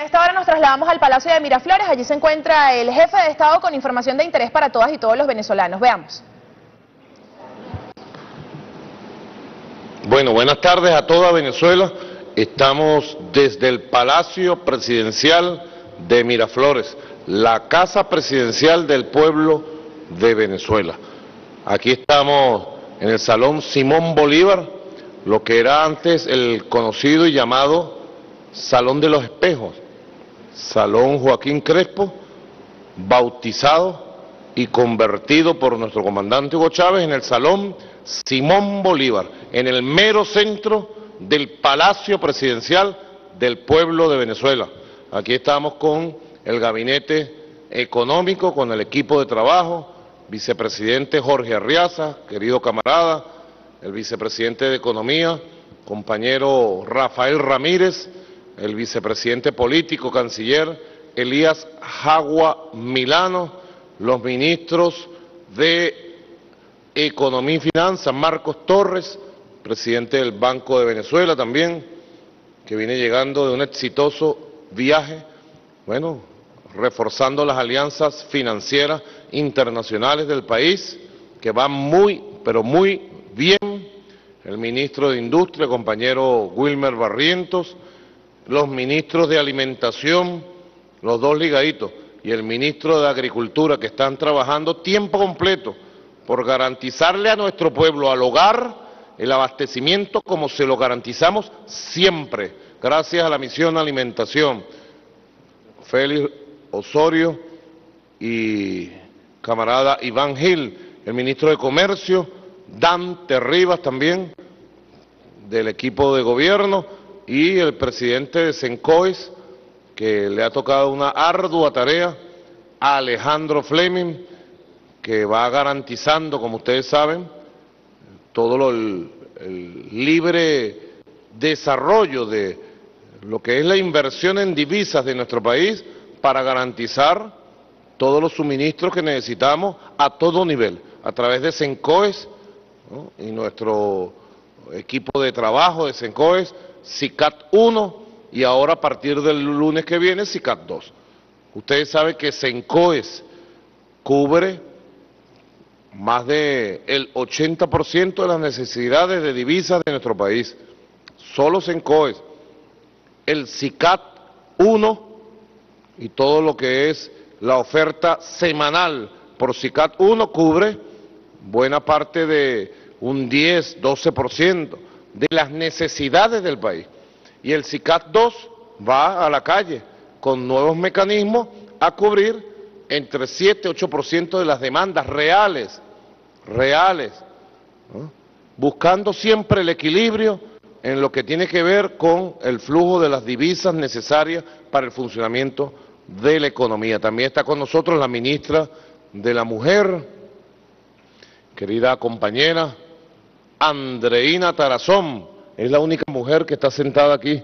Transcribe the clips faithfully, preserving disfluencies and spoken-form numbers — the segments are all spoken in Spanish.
A esta hora nos trasladamos al Palacio de Miraflores. Allí se encuentra el jefe de Estado con información de interés para todas y todos los venezolanos. Veamos. Bueno, buenas tardes a toda Venezuela. Estamos desde el Palacio Presidencial de Miraflores, la casa presidencial del pueblo de Venezuela. Aquí estamos en el Salón Simón Bolívar, lo que era antes el conocido y llamado Salón de los Espejos, Salón Joaquín Crespo, bautizado y convertido por nuestro comandante Hugo Chávez en el Salón Simón Bolívar, en el mero centro del Palacio Presidencial del pueblo de Venezuela. Aquí estamos con el gabinete económico, con el equipo de trabajo, vicepresidente Jorge Arriaza, querido camarada, el vicepresidente de Economía, compañero Rafael Ramírez, el vicepresidente político, canciller Elías Jagua Milano, los ministros de Economía y Finanzas, Marcos Torres, presidente del Banco de Venezuela también, que viene llegando de un exitoso viaje, bueno, reforzando las alianzas financieras internacionales del país, que van muy, pero muy bien, el ministro de Industria, compañero Wilmer Barrientos, los ministros de Alimentación, los dos ligaditos, y el ministro de Agricultura, que están trabajando tiempo completo por garantizarle a nuestro pueblo, al hogar, el abastecimiento como se lo garantizamos siempre, gracias a la misión Alimentación. Félix Osorio y camarada Iván Gil, el ministro de Comercio, Dante Rivas también, del equipo de gobierno, y el presidente de Sencoes, que le ha tocado una ardua tarea, a Alejandro Fleming, que va garantizando, como ustedes saben, todo lo, el, el libre desarrollo de lo que es la inversión en divisas de nuestro país para garantizar todos los suministros que necesitamos a todo nivel, a través de Sencoes, ¿no? Y nuestro equipo de trabajo de Sencoes, SICAT uno, y ahora a partir del lunes que viene SICAT dos. Ustedes saben que Sencoes cubre más del ochenta por ciento de las necesidades de divisas de nuestro país, solo Sencoes. El SICAT uno y todo lo que es la oferta semanal por SICAT uno cubre buena parte de un diez, doce por ciento de las necesidades del país. Y el SICAT dos va a la calle con nuevos mecanismos a cubrir entre siete y ocho por ciento de las demandas reales, reales, ¿no? Buscando siempre el equilibrio en lo que tiene que ver con el flujo de las divisas necesarias para el funcionamiento de la economía. También está con nosotros la ministra de la Mujer, querida compañera Andreina Tarazón, es la única mujer que está sentada aquí.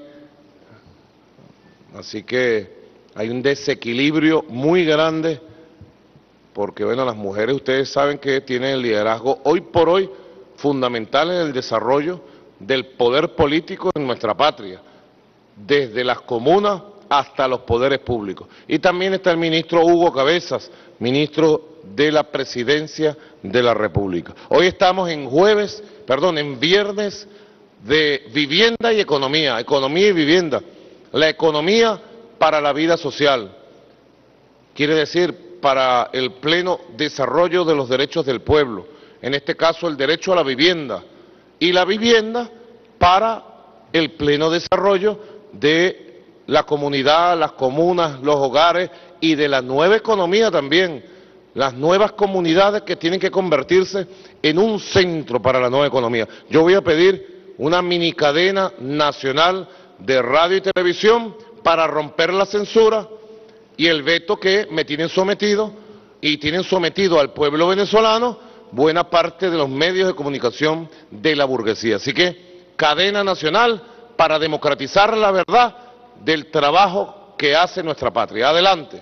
Así que hay un desequilibrio muy grande, porque bueno, las mujeres ustedes saben que tienen el liderazgo hoy por hoy fundamental en el desarrollo del poder político en nuestra patria, desde las comunas hasta los poderes públicos. Y también está el ministro Hugo Cabezas, ministro de la Presidencia de la República. Hoy estamos en jueves, perdón, en viernes de vivienda y economía, economía y vivienda. La economía para la vida social, quiere decir para el pleno desarrollo de los derechos del pueblo, en este caso el derecho a la vivienda, y la vivienda para el pleno desarrollo de la comunidad, las comunas, los hogares y de la nueva economía también, las nuevas comunidades que tienen que convertirse en un centro para la nueva economía. Yo voy a pedir una mini cadena nacional de radio y televisión para romper la censura y el veto que me tienen sometido y tienen sometido al pueblo venezolano buena parte de los medios de comunicación de la burguesía. Así que cadena nacional para democratizar la verdad del trabajo que hace nuestra patria. Adelante.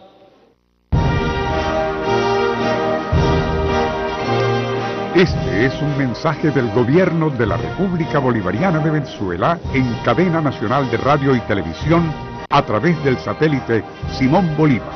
Este es un mensaje del Gobierno de la República Bolivariana de Venezuela en cadena nacional de radio y televisión a través del satélite Simón Bolívar.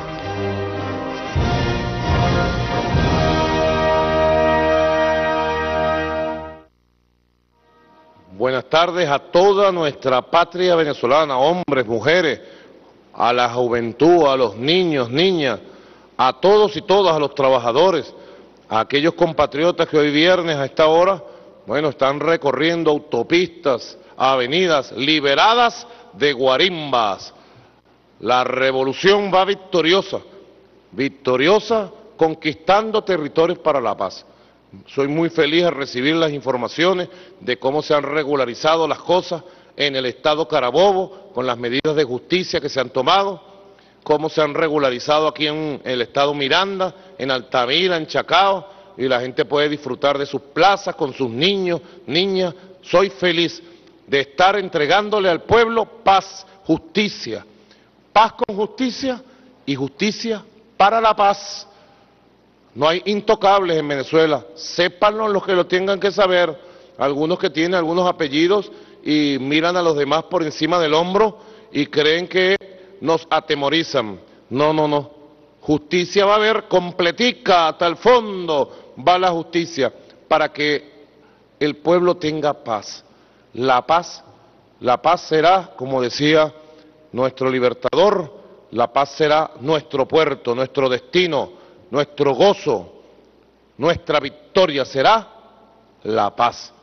Buenas tardes a toda nuestra patria venezolana, hombres, mujeres, a la juventud, a los niños, niñas, a todos y todas, a los trabajadores, a aquellos compatriotas que hoy viernes a esta hora, bueno, están recorriendo autopistas, avenidas liberadas de guarimbas. La revolución va victoriosa, victoriosa conquistando territorios para la paz. Soy muy feliz al recibir las informaciones de cómo se han regularizado las cosas en el estado Carabobo, con las medidas de justicia que se han tomado, cómo se han regularizado aquí en el estado Miranda, en Altamira, en Chacao, y la gente puede disfrutar de sus plazas con sus niños, niñas. Soy feliz de estar entregándole al pueblo paz, justicia, paz con justicia y justicia para la paz. No hay intocables en Venezuela, sépanlo los que lo tengan que saber, algunos que tienen algunos apellidos y miran a los demás por encima del hombro y creen que nos atemorizan. No, no, no, justicia va a haber completica, hasta el fondo va la justicia, para que el pueblo tenga paz. La paz, la paz será, como decía nuestro libertador, la paz será nuestro puerto, nuestro destino, nuestro gozo, nuestra victoria será la paz.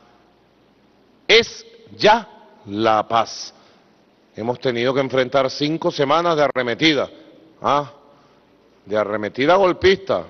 Es ya la paz. Hemos tenido que enfrentar cinco semanas de arremetida, ¿ah? de arremetida golpista,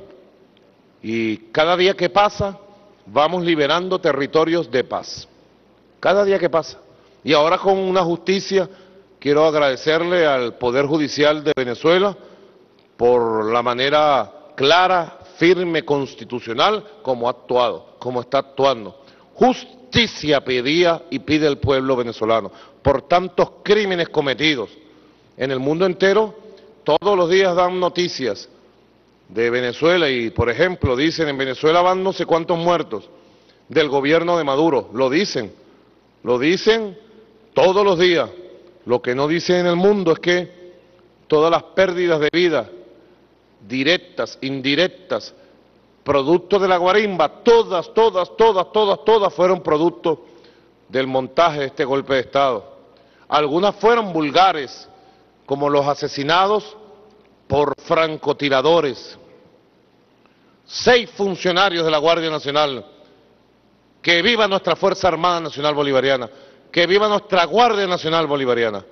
y cada día que pasa vamos liberando territorios de paz. Cada día que pasa. Y ahora con una justicia, quiero agradecerle al Poder Judicial de Venezuela por la manera clara, firme, constitucional, como ha actuado, como está actuando. Justicia pedía y pide el pueblo venezolano por tantos crímenes cometidos. En el mundo entero, todos los días dan noticias de Venezuela y, por ejemplo, dicen en Venezuela van no sé cuántos muertos del gobierno de Maduro. Lo dicen, lo dicen todos los días. Lo que no dicen en el mundo es que todas las pérdidas de vida, directas, indirectas, producto de la guarimba, todas, todas, todas, todas, todas fueron producto del montaje de este golpe de Estado. Algunas fueron vulgares, como los asesinados por francotiradores. Seis funcionarios de la Guardia Nacional. Que viva nuestra Fuerza Armada Nacional Bolivariana, que viva nuestra Guardia Nacional Bolivariana.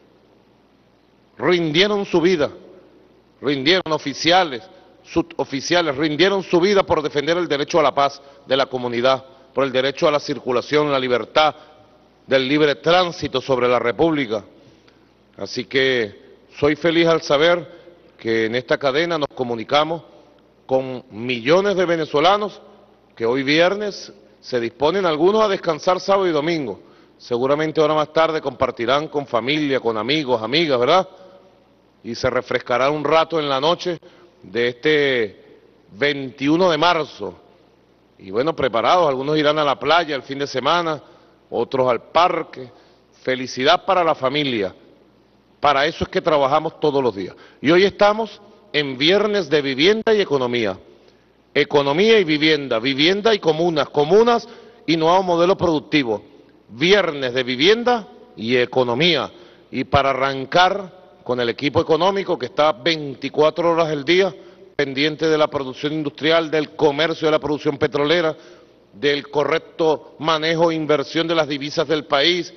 Rindieron su vida. Rindieron oficiales, suboficiales, rindieron su vida por defender el derecho a la paz de la comunidad, por el derecho a la circulación, la libertad, del libre tránsito sobre la República. Así que soy feliz al saber que en esta cadena nos comunicamos con millones de venezolanos que hoy viernes se disponen algunos a descansar sábado y domingo. Seguramente ahora más tarde compartirán con familia, con amigos, amigas, ¿verdad? Y se refrescará un rato en la noche de este veintiuno de marzo. Y bueno, preparados, algunos irán a la playa el fin de semana, otros al parque. Felicidad para la familia. Para eso es que trabajamos todos los días. Y hoy estamos en viernes de vivienda y economía. Economía y vivienda, vivienda y comunas, comunas y nuevo modelo productivo. Viernes de vivienda y economía. Y para arrancar con el equipo económico que está veinticuatro horas al día, pendiente de la producción industrial, del comercio de la producción petrolera, del correcto manejo e inversión de las divisas del país,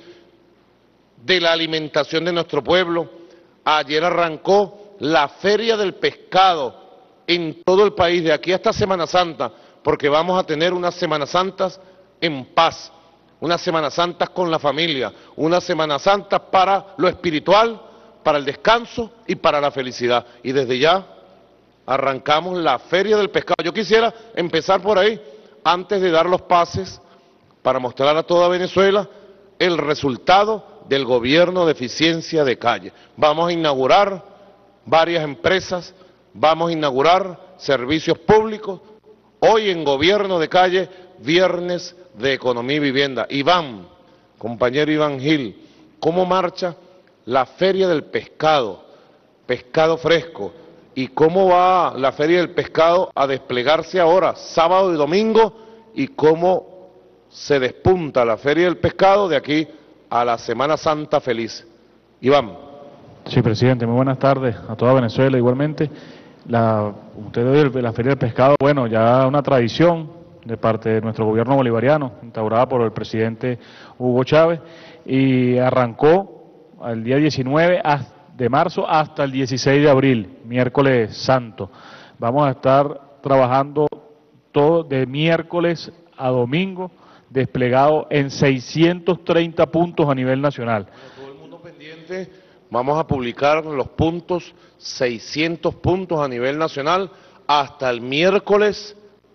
de la alimentación de nuestro pueblo. Ayer arrancó la Feria del Pescado en todo el país, de aquí hasta Semana Santa, porque vamos a tener unas Semanas Santas en paz, unas Semanas Santas con la familia, unas Semanas Santas para lo espiritual, para el descanso y para la felicidad. Y desde ya arrancamos la Feria del Pescado. Yo quisiera empezar por ahí, antes de dar los pases, para mostrar a toda Venezuela el resultado del gobierno de eficiencia de calle. Vamos a inaugurar varias empresas, vamos a inaugurar servicios públicos. Hoy en gobierno de calle, viernes de economía y vivienda. Iván, compañero Iván Gil, ¿cómo marcha la Feria del Pescado, pescado fresco, y cómo va la Feria del Pescado a desplegarse ahora, sábado y domingo, y cómo se despunta la Feria del Pescado de aquí a la Semana Santa feliz. Iván. Sí, presidente, muy buenas tardes a toda Venezuela igualmente. La, usted hoy la Feria del Pescado, bueno, ya una tradición de parte de nuestro gobierno bolivariano, instaurada por el presidente Hugo Chávez, y arrancó el día diecinueve de marzo hasta el dieciséis de abril, miércoles santo. Vamos a estar trabajando todo de miércoles a domingo, desplegado en seiscientos treinta puntos a nivel nacional. Todo el mundo pendiente, vamos a publicar los puntos, seiscientos puntos a nivel nacional, hasta el miércoles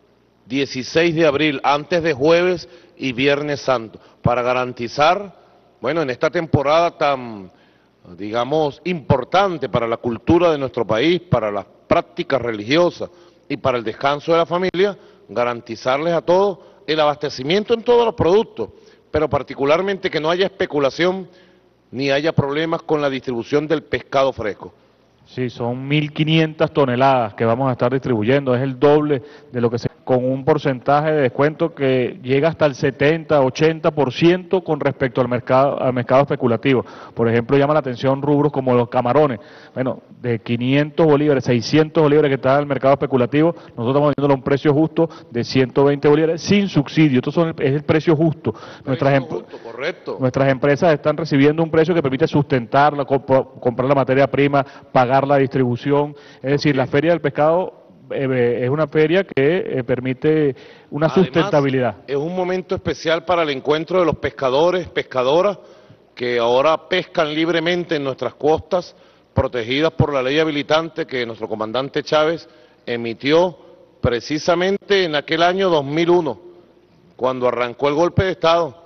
dieciséis de abril, antes de jueves y viernes santo, para garantizar, bueno, en esta temporada tan, digamos, importante para la cultura de nuestro país, para las prácticas religiosas y para el descanso de la familia, garantizarles a todos el abastecimiento en todos los productos, pero particularmente que no haya especulación ni haya problemas con la distribución del pescado fresco. Sí, son mil quinientas toneladas que vamos a estar distribuyendo, es el doble de lo que se... con un porcentaje de descuento que llega hasta el setenta, ochenta por ciento con respecto al mercado, al mercado especulativo. Por ejemplo, llama la atención rubros como los camarones. Bueno, de quinientos bolívares, seiscientos bolívares que está en el mercado especulativo, nosotros estamos vendiéndolo a un precio justo de ciento veinte bolívares sin subsidio. Esto son el, es el precio justo. Nuestras, precio justo, correcto. Nuestras empresas están recibiendo un precio que permite sustentarla, comp comprar la materia prima, pagar la distribución, es decir, la Feria del Pescado eh, es una feria que eh, permite una Además, sustentabilidad. Es un momento especial para el encuentro de los pescadores, pescadoras, que ahora pescan libremente en nuestras costas, protegidas por la ley habilitante que nuestro comandante Chávez emitió precisamente en aquel año dos mil uno, cuando arrancó el golpe de Estado.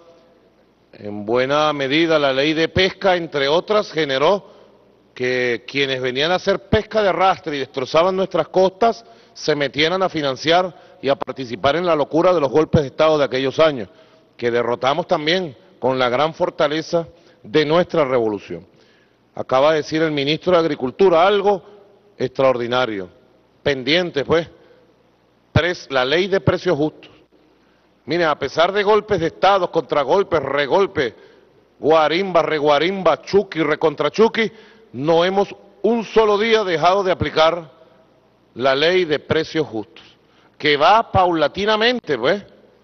En buena medida la ley de pesca, entre otras, generó que quienes venían a hacer pesca de arrastre y destrozaban nuestras costas se metieran a financiar y a participar en la locura de los golpes de Estado de aquellos años, que derrotamos también con la gran fortaleza de nuestra revolución. Acaba de decir el ministro de Agricultura algo extraordinario, pendiente pues, la ley de precios justos. Miren, a pesar de golpes de Estado, contragolpes, regolpes, guarimba, reguarimba, chuqui, recontrachuqui, no hemos un solo día dejado de aplicar la ley de precios justos, que va paulatinamente, pues,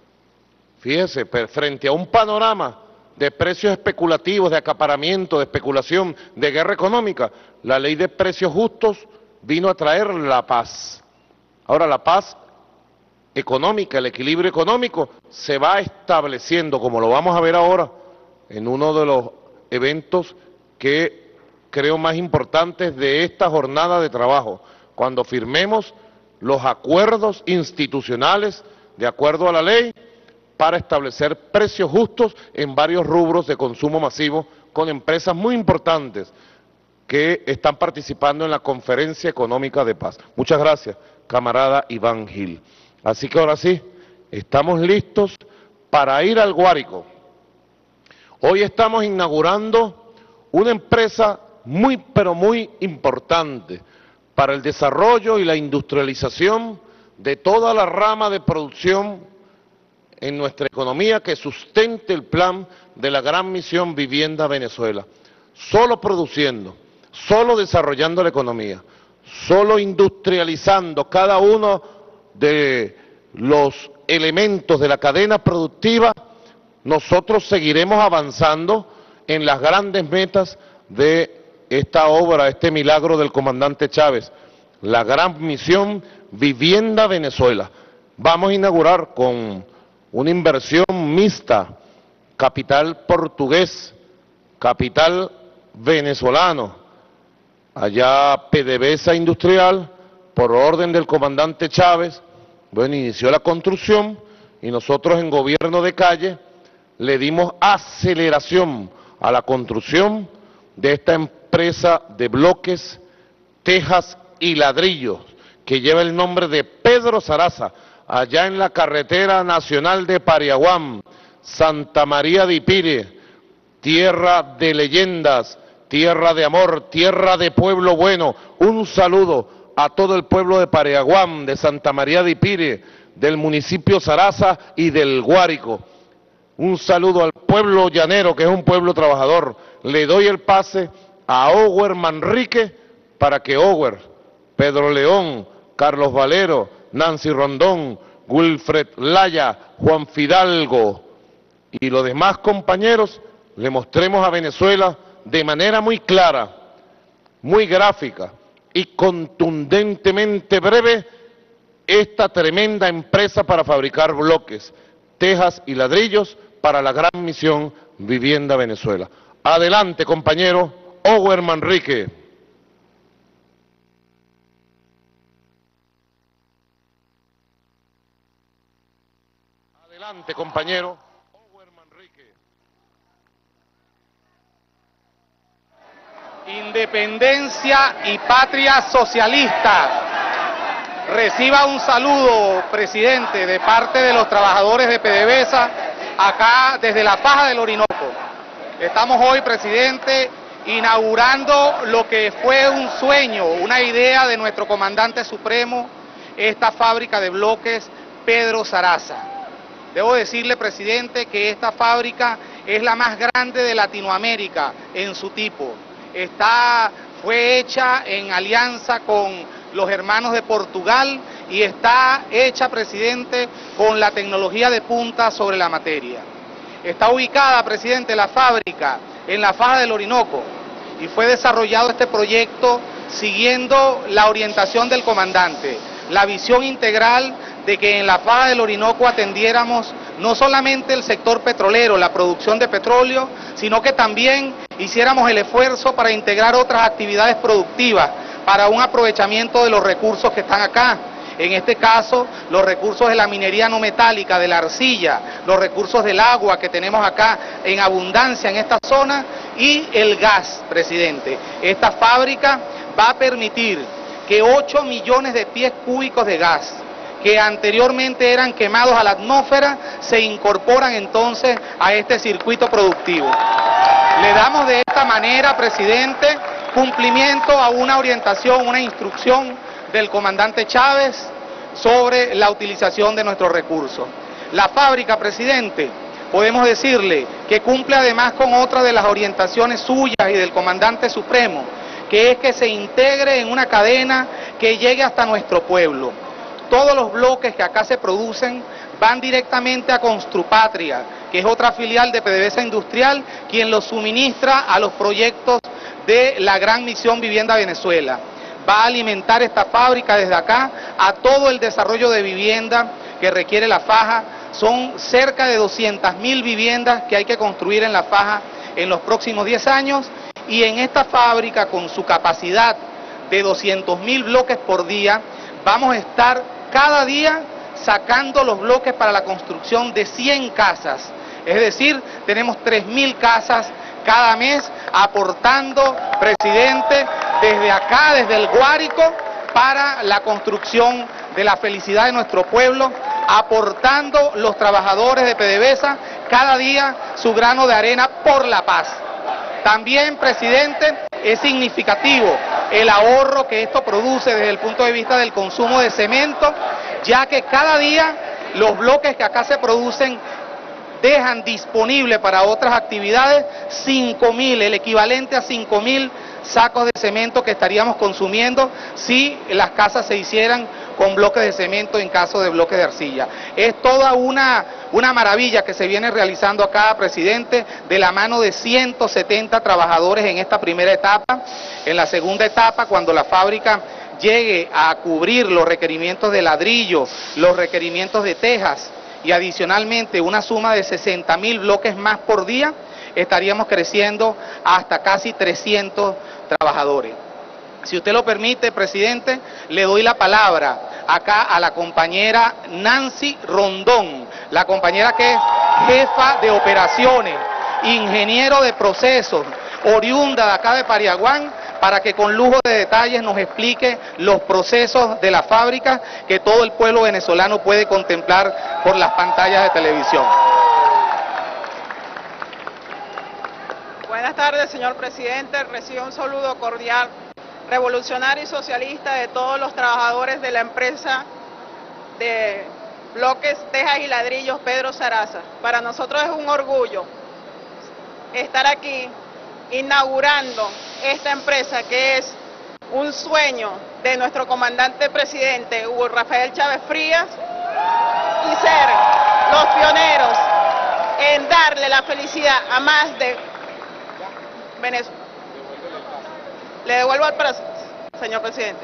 fíjese, frente a un panorama de precios especulativos, de acaparamiento, de especulación, de guerra económica, la ley de precios justos vino a traer la paz. Ahora, la paz económica, el equilibrio económico, se va estableciendo, como lo vamos a ver ahora, en uno de los eventos que creo más importantes de esta jornada de trabajo, cuando firmemos los acuerdos institucionales de acuerdo a la ley para establecer precios justos en varios rubros de consumo masivo con empresas muy importantes que están participando en la Conferencia Económica de Paz. Muchas gracias, camarada Iván Gil. Así que ahora sí, estamos listos para ir al Guárico. Hoy estamos inaugurando una empresa muy, pero muy importante para el desarrollo y la industrialización de toda la rama de producción en nuestra economía que sustente el plan de la gran misión Vivienda Venezuela. Solo produciendo, solo desarrollando la economía, solo industrializando cada uno de los elementos de la cadena productiva, nosotros seguiremos avanzando en las grandes metas de esta obra, este milagro del comandante Chávez, la gran misión Vivienda Venezuela. Vamos a inaugurar con una inversión mixta, capital portugués, capital venezolano, allá PDVSA Industrial, por orden del comandante Chávez, bueno, inició la construcción y nosotros en gobierno de calle le dimos aceleración a la construcción de esta empresa de bloques, tejas y ladrillos, que lleva el nombre de Pedro Saraza, allá en la carretera nacional de Pariaguán, Santa María de Ipire, tierra de leyendas, tierra de amor, tierra de pueblo bueno. Un saludo a todo el pueblo de Pareaguán, de Santa María de Ipire, del municipio Zaraza y del Guárico. Un saludo al pueblo llanero, que es un pueblo trabajador. Le doy el pase a Ower Manrique para que Ower, Pedro León, Carlos Valero, Nancy Rondón, Wilfred Laya, Juan Fidalgo y los demás compañeros le mostremos a Venezuela de manera muy clara, muy gráfica y contundentemente breve esta tremenda empresa para fabricar bloques, tejas y ladrillos para la gran misión Vivienda Venezuela. Adelante, compañero Ower Manrique. Adelante, compañero Ower Manrique. Independencia y patria socialista. Reciba un saludo, presidente, de parte de los trabajadores de PDVSA, acá desde la Faja del Orinoco. Estamos hoy, presidente, inaugurando lo que fue un sueño, una idea de nuestro comandante supremo, esta fábrica de bloques Pedro Zaraza. Debo decirle, presidente, que esta fábrica es la más grande de Latinoamérica en su tipo. Está, fue hecha en alianza con los hermanos de Portugal y está hecha, presidente, con la tecnología de punta sobre la materia. Está ubicada, presidente, la fábrica en la Faja del Orinoco y fue desarrollado este proyecto siguiendo la orientación del comandante, la visión integral de que en la Faja del Orinoco atendiéramos no solamente el sector petrolero, la producción de petróleo, sino que también hiciéramos el esfuerzo para integrar otras actividades productivas para un aprovechamiento de los recursos que están acá. En este caso, los recursos de la minería no metálica, de la arcilla, los recursos del agua que tenemos acá en abundancia en esta zona y el gas, presidente. Esta fábrica va a permitir que ocho millones de pies cúbicos de gas que anteriormente eran quemados a la atmósfera se incorporan entonces a este circuito productivo. Le damos de esta manera, presidente, cumplimiento a una orientación, una instrucción del comandante Chávez sobre la utilización de nuestros recursos. La fábrica, presidente, podemos decirle que cumple además con otra de las orientaciones suyas y del comandante supremo, que es que se integre en una cadena que llegue hasta nuestro pueblo. Todos los bloques que acá se producen van directamente a Construpatria, que es otra filial de PDVSA Industrial, quien los suministra a los proyectos de la gran misión Vivienda Venezuela. Va a alimentar esta fábrica desde acá a todo el desarrollo de vivienda que requiere la Faja. Son cerca de doscientas mil viviendas que hay que construir en la Faja en los próximos diez años y en esta fábrica, con su capacidad de doscientos mil bloques por día, vamos a estar cada día sacando los bloques para la construcción de cien casas. Es decir, tenemos tres mil casas cada mes aportando, presidente, desde acá, desde el Guárico, para la construcción de la felicidad de nuestro pueblo, aportando los trabajadores de PDVSA cada día su grano de arena por la paz. También, presidente, es significativo el ahorro que esto produce desde el punto de vista del consumo de cemento, ya que cada día los bloques que acá se producen dejan disponible para otras actividades cinco mil, el equivalente a cinco mil sacos de cemento que estaríamos consumiendo si las casas se hicieran con bloques de cemento en caso de bloques de arcilla. Es toda una, una maravilla que se viene realizando acá, presidente, de la mano de ciento setenta trabajadores en esta primera etapa. En la segunda etapa, cuando la fábrica llegue a cubrir los requerimientos de ladrillo, los requerimientos de tejas y adicionalmente una suma de sesenta mil bloques más por día, estaríamos creciendo hasta casi trescientos trabajadores. Si usted lo permite, presidente, le doy la palabra acá a la compañera Nancy Rondón, la compañera que es jefa de operaciones, ingeniero de procesos, oriunda de acá de Pareaguán, para que con lujo de detalles nos explique los procesos de la fábrica que todo el pueblo venezolano puede contemplar por las pantallas de televisión. Buenas buenas tardes, señor presidente. Recibo un saludo cordial, revolucionario y socialista de todos los trabajadores de la empresa de bloques, tejas y ladrillos Pedro Sarasa. Para nosotros es un orgullo estar aquí inaugurando esta empresa que es un sueño de nuestro comandante presidente Hugo Rafael Chávez Frías y ser los pioneros en darle la felicidad a más de Venezuela. Le devuelvo al plazo, señor presidente.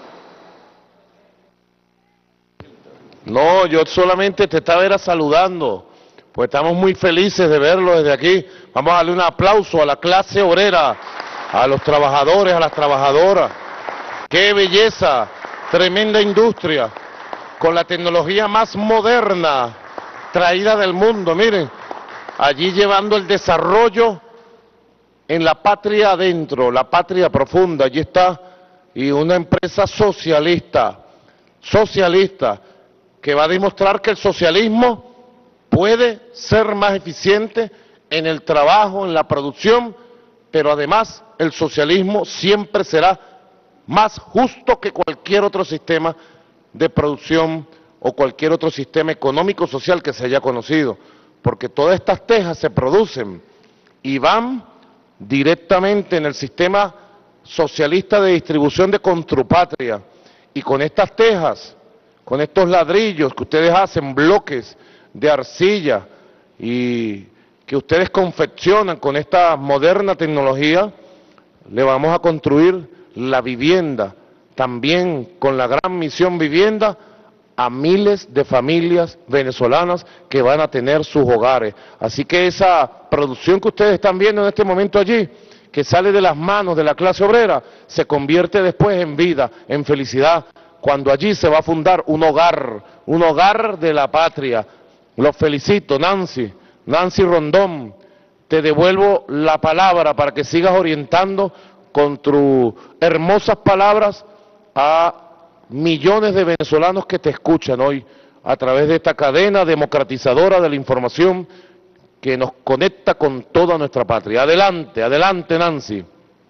No, yo solamente te estaba era saludando, pues estamos muy felices de verlo desde aquí. Vamos a darle un aplauso a la clase obrera, a los trabajadores, a las trabajadoras. ¡Qué belleza! Tremenda industria, con la tecnología más moderna traída del mundo. Miren, allí llevando el desarrollo en la patria adentro, la patria profunda. Allí está, y una empresa socialista, socialista, que va a demostrar que el socialismo puede ser más eficiente en el trabajo, en la producción, pero además el socialismo siempre será más justo que cualquier otro sistema de producción o cualquier otro sistema económico-social que se haya conocido, porque todas estas tejas se producen y van directamente en el sistema socialista de distribución de Construpatria, y con estas tejas, con estos ladrillos que ustedes hacen, bloques de arcilla y que ustedes confeccionan con esta moderna tecnología, le vamos a construir la vivienda, también con la gran misión vivienda, a miles de familias venezolanas que van a tener sus hogares. Así que esa producción que ustedes están viendo en este momento allí, que sale de las manos de la clase obrera, se convierte después en vida, en felicidad, cuando allí se va a fundar un hogar, un hogar de la patria. Los felicito, Nancy, Nancy Rondón, te devuelvo la palabra para que sigas orientando con tus hermosas palabras a millones de venezolanos que te escuchan hoy a través de esta cadena democratizadora de la información que nos conecta con toda nuestra patria. Adelante, adelante, Nancy.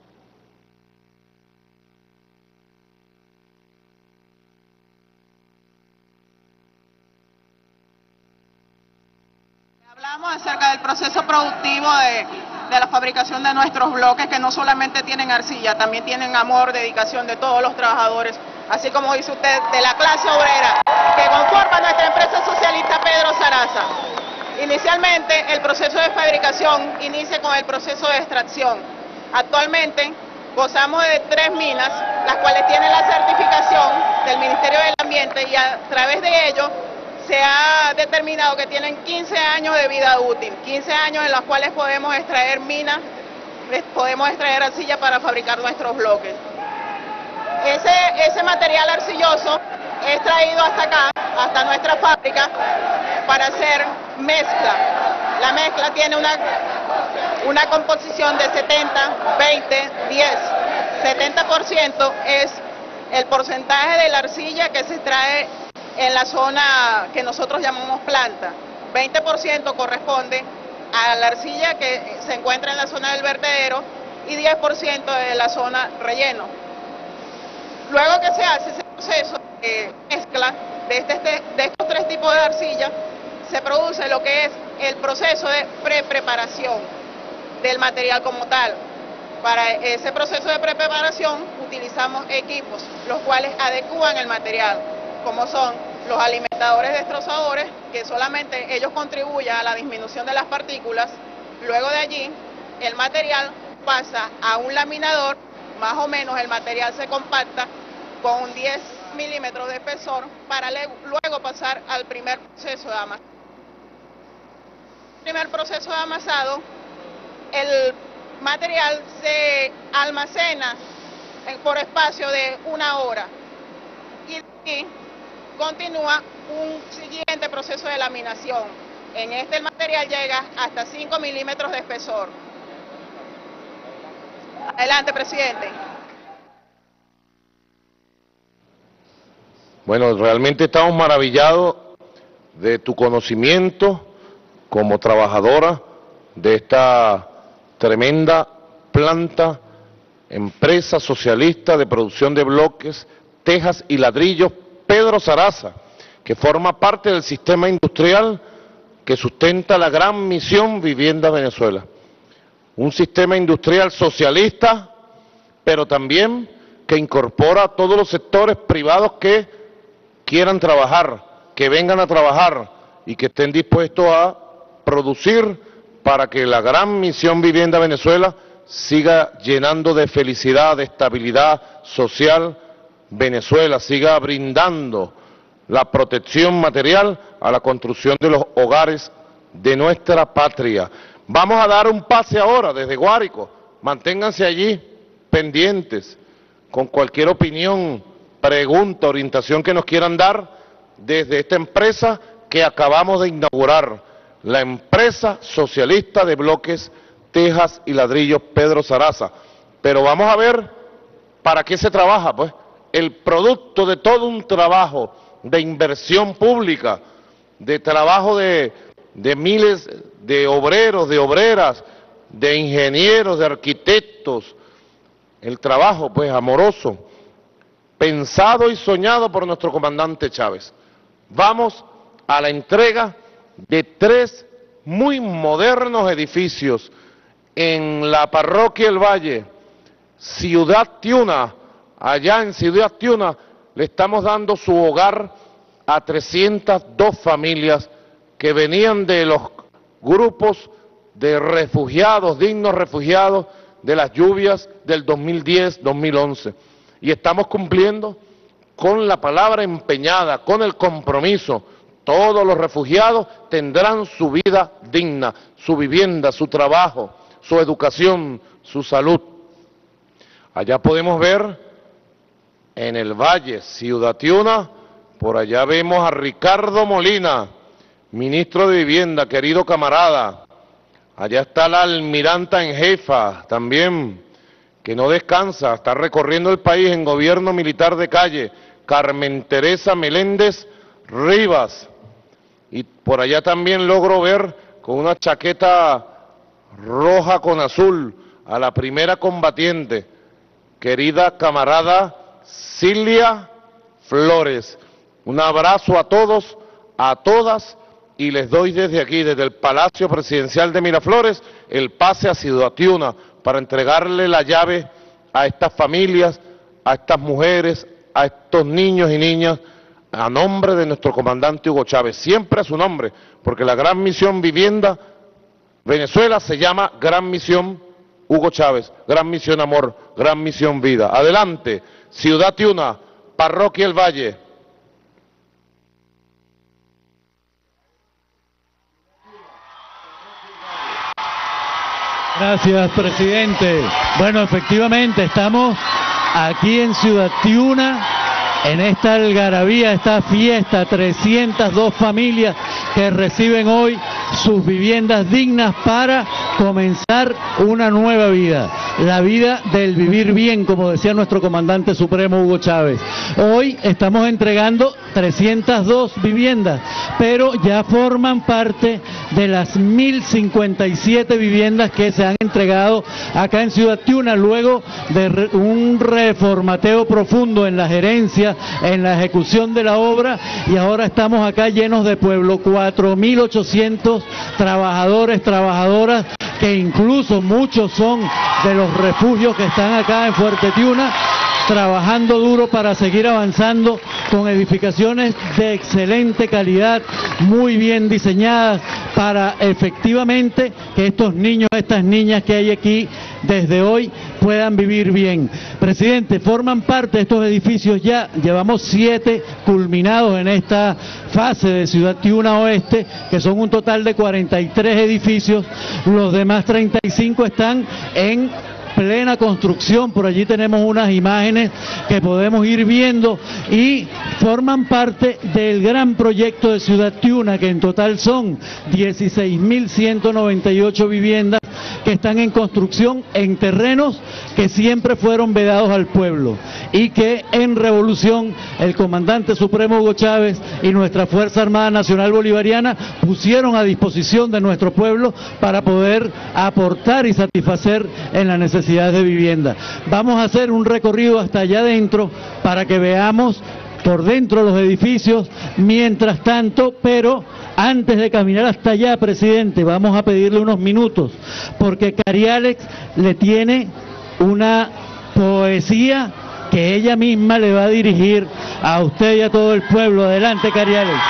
Hablamos acerca del proceso productivo de, de la fabricación de nuestros bloques, que no solamente tienen arcilla, también tienen amor, dedicación de todos los trabajadores, así como dice usted, de la clase obrera que conforma nuestra empresa socialista Pedro Sarasa. Inicialmente, el proceso de fabricación inicia con el proceso de extracción. Actualmente, gozamos de tres minas, las cuales tienen la certificación del Ministerio del Ambiente, y a través de ello se ha determinado que tienen quince años de vida útil, quince años en los cuales podemos extraer minas, podemos extraer arcilla para fabricar nuestros bloques. Ese, ese material arcilloso es traído hasta acá, hasta nuestra fábrica, para hacer mezcla. La mezcla tiene una, una composición de setenta, veinte, diez. setenta por ciento es el porcentaje de la arcilla que se extrae en la zona que nosotros llamamos planta. veinte por ciento corresponde a la arcilla que se encuentra en la zona del vertedero y diez por ciento de la zona relleno. Luego que se hace ese proceso de mezcla de, este, de estos tres tipos de arcilla, se produce lo que es el proceso de pre-preparación del material como tal. Para ese proceso de pre-preparación utilizamos equipos, los cuales adecúan el material, como son los alimentadores destrozadores, que solamente ellos contribuyen a la disminución de las partículas. Luego de allí, el material pasa a un laminador, más o menos el material se compacta con diez milímetros de espesor, para luego pasar al primer proceso de amasado. En el primer proceso de amasado, el material se almacena por espacio de una hora, y de aquí continúa un siguiente proceso de laminación. En este el material llega hasta cinco milímetros de espesor. Adelante, presidente. Bueno, realmente estamos maravillados de tu conocimiento como trabajadora de esta tremenda planta, empresa socialista de producción de bloques, tejas y ladrillos, Pedro Sarasa, que forma parte del sistema industrial que sustenta la gran misión Vivienda Venezuela. Un sistema industrial socialista, pero también que incorpora a todos los sectores privados que quieran trabajar, que vengan a trabajar y que estén dispuestos a producir para que la gran misión Vivienda Venezuela siga llenando de felicidad, de estabilidad social Venezuela, siga brindando la protección material a la construcción de los hogares de nuestra patria. Vamos a dar un pase ahora desde Guárico, manténganse allí pendientes con cualquier opinión, pregunta, orientación que nos quieran dar desde esta empresa que acabamos de inaugurar, la empresa socialista de bloques, tejas y ladrillos Pedro Sarasa. Pero vamos a ver para qué se trabaja, pues, el producto de todo un trabajo de inversión pública, de trabajo de, de miles de obreros, de obreras, de ingenieros, de arquitectos, el trabajo, pues, amoroso, pensado y soñado por nuestro comandante Chávez. Vamos a la entrega de tres muy modernos edificios en la parroquia El Valle, Ciudad Tiuna. Allá en Ciudad Tiuna le estamos dando su hogar a trescientas dos familias que venían de los grupos de refugiados, dignos refugiados de las lluvias del dos mil diez dos mil once. Y estamos cumpliendo con la palabra empeñada, con el compromiso. Todos los refugiados tendrán su vida digna, su vivienda, su trabajo, su educación, su salud. Allá podemos ver en el Valle, Ciudad Tiuna, por allá vemos a Ricardo Molina, ministro de Vivienda, querido camarada. Allá está la almiranta en jefa también, que no descansa, está recorriendo el país en gobierno militar de calle, Carmen Teresa Meléndez Rivas. Y por allá también logro ver con una chaqueta roja con azul a la primera combatiente, querida camarada Cilia Flores. Un abrazo a todos, a todas, y les doy desde aquí, desde el Palacio Presidencial de Miraflores, el pase a Ciudad Tiuna para entregarle la llave a estas familias, a estas mujeres, a estos niños y niñas, a nombre de nuestro comandante Hugo Chávez, siempre a su nombre, porque la gran misión Vivienda Venezuela se llama Gran Misión Hugo Chávez, Gran Misión Amor, Gran Misión Vida. Adelante, Ciudad Tiuna, Parroquia El Valle. Gracias, presidente. Bueno, efectivamente, estamos aquí en Ciudad Tiuna, en esta algarabía, esta fiesta, trescientas dos familias que reciben hoy sus viviendas dignas para comenzar una nueva vida, la vida del vivir bien, como decía nuestro comandante supremo Hugo Chávez. Hoy estamos entregando trescientas dos viviendas, pero ya forman parte de las mil cincuenta y siete viviendas que se han entregado acá en Ciudad Tiuna, luego de re un reformateo profundo en la gerencia, en la ejecución de la obra, y ahora estamos acá llenos de pueblo, cuatro mil ochocientos trabajadores, trabajadoras, que incluso muchos son de los refugios que están acá en Fuerte Tiuna, trabajando duro para seguir avanzando con edificaciones de excelente calidad, muy bien diseñadas, para efectivamente que estos niños, estas niñas que hay aquí desde hoy puedan vivir bien. Presidente, forman parte de estos edificios ya, llevamos siete culminados en esta fase de Ciudad Tiuna Oeste, que son un total de cuarenta y tres edificios, los demás treinta y cinco están en plena construcción. Por allí tenemos unas imágenes que podemos ir viendo y forman parte del gran proyecto de Ciudad Tiuna, que en total son dieciséis mil ciento noventa y ocho viviendas que están en construcción en terrenos que siempre fueron vedados al pueblo y que en revolución el comandante supremo Hugo Chávez y nuestra Fuerza Armada Nacional Bolivariana pusieron a disposición de nuestro pueblo para poder aportar y satisfacer en la necesidad de vivienda. Vamos a hacer un recorrido hasta allá adentro para que veamos por dentro los edificios, mientras tanto, pero antes de caminar hasta allá, presidente, vamos a pedirle unos minutos, porque Cari Alex le tiene una poesía que ella misma le va a dirigir a usted y a todo el pueblo. Adelante, Cari Alex.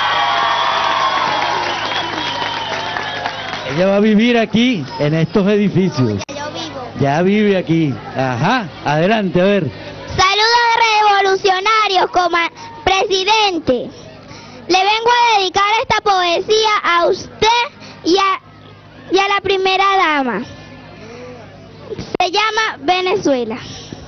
Ella va a vivir aquí, en estos edificios. Yo vivo. Ya vive aquí. Ajá, adelante, a ver. Saludos revolucionarios, coma, presidente. Le vengo a dedicar esta poesía a usted y a, y a la primera dama. Se llama Venezuela.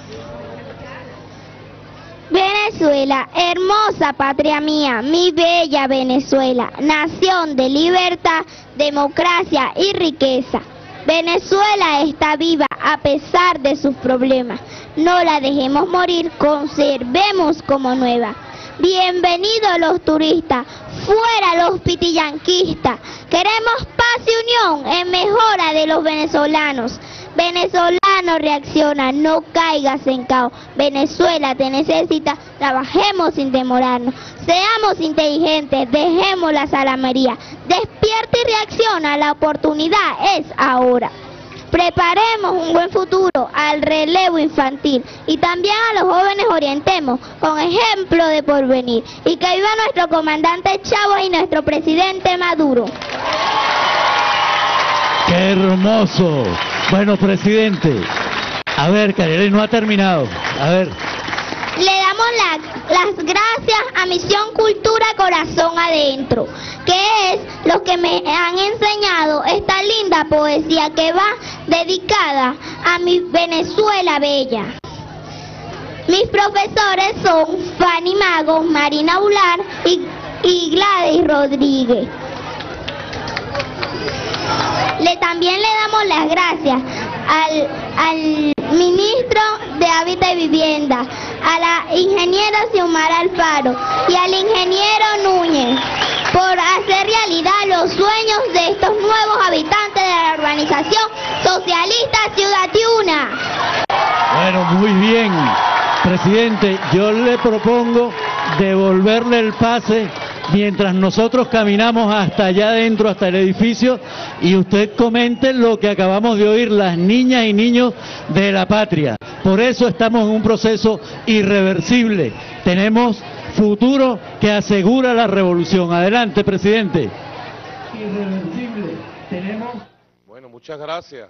Venezuela, hermosa patria mía, mi bella Venezuela, nación de libertad, democracia y riqueza. Venezuela está viva a pesar de sus problemas. No la dejemos morir, conservemos como nueva. Bienvenidos los turistas, fuera los pitillanquistas. Queremos paz y unión en mejora de los venezolanos. Venezolano reacciona, no caigas en caos. Venezuela te necesita, trabajemos sin demorarnos. Seamos inteligentes, dejemos la salamería. Despierta y reacciona, la oportunidad es ahora. Preparemos un buen futuro al relevo infantil y también a los jóvenes orientemos con ejemplo de porvenir. Y que viva nuestro comandante Chávez y nuestro presidente Maduro. ¡Qué hermoso! Bueno, presidente, a ver, Cari no ha terminado, a ver. Le damos la, las gracias a Misión Cultura Corazón Adentro, que es lo que me han enseñado esta linda poesía que va dedicada a mi Venezuela bella. Mis profesores son Fanny Magos, Marina Ular y, y Gladys Rodríguez. Le, también le damos las gracias al, al ministro de Hábitat y Vivienda, a la ingeniera Xiomara Alfaro y al ingeniero Núñez por hacer realidad los sueños de estos nuevos habitantes de la urbanización socialista Ciudad Tiuna. Bueno, muy bien, presidente, yo le propongo devolverle el pase mientras nosotros caminamos hasta allá adentro, hasta el edificio, y usted comente lo que acabamos de oír, las niñas y niños de la patria. Por eso estamos en un proceso irreversible. Tenemos futuro que asegura la revolución. Adelante, presidente. Irreversible. Tenemos... Bueno, muchas gracias.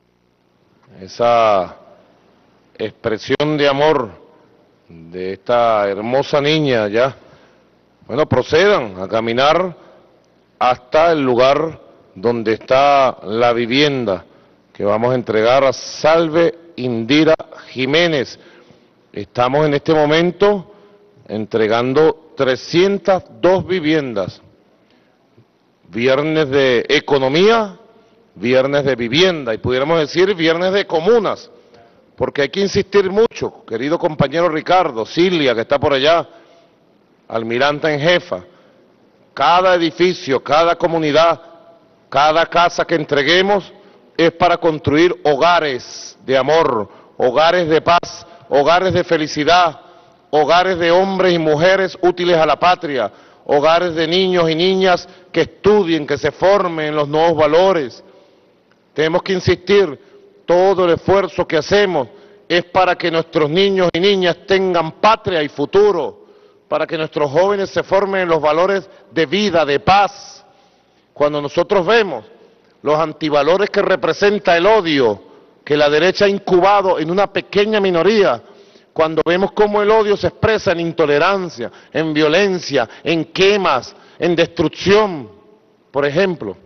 Esa expresión de amor de esta hermosa niña ya. Bueno, procedan a caminar hasta el lugar donde está la vivienda que vamos a entregar a Salve Indira Jiménez. Estamos en este momento entregando trescientas dos viviendas. Viernes de economía, viernes de vivienda y pudiéramos decir viernes de comunas, porque hay que insistir mucho, querido compañero Ricardo, Silvia que está por allá, almirante en jefa, cada edificio, cada comunidad, cada casa que entreguemos es para construir hogares de amor, hogares de paz, hogares de felicidad, hogares de hombres y mujeres útiles a la patria, hogares de niños y niñas que estudien, que se formen en los nuevos valores. Tenemos que insistir, todo el esfuerzo que hacemos es para que nuestros niños y niñas tengan patria y futuro, para que nuestros jóvenes se formen en los valores de vida, de paz. Cuando nosotros vemos los antivalores que representa el odio, que la derecha ha incubado en una pequeña minoría, cuando vemos cómo el odio se expresa en intolerancia, en violencia, en quemas, en destrucción, por ejemplo,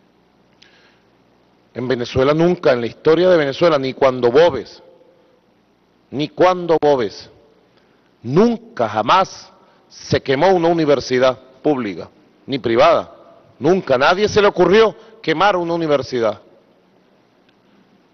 en Venezuela nunca, en la historia de Venezuela, ni cuando Boves, ni cuando Boves, nunca, jamás se quemó una universidad pública, ni privada. Nunca, nadie se le ocurrió quemar una universidad.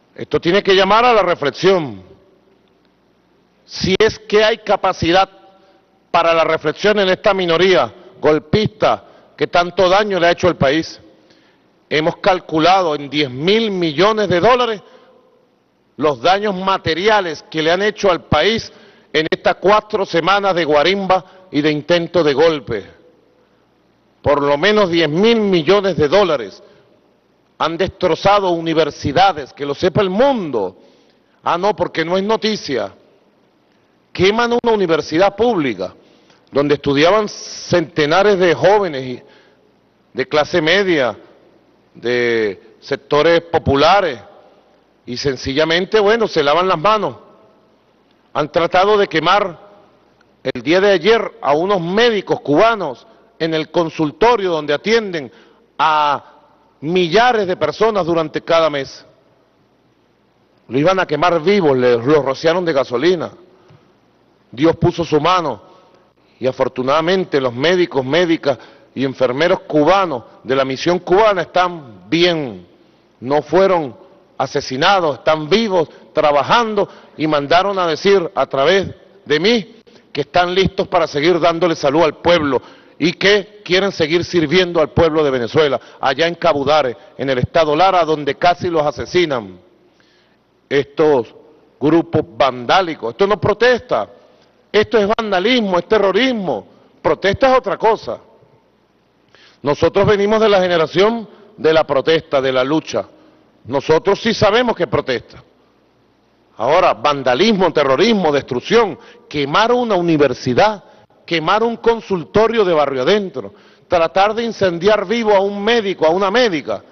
Esto tiene que llamar a la reflexión. Si es que hay capacidad para la reflexión en esta minoría golpista que tanto daño le ha hecho al país. Hemos calculado en diez mil millones de dólares los daños materiales que le han hecho al país en estas cuatro semanas de guarimba y de intento de golpe. Por lo menos diez mil millones de dólares. Han destrozado universidades, que lo sepa el mundo. Ah, no, porque no es noticia. Queman una universidad pública donde estudiaban centenares de jóvenes de clase media, de sectores populares, y sencillamente, bueno, se lavan las manos. Han tratado de quemar el día de ayer a unos médicos cubanos en el consultorio donde atienden a millares de personas durante cada mes. Lo iban a quemar vivos, los rociaron de gasolina. Dios puso su mano y afortunadamente los médicos, médicas y enfermeros cubanos de la misión cubana están bien, no fueron asesinados, están vivos, trabajando, y mandaron a decir a través de mí que están listos para seguir dándole salud al pueblo y que quieren seguir sirviendo al pueblo de Venezuela, allá en Cabudare, en el estado Lara, donde casi los asesinan estos grupos vandálicos. Esto no es protesta, esto es vandalismo, es terrorismo. Protesta es otra cosa. Nosotros venimos de la generación de la protesta, de la lucha. Nosotros sí sabemos que protesta. Ahora, vandalismo, terrorismo, destrucción, quemar una universidad, quemar un consultorio de barrio adentro, tratar de incendiar vivo a un médico, a una médica.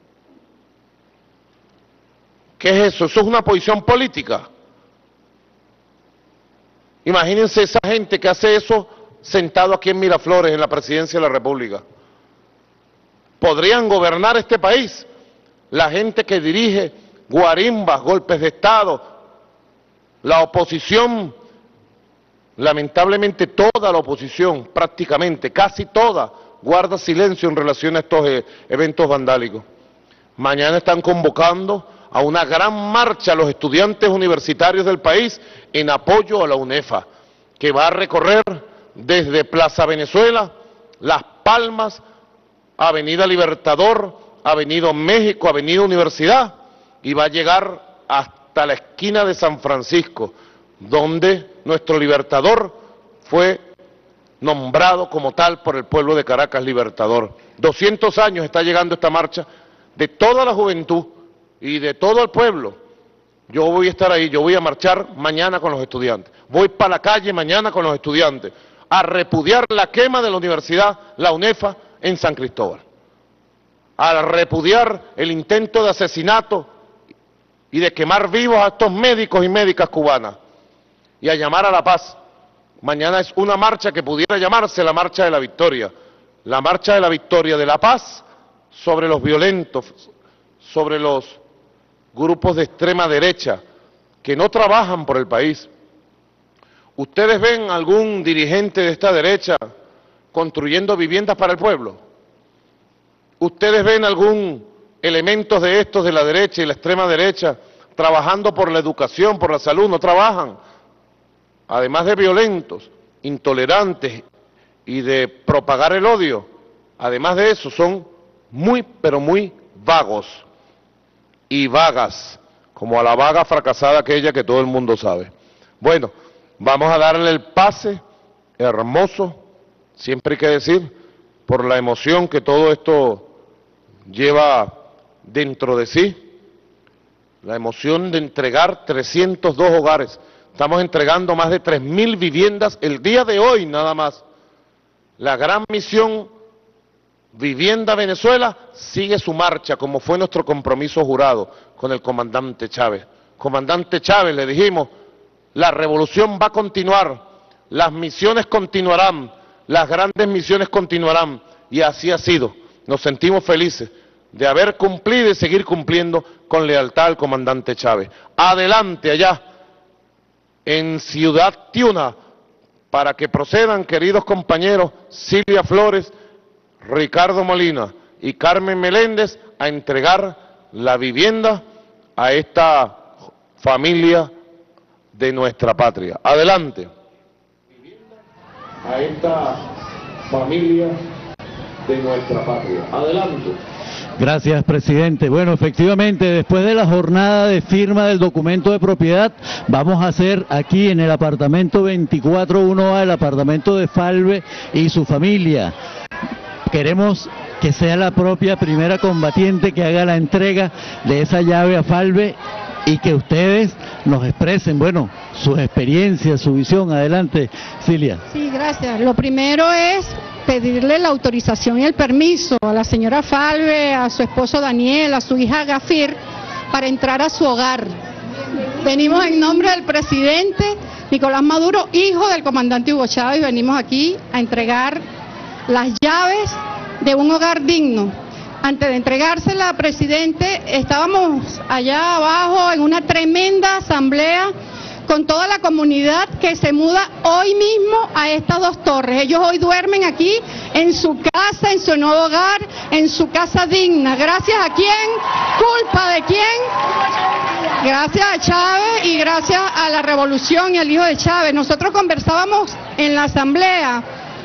¿Qué es eso? Eso es una posición política. Imagínense esa gente que hace eso sentado aquí en Miraflores, en la presidencia de la República. ¿Podrían gobernar este país? La gente que dirige guarimbas, golpes de Estado, la oposición, lamentablemente toda la oposición, prácticamente, casi toda, guarda silencio en relación a estos eh, eventos vandálicos. Mañana están convocando a una gran marcha los estudiantes universitarios del país en apoyo a la UNEFA, que va a recorrer desde Plaza Venezuela, Las Palmas, Avenida Libertador, Avenida México, Avenida Universidad, y va a llegar hasta la esquina de San Francisco, donde nuestro libertador fue nombrado como tal por el pueblo de Caracas, libertador. doscientos años está llegando esta marcha de toda la juventud y de todo el pueblo. Yo voy a estar ahí, yo voy a marchar mañana con los estudiantes. Voy para la calle mañana con los estudiantes a repudiar la quema de la universidad, la UNEFA, en San Cristóbal. A repudiar el intento de asesinato y de quemar vivos a estos médicos y médicas cubanas. Y a llamar a la paz. Mañana es una marcha que pudiera llamarse la Marcha de la Victoria. La Marcha de la Victoria de la Paz sobre los violentos, sobre los grupos de extrema derecha que no trabajan por el país. ¿Ustedes ven algún dirigente de esta derecha construyendo viviendas para el pueblo? ¿Ustedes ven algún elemento de estos de la derecha y la extrema derecha trabajando por la educación, por la salud? No trabajan. Además de violentos, intolerantes y de propagar el odio, además de eso son muy, pero muy vagos y vagas, como a la vaga fracasada aquella que todo el mundo sabe. Bueno, vamos a darle el pase hermoso, siempre hay que decir, por la emoción que todo esto lleva dentro de sí, la emoción de entregar trescientos dos hogares. Estamos entregando más de tres mil viviendas el día de hoy nada más. La gran misión Vivienda Venezuela sigue su marcha, como fue nuestro compromiso jurado con el comandante Chávez. Comandante Chávez, le dijimos, la revolución va a continuar, las misiones continuarán, las grandes misiones continuarán, y así ha sido. Nos sentimos felices de haber cumplido y seguir cumpliendo con lealtad al comandante Chávez. Adelante allá, en Ciudad Tiuna, para que procedan, queridos compañeros, Silvia Flores, Ricardo Molina y Carmen Meléndez, a entregar la vivienda a esta familia de nuestra patria. Adelante. A esta familia de nuestra patria. Adelante. Gracias, presidente. Bueno, efectivamente, después de la jornada de firma del documento de propiedad, vamos a hacer aquí en el apartamento veinticuatro uno A, el apartamento de Falve y su familia. Queremos que sea la propia primera combatiente que haga la entrega de esa llave a Falve y que ustedes nos expresen, bueno, sus experiencias, su visión. Adelante, Cilia. Sí, gracias. Lo primero es pedirle la autorización y el permiso a la señora Falve, a su esposo Daniel, a su hija Gafir, para entrar a su hogar. Venimos en nombre del presidente Nicolás Maduro, hijo del comandante Hugo Chávez, y venimos aquí a entregar las llaves de un hogar digno. Antes de entregársela, presidente, estábamos allá abajo en una tremenda asamblea con toda la comunidad que se muda hoy mismo a estas dos torres. Ellos hoy duermen aquí en su casa, en su nuevo hogar, en su casa digna. ¿Gracias a quién? ¿Culpa de quién? Gracias a Chávez y gracias a la revolución y al hijo de Chávez. Nosotros conversábamos en la asamblea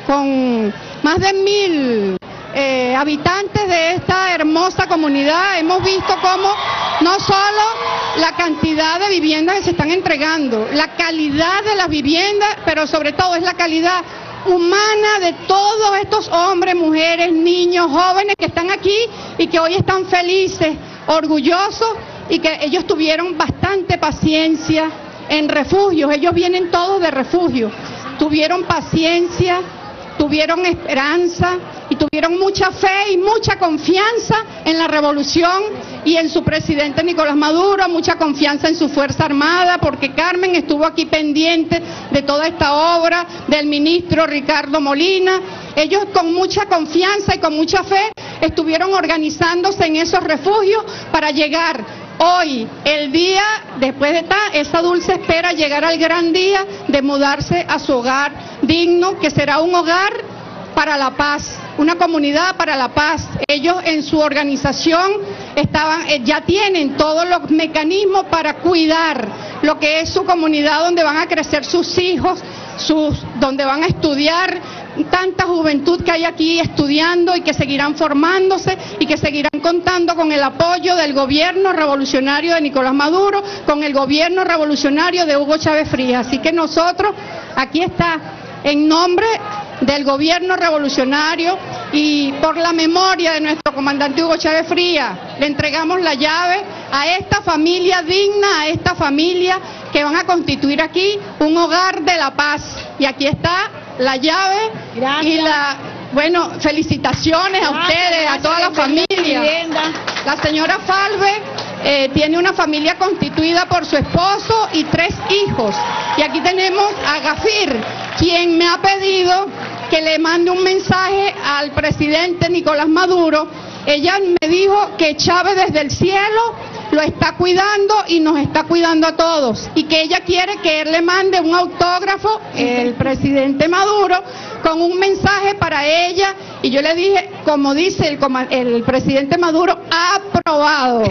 con más de mil eh, habitantes de esta hermosa comunidad. Hemos visto cómo no solo la cantidad de viviendas que se están entregando, la calidad de las viviendas, pero sobre todo es la calidad humana de todos estos hombres, mujeres, niños, jóvenes que están aquí y que hoy están felices, orgullosos, y que ellos tuvieron bastante paciencia en refugios. Ellos vienen todos de refugio, tuvieron paciencia, tuvieron esperanza y tuvieron mucha fe y mucha confianza en la revolución y en su presidente Nicolás Maduro, mucha confianza en su Fuerza Armada, porque Carmen estuvo aquí pendiente de toda esta obra, del ministro Ricardo Molina. Ellos con mucha confianza y con mucha fe estuvieron organizándose en esos refugios para llegar hoy, el día, después de ta, esa dulce espera, llegar al gran día de mudarse a su hogar digno, que será un hogar para la paz, una comunidad para la paz. Ellos en su organización estaban, eh, ya tienen todos los mecanismos para cuidar lo que es su comunidad, donde van a crecer sus hijos, sus, donde van a estudiar, tanta juventud que hay aquí estudiando y que seguirán formándose y que seguirán contando con el apoyo del gobierno revolucionario de Nicolás Maduro, con el gobierno revolucionario de Hugo Chávez Frías. Así que nosotros, aquí está, en nombre del gobierno revolucionario y por la memoria de nuestro comandante Hugo Chávez Frías, le entregamos la llave a esta familia digna, a esta familia que van a constituir aquí un hogar de la paz. Y aquí está la llave. Gracias. Y la, bueno, felicitaciones a ustedes, gracias, a toda la familia. La señora Falve eh, tiene una familia constituida por su esposo y tres hijos. Y aquí tenemos a Gafir, quien me ha pedido que le mande un mensaje al presidente Nicolás Maduro. Ella me dijo que Chávez desde el cielo lo está cuidando y nos está cuidando a todos, y que ella quiere que él le mande un autógrafo, el presidente Maduro, con un mensaje para ella. Y yo le dije, como dice el, el presidente Maduro, aprobado.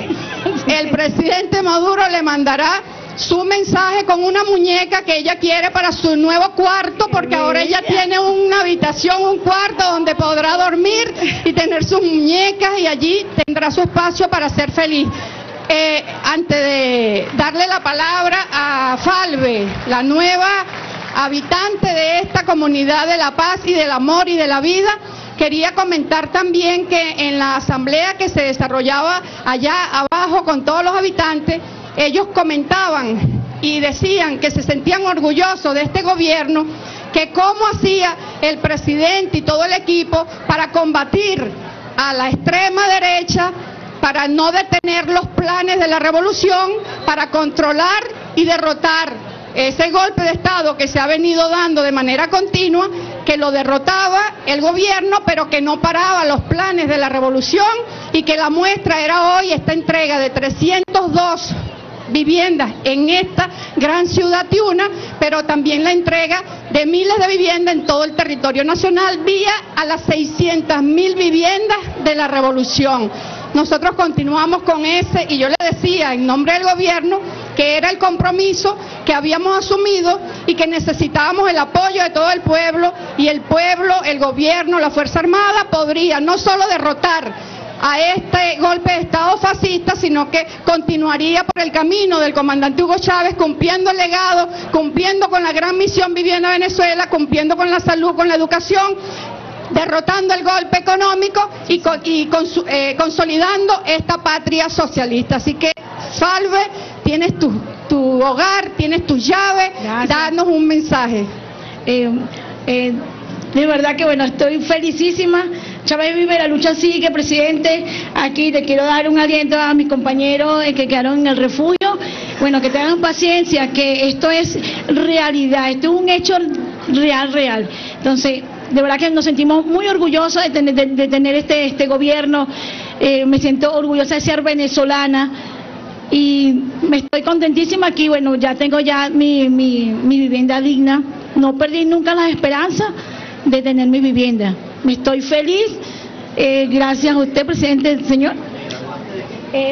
El presidente Maduro le mandará su mensaje con una muñeca que ella quiere para su nuevo cuarto, porque ahora ella tiene una habitación, un cuarto donde podrá dormir y tener sus muñecas, y allí tendrá su espacio para ser feliz. Eh, antes de darle la palabra a Falve, la nueva habitante de esta comunidad de la paz y del amor y de la vida, quería comentar también que en la asamblea que se desarrollaba allá abajo con todos los habitantes, ellos comentaban y decían que se sentían orgullosos de este gobierno, que cómo hacía el presidente y todo el equipo para combatir a la extrema derecha, para no detener los planes de la revolución, para controlar y derrotar ese golpe de Estado que se ha venido dando de manera continua, que lo derrotaba el gobierno, pero que no paraba los planes de la revolución, y que la muestra era hoy esta entrega de trescientas dos viviendas en esta gran ciudad tiuna, pero también la entrega de miles de viviendas en todo el territorio nacional, vía a las seiscientas mil viviendas de la revolución. nosotros continuamos con ese, y yo le decía en nombre del gobierno que era el compromiso que habíamos asumido y que necesitábamos el apoyo de todo el pueblo, y el pueblo, el gobierno, la Fuerza Armada podría no solo derrotar a este golpe de Estado fascista, sino que continuaría por el camino del comandante Hugo Chávez, cumpliendo el legado, cumpliendo con la gran misión Vivienda Venezuela, cumpliendo con la salud, con la educación, derrotando el golpe económico y, con, y con, eh, consolidando esta patria socialista. Así que, Falve, tienes tu, tu hogar, tienes tu llave, danos un mensaje. Eh, eh, de verdad que bueno, estoy felicísima. Chávez vive, la lucha sigue, presidente. Aquí te quiero dar un aliento a mis compañeros que quedaron en el refugio. Bueno, que tengan paciencia, que esto es realidad, esto es un hecho real, real. Entonces, de verdad que nos sentimos muy orgullosos de tener, de, de tener este, este gobierno. Eh, me siento orgullosa de ser venezolana y me estoy contentísima aquí. Bueno, ya tengo ya mi, mi, mi vivienda digna. No perdí nunca la esperanza de tener mi vivienda. Me estoy feliz, eh, gracias a usted, presidente, señor. Eh,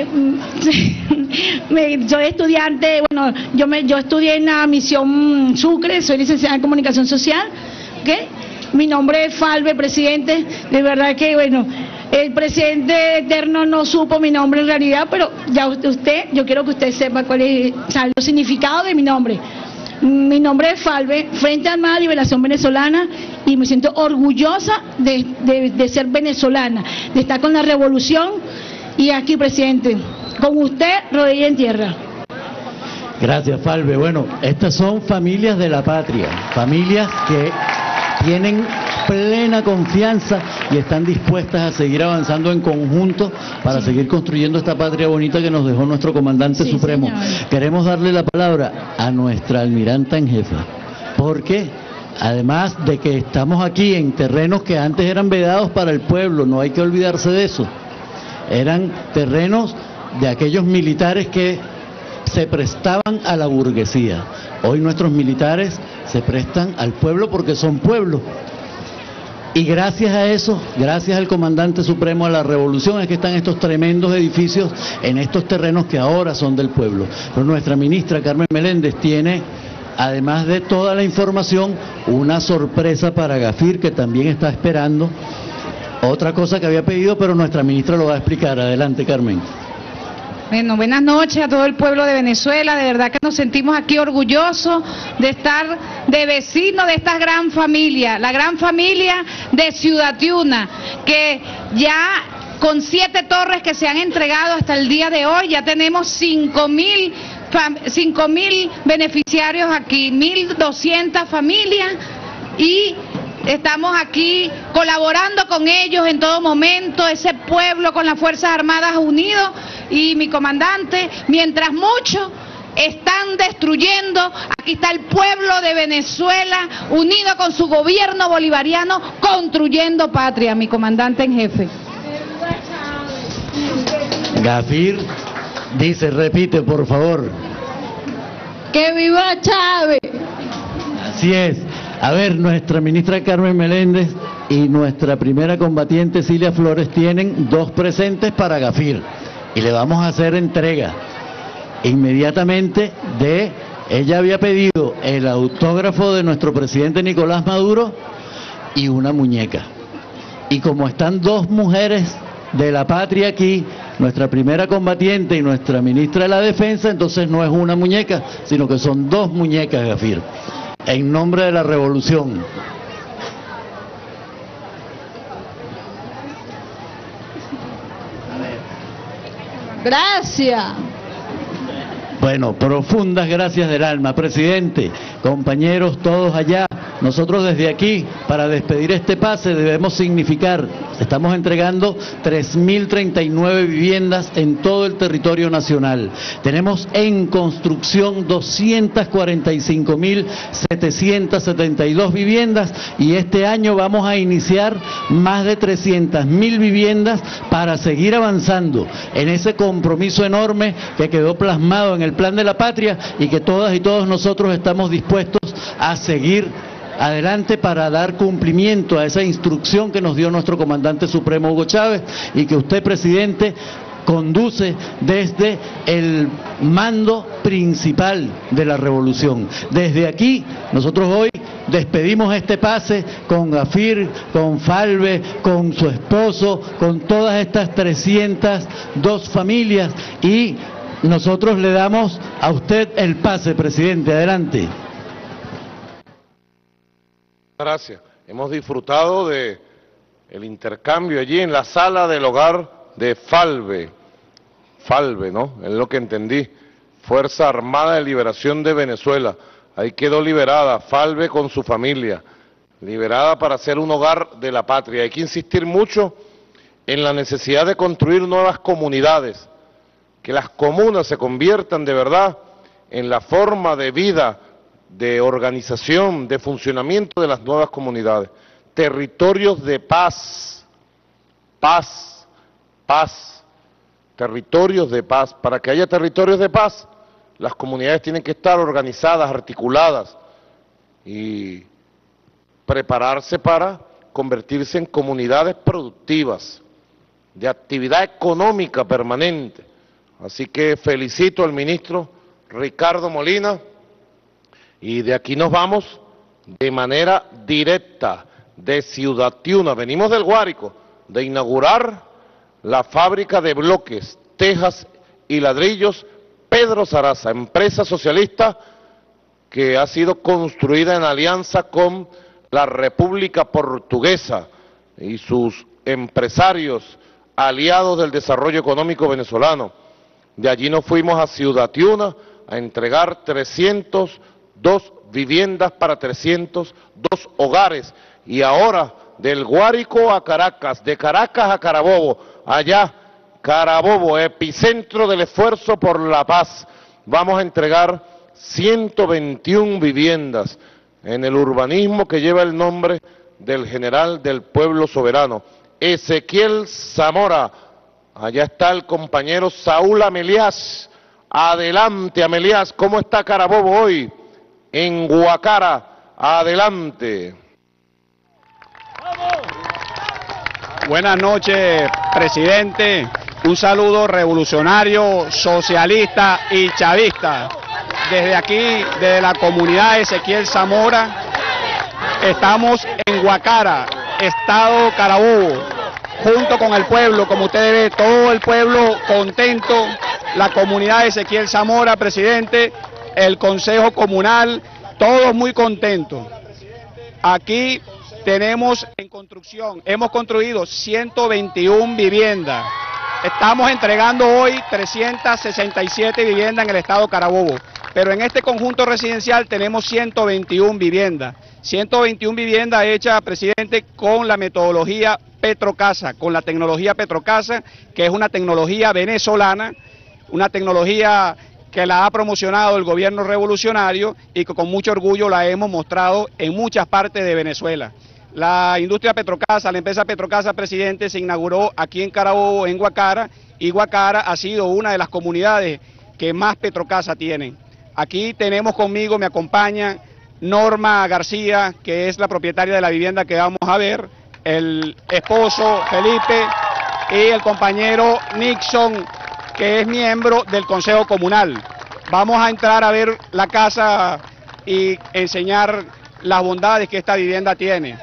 me, soy estudiante, bueno, yo me yo estudié en la misión Sucre, soy licenciada en comunicación social, ¿okay? Mi nombre es Falve, presidente. De verdad que, bueno, el presidente eterno no supo mi nombre en realidad, pero ya usted, yo quiero que usted sepa cuál es, o sea, el significado de mi nombre. Mi nombre es Falve, Frente Armada Liberación Venezolana, y me siento orgullosa de, de, de ser venezolana, de estar con la revolución. Y aquí, presidente, con usted, rodilla en tierra. Gracias, Falve. Bueno, estas son familias de la patria, familias que tienen plena confianza y están dispuestas a seguir avanzando en conjunto para sí. seguir construyendo esta patria bonita que nos dejó nuestro comandante sí, supremo. Señor. Queremos darle la palabra a nuestra almiranta en jefe, porque además de que estamos aquí en terrenos que antes eran vedados para el pueblo, no hay que olvidarse de eso, eran terrenos de aquellos militares que se prestaban a la burguesía. Hoy nuestros militares se prestan al pueblo porque son pueblo. Y gracias a eso, gracias al comandante supremo de la revolución, es que están estos tremendos edificios en estos terrenos que ahora son del pueblo. Pero nuestra ministra Carmen Meléndez tiene, además de toda la información, una sorpresa para Gafir, que también está esperando otra cosa que había pedido, pero nuestra ministra lo va a explicar. Adelante, Carmen. Bueno, buenas noches a todo el pueblo de Venezuela. De verdad que nos sentimos aquí orgullosos de estar de vecinos de esta gran familia, la gran familia de Ciudad Tiuna, que ya con siete torres que se han entregado hasta el día de hoy, ya tenemos cinco mil beneficiarios aquí, mil doscientas familias, y estamos aquí colaborando con ellos en todo momento, ese pueblo con las Fuerzas Armadas unidos, y mi comandante, mientras muchos están destruyendo, aquí está el pueblo de Venezuela unido con su gobierno bolivariano construyendo patria, mi comandante en jefe. Gafir dice, repite por favor. ¡Que viva Chávez! Así es. A ver, nuestra ministra Carmen Meléndez y nuestra primera combatiente Cilia Flores tienen dos presentes para Gafir y le vamos a hacer entrega inmediatamente de, ella había pedido el autógrafo de nuestro presidente Nicolás Maduro y una muñeca. Y como están dos mujeres de la patria aquí, nuestra primera combatiente y nuestra ministra de la Defensa, entonces no es una muñeca, sino que son dos muñecas, Gafir, en nombre de la revolución. Gracias. Bueno, profundas gracias del alma, presidente, compañeros todos allá. Nosotros desde aquí, para despedir este pase, debemos significar, estamos entregando tres mil treinta y nueve viviendas en todo el territorio nacional. Tenemos en construcción doscientas cuarenta y cinco mil setecientas setenta y dos viviendas y este año vamos a iniciar más de trescientas mil viviendas para seguir avanzando en ese compromiso enorme que quedó plasmado en el Plan de la Patria y que todas y todos nosotros estamos dispuestos a seguir adelante para dar cumplimiento a esa instrucción que nos dio nuestro comandante supremo Hugo Chávez y que usted, presidente, conduce desde el mando principal de la revolución. Desde aquí, nosotros hoy despedimos este pase con Gafir, con Falve, con su esposo, con todas estas trescientas dos familias y nosotros le damos a usted el pase, presidente. Adelante. Gracias. Hemos disfrutado de el intercambio allí en la sala del hogar de Falve. Falve, ¿no? Es lo que entendí. Fuerza Armada de Liberación de Venezuela. Ahí quedó liberada Falve con su familia, liberada para ser un hogar de la patria. Hay que insistir mucho en la necesidad de construir nuevas comunidades, que las comunas se conviertan de verdad en la forma de vida, de organización, de funcionamiento de las nuevas comunidades. Territorios de paz, paz, paz. Territorios de paz. Para que haya territorios de paz, las comunidades tienen que estar organizadas, articuladas y prepararse para convertirse en comunidades productivas, de actividad económica permanente. Así que felicito al ministro Ricardo Molina y de aquí nos vamos de manera directa de Ciudad Tiuna. Venimos del Guárico de inaugurar la fábrica de bloques, tejas y ladrillos Pedro Sarasa, empresa socialista que ha sido construida en alianza con la República Portuguesa y sus empresarios aliados del desarrollo económico venezolano. De allí nos fuimos a Ciudad Tiuna a entregar trescientas dos viviendas para trescientos dos hogares y ahora del Guárico a Caracas, de Caracas a Carabobo, allá Carabobo, epicentro del esfuerzo por la paz, vamos a entregar ciento veintiuna viviendas en el urbanismo que lleva el nombre del general del pueblo soberano, Ezequiel Zamora. Allá está el compañero Saúl Ameliás. Adelante, Ameliás, ¿cómo está Carabobo hoy? En Guacara, adelante. Buenas noches, presidente. Un saludo revolucionario, socialista y chavista. Desde aquí, desde la comunidad Ezequiel Zamora, estamos en Guacara, estado Carabobo, junto con el pueblo, como ustedes ven, todo el pueblo contento, la comunidad Ezequiel Zamora, presidente, el consejo comunal, todos muy contentos. Aquí tenemos en construcción, hemos construido ciento veintiuna viviendas. Estamos entregando hoy trescientas sesenta y siete viviendas en el estado Carabobo, pero en este conjunto residencial tenemos ciento veintiuna viviendas. ciento veintiuna viviendas hechas, presidente, con la metodología Petrocasa, con la tecnología Petrocasa, que es una tecnología venezolana, una tecnología que la ha promocionado el gobierno revolucionario y que con mucho orgullo la hemos mostrado en muchas partes de Venezuela. La industria Petrocasa, la empresa Petrocasa, presidente, se inauguró aquí en Carabobo, en Guacara, y Guacara ha sido una de las comunidades que más Petrocasa tienen. Aquí tenemos conmigo, me acompaña Norma García, que es la propietaria de la vivienda que vamos a ver, el esposo Felipe y el compañero Nixon, que es miembro del Consejo Comunal. Vamos a entrar a ver la casa y enseñar las bondades que esta vivienda tiene.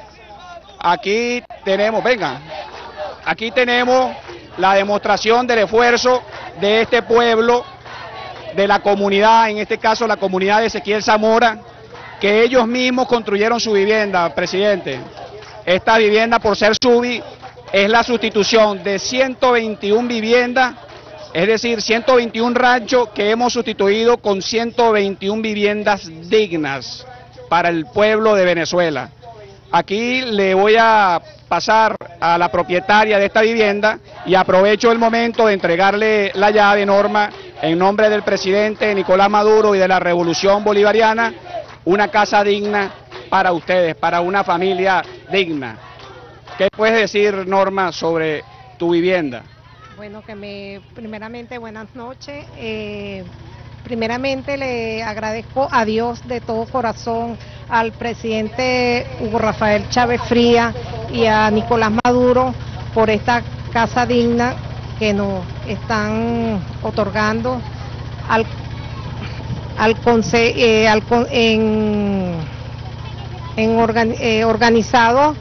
Aquí tenemos, venga, aquí tenemos la demostración del esfuerzo de este pueblo, de la comunidad, en este caso la comunidad de Ezequiel Zamora, que ellos mismos construyeron su vivienda, presidente. Esta vivienda, por ser SUBI, es la sustitución de ciento veintiuna viviendas, es decir, ciento veintiún ranchos que hemos sustituido con ciento veintiuna viviendas dignas para el pueblo de Venezuela. Aquí le voy a pasar a la propietaria de esta vivienda y aprovecho el momento de entregarle la llave, Norma, en nombre del presidente Nicolás Maduro y de la Revolución Bolivariana, una casa digna para ustedes, para una familia digna. ¿Qué puedes decir, Norma, sobre tu vivienda? Bueno, que me, primeramente buenas noches. Eh, primeramente le agradezco a Dios de todo corazón al presidente Hugo Rafael Chávez Frías y a Nicolás Maduro por esta casa digna que nos están otorgando al, al, conce, eh, al en, en organ, eh, organizado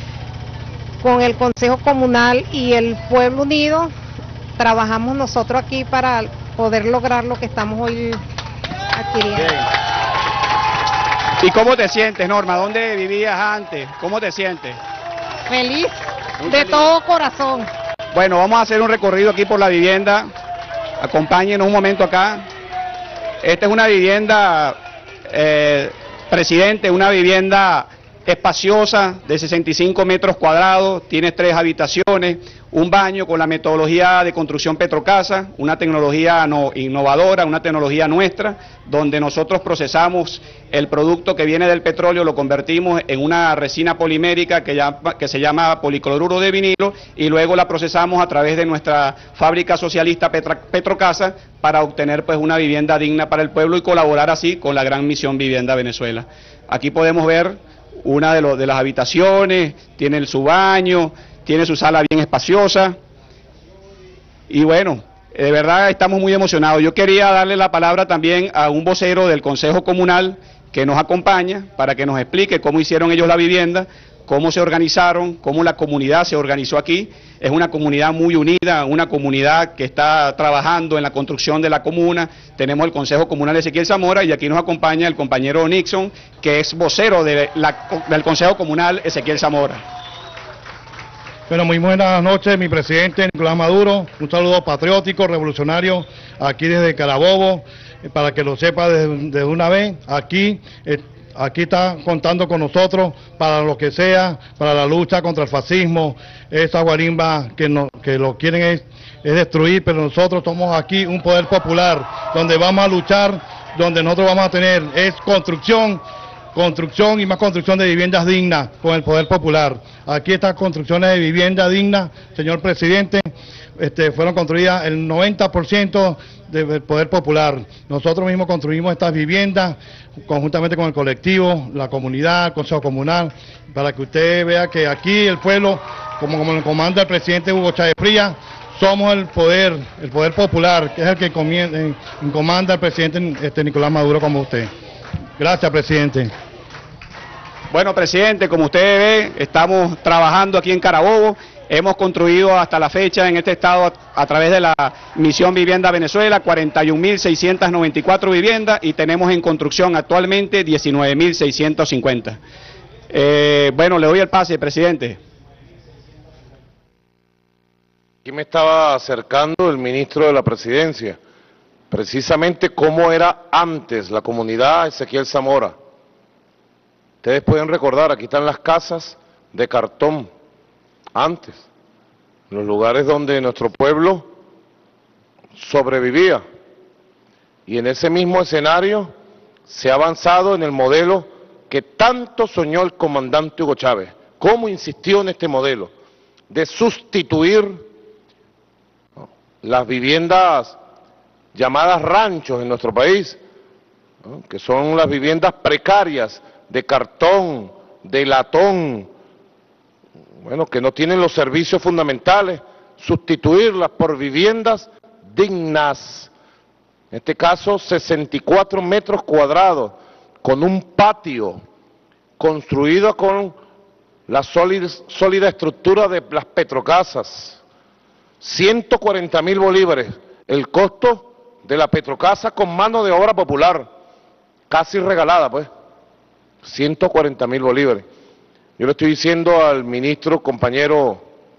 con el Consejo Comunal y el Pueblo Unido. Trabajamos nosotros aquí para poder lograr lo que estamos hoy adquiriendo. Bien. ¿Y cómo te sientes, Norma? ¿Dónde vivías antes? ¿Cómo te sientes? Feliz, Muy de feliz. todo corazón. Bueno, vamos a hacer un recorrido aquí por la vivienda. Acompáñenos un momento acá. Esta es una vivienda, eh, presidente, una vivienda espaciosa de sesenta y cinco metros cuadrados, tiene tres habitaciones, un baño con la metodología de construcción Petrocasa, una tecnología no, innovadora, una tecnología nuestra, donde nosotros procesamos el producto que viene del petróleo, lo convertimos en una resina polimérica que, llama, que se llama policloruro de vinilo y luego la procesamos a través de nuestra fábrica socialista Petra, Petrocasa para obtener pues una vivienda digna para el pueblo y colaborar así con la gran misión Vivienda Venezuela. Aquí podemos ver una de, los, de las habitaciones, tiene el, su baño, tiene su sala bien espaciosa y bueno, de verdad estamos muy emocionados. Yo quería darle la palabra también a un vocero del Consejo Comunal que nos acompaña para que nos explique cómo hicieron ellos la vivienda, cómo se organizaron, cómo la comunidad se organizó aquí. Es una comunidad muy unida, una comunidad que está trabajando en la construcción de la comuna. Tenemos el Consejo Comunal Ezequiel Zamora y aquí nos acompaña el compañero Nixon, que es vocero de la, del Consejo Comunal Ezequiel Zamora. Bueno, muy buenas noches, mi presidente Nicolás Maduro. Un saludo patriótico, revolucionario, aquí desde Carabobo, eh, para que lo sepa desde de una vez. Aquí, eh, aquí está contando con nosotros para lo que sea, para la lucha contra el fascismo, esa guarimba que, no, que lo quieren es, es destruir, pero nosotros somos aquí un poder popular, donde vamos a luchar, donde nosotros vamos a tener es construcción, construcción y más construcción de viviendas dignas con el poder popular. Aquí estas construcciones de vivienda digna, señor presidente, este, fueron construidas el noventa por ciento del poder popular. Nosotros mismos construimos estas viviendas conjuntamente con el colectivo, la comunidad, el Consejo Comunal, para que usted vea que aquí el pueblo, como, como lo comanda el presidente Hugo Chávez Frías, somos el poder, el poder popular, que es el que comien, comanda el presidente este, Nicolás Maduro como usted. Gracias, presidente. Bueno, presidente, como usted ve, estamos trabajando aquí en Carabobo. Hemos construido hasta la fecha en este estado a, a través de la misión Vivienda Venezuela cuarenta y un mil seiscientas noventa y cuatro viviendas y tenemos en construcción actualmente diecinueve mil seiscientas cincuenta. Eh, bueno, le doy el pase, presidente. Aquí me estaba acercando el ministro de la Presidencia, precisamente cómo era antes la comunidad Ezequiel Zamora. Ustedes pueden recordar, aquí están las casas de cartón, antes, los lugares donde nuestro pueblo sobrevivía. Y en ese mismo escenario se ha avanzado en el modelo que tanto soñó el comandante Hugo Chávez. ¿Cómo insistió en este modelo? De sustituir las viviendas llamadas ranchos en nuestro país, ¿no? Que son las viviendas precarias de cartón, de latón, bueno, que no tienen los servicios fundamentales, sustituirlas por viviendas dignas, en este caso sesenta y cuatro metros cuadrados, con un patio construido con la sólida, sólida estructura de las Petrocasas, ciento cuarenta mil bolívares, el costo de la Petrocasa con mano de obra popular, casi regalada pues, ciento cuarenta mil bolívares. Yo le estoy diciendo al ministro, compañero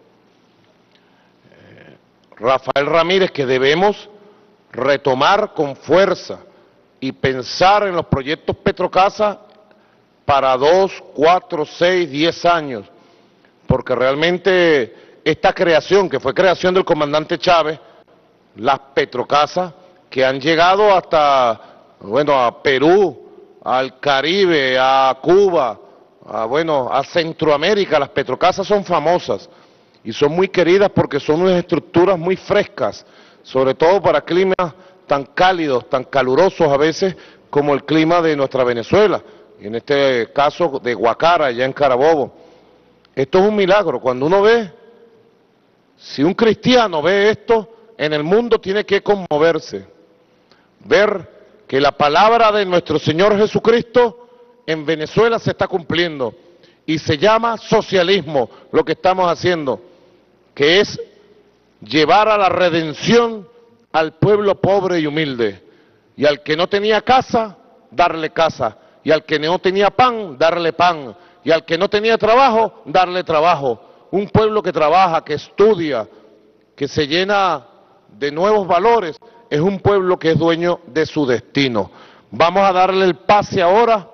eh, Rafael Ramírez, que debemos retomar con fuerza y pensar en los proyectos Petrocasa para dos, cuatro, seis, diez años, porque realmente esta creación, que fue creación del comandante Chávez, las Petrocasas, que han llegado hasta, bueno, a Perú, al Caribe, a Cuba, a, bueno, a Centroamérica. Las Petrocasas son famosas y son muy queridas porque son unas estructuras muy frescas, sobre todo para climas tan cálidos, tan calurosos a veces como el clima de nuestra Venezuela, en este caso de Guacara, allá en Carabobo. Esto es un milagro. Cuando uno ve, si un cristiano ve esto, en el mundo tiene que conmoverse, ver que la palabra de nuestro Señor Jesucristo en Venezuela se está cumpliendo y se llama socialismo lo que estamos haciendo, que es llevar a la redención al pueblo pobre y humilde, y al que no tenía casa, darle casa, y al que no tenía pan, darle pan, y al que no tenía trabajo, darle trabajo. Un pueblo que trabaja, que estudia, que se llena de nuevos valores, es un pueblo que es dueño de su destino. Vamos a darle el pase ahora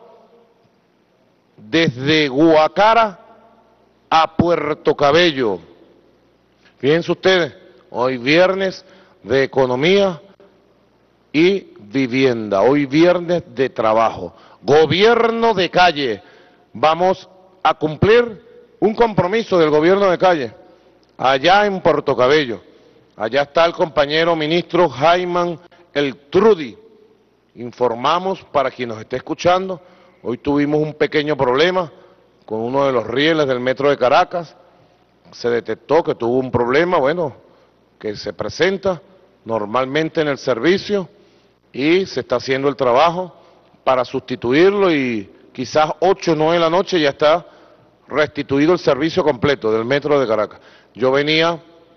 desde Guacara a Puerto Cabello. Fíjense ustedes, hoy viernes de economía y vivienda, hoy viernes de trabajo, gobierno de calle. Vamos a cumplir un compromiso del gobierno de calle allá en Puerto Cabello. Allá está el compañero ministro Jaime El Trudi. Informamos para quien nos esté escuchando, hoy tuvimos un pequeño problema con uno de los rieles del metro de Caracas. Se detectó que tuvo un problema, bueno, que se presenta normalmente en el servicio y se está haciendo el trabajo para sustituirlo y quizás ocho o nueve de la noche ya está restituido el servicio completo del metro de Caracas. Yo venía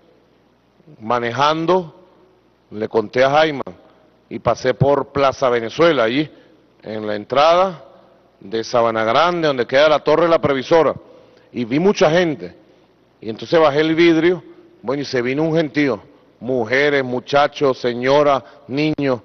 manejando, le conté a Jaime, y pasé por Plaza Venezuela, allí, en la entrada de Sabana Grande, donde queda la Torre de la Previsora, y vi mucha gente, y entonces bajé el vidrio, bueno, y se vino un gentío, mujeres, muchachos, señoras, niños,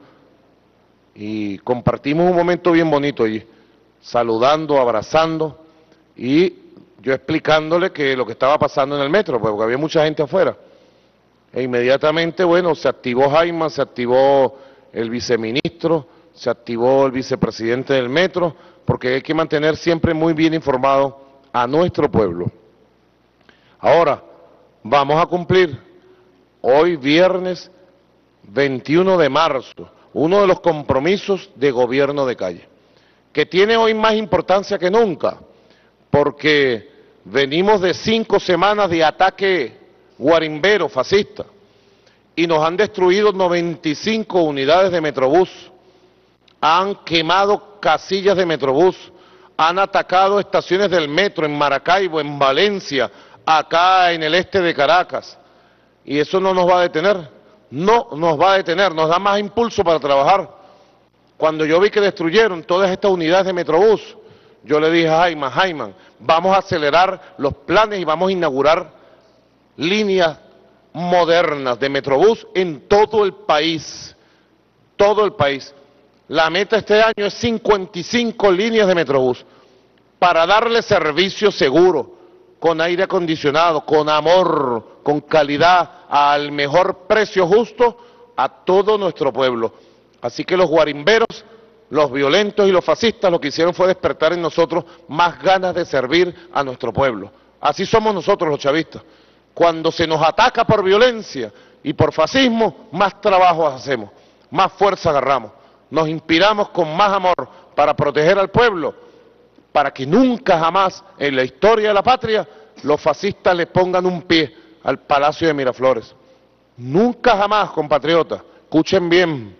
y compartimos un momento bien bonito allí, saludando, abrazando, y yo explicándole que lo que estaba pasando en el metro, pues, porque había mucha gente afuera. E inmediatamente, bueno, se activó Jaime, se activó el viceministro, se activó el vicepresidente del metro, porque hay que mantener siempre muy bien informado a nuestro pueblo. Ahora, vamos a cumplir hoy viernes veintiuno de marzo, uno de los compromisos de gobierno de calle, que tiene hoy más importancia que nunca, porque venimos de cinco semanas de ataque guarimbero, fascista, y nos han destruido noventa y cinco unidades de Metrobús, han quemado casillas de Metrobús, han atacado estaciones del metro en Maracaibo, en Valencia, acá en el este de Caracas, y eso no nos va a detener, no nos va a detener, nos da más impulso para trabajar. Cuando yo vi que destruyeron todas estas unidades de Metrobús, yo le dije a Jaime, Jaime, vamos a acelerar los planes y vamos a inaugurar líneas modernas de Metrobús en todo el país, todo el país. La meta este año es cincuenta y cinco líneas de Metrobús para darle servicio seguro, con aire acondicionado, con amor, con calidad, al mejor precio justo a todo nuestro pueblo. Así que los guarimberos, los violentos y los fascistas lo que hicieron fue despertar en nosotros más ganas de servir a nuestro pueblo. Así somos nosotros los chavistas. Cuando se nos ataca por violencia y por fascismo, más trabajo hacemos, más fuerza agarramos, nos inspiramos con más amor para proteger al pueblo, para que nunca jamás en la historia de la patria los fascistas le pongan un pie al Palacio de Miraflores. Nunca jamás, compatriotas, escuchen bien,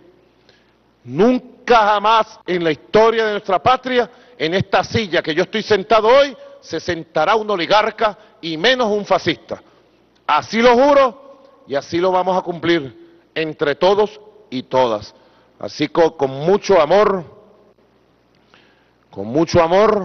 nunca jamás en la historia de nuestra patria, en esta silla que yo estoy sentado hoy, se sentará un oligarca y menos un fascista. Así lo juro y así lo vamos a cumplir entre todos y todas. Así que con mucho amor, con mucho amor,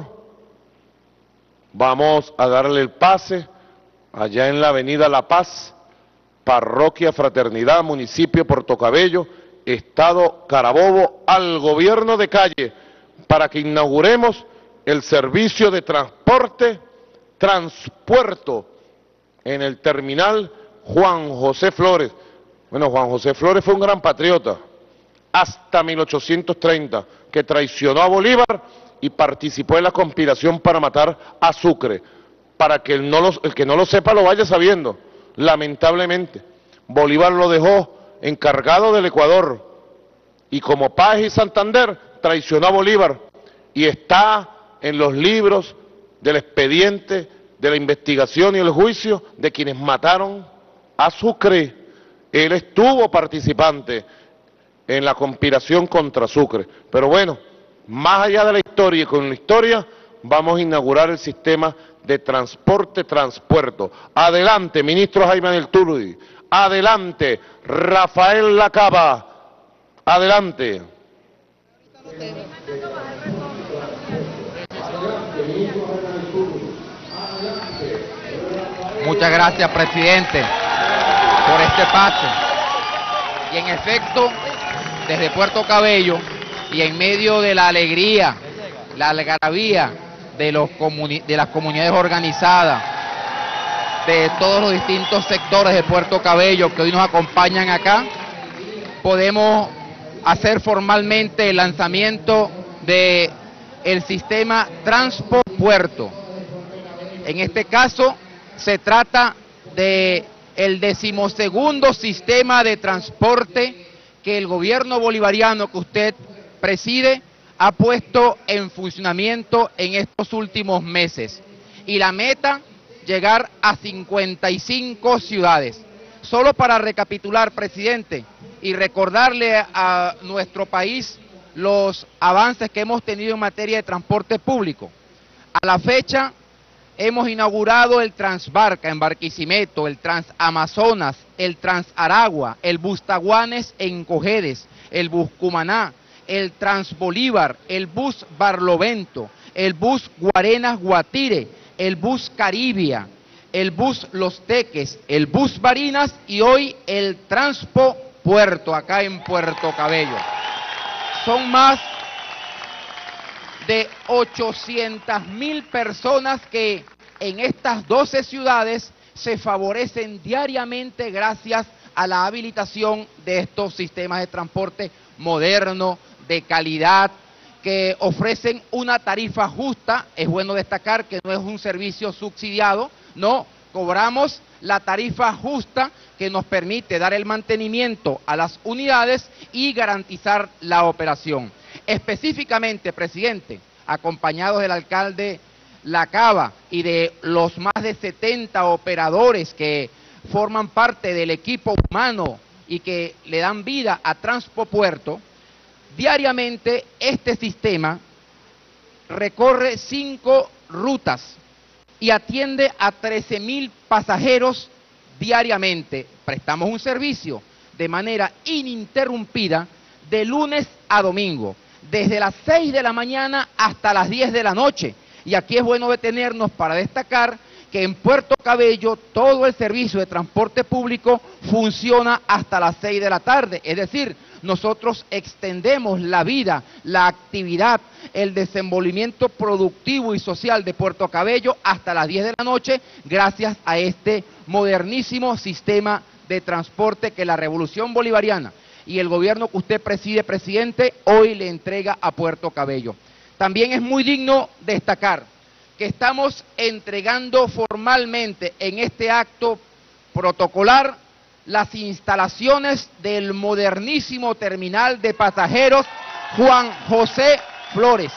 vamos a darle el pase allá en la avenida La Paz, Parroquia Fraternidad, municipio Puerto Cabello, Estado Carabobo, al gobierno de calle, para que inauguremos el servicio de transporte, transpuerto, en el terminal Juan José Flores. Bueno, Juan José Flores fue un gran patriota, hasta mil ochocientos treinta, que traicionó a Bolívar y participó en la conspiración para matar a Sucre. Para que el, no lo, el que no lo sepa lo vaya sabiendo. Lamentablemente, Bolívar lo dejó encargado del Ecuador, y como Páez y Santander traicionó a Bolívar y está en los libros del expediente, de la investigación y el juicio de quienes mataron a Sucre. Él estuvo participante en la conspiración contra Sucre. Pero bueno, más allá de la historia y con la historia, vamos a inaugurar el sistema de transporte transpuerto. Adelante, ministro Jaime Anelturdi. Adelante, Rafael Lacaba. Adelante. Muchas gracias, presidente, por este pacto. Y en efecto, desde Puerto Cabello y en medio de la alegría, la algarabía de, los comuni- de las comunidades organizadas, de todos los distintos sectores de Puerto Cabello que hoy nos acompañan acá, podemos hacer formalmente el lanzamiento de el sistema Transpo Puerto. En este caso se trata de el decimosegundo sistema de transporte que el gobierno bolivariano que usted preside ha puesto en funcionamiento en estos últimos meses. Y la meta, llegar a cincuenta y cinco ciudades. Solo para recapitular, presidente, y recordarle a nuestro país los avances que hemos tenido en materia de transporte público. A la fecha hemos inaugurado el Transbarca en Barquisimeto, el Transamazonas, el Transaragua, el Bustaguanes en Cojedes, el Bus Cumaná, el Transbolívar, el Bus Barlovento, el Bus Guarenas Guatire, el Bus Caribia, el Bus Los Teques, el Bus Barinas y hoy el Transpo Puerto, acá en Puerto Cabello. Son más de ochocientas mil personas que en estas doce ciudades se favorecen diariamente gracias a la habilitación de estos sistemas de transporte moderno, de calidad, que ofrecen una tarifa justa. Es bueno destacar que no es un servicio subsidiado, no, cobramos la tarifa justa que nos permite dar el mantenimiento a las unidades y garantizar la operación. Específicamente, presidente, acompañados del alcalde Lacaba y de los más de setenta operadores que forman parte del equipo humano y que le dan vida a Transpo Puerto, diariamente este sistema recorre cinco rutas y atiende a trece mil pasajeros diariamente. Prestamos un servicio de manera ininterrumpida de lunes a domingo, desde las seis de la mañana hasta las diez de la noche. Y aquí es bueno detenernos para destacar que en Puerto Cabello todo el servicio de transporte público funciona hasta las seis de la tarde. Es decir, nosotros extendemos la vida, la actividad, el desenvolvimiento productivo y social de Puerto Cabello hasta las diez de la noche gracias a este modernísimo sistema de transporte que la Revolución Bolivariana y el gobierno que usted preside, presidente, hoy le entrega a Puerto Cabello. También es muy digno destacar que estamos entregando formalmente en este acto protocolar las instalaciones del modernísimo terminal de pasajeros Juan José Flores.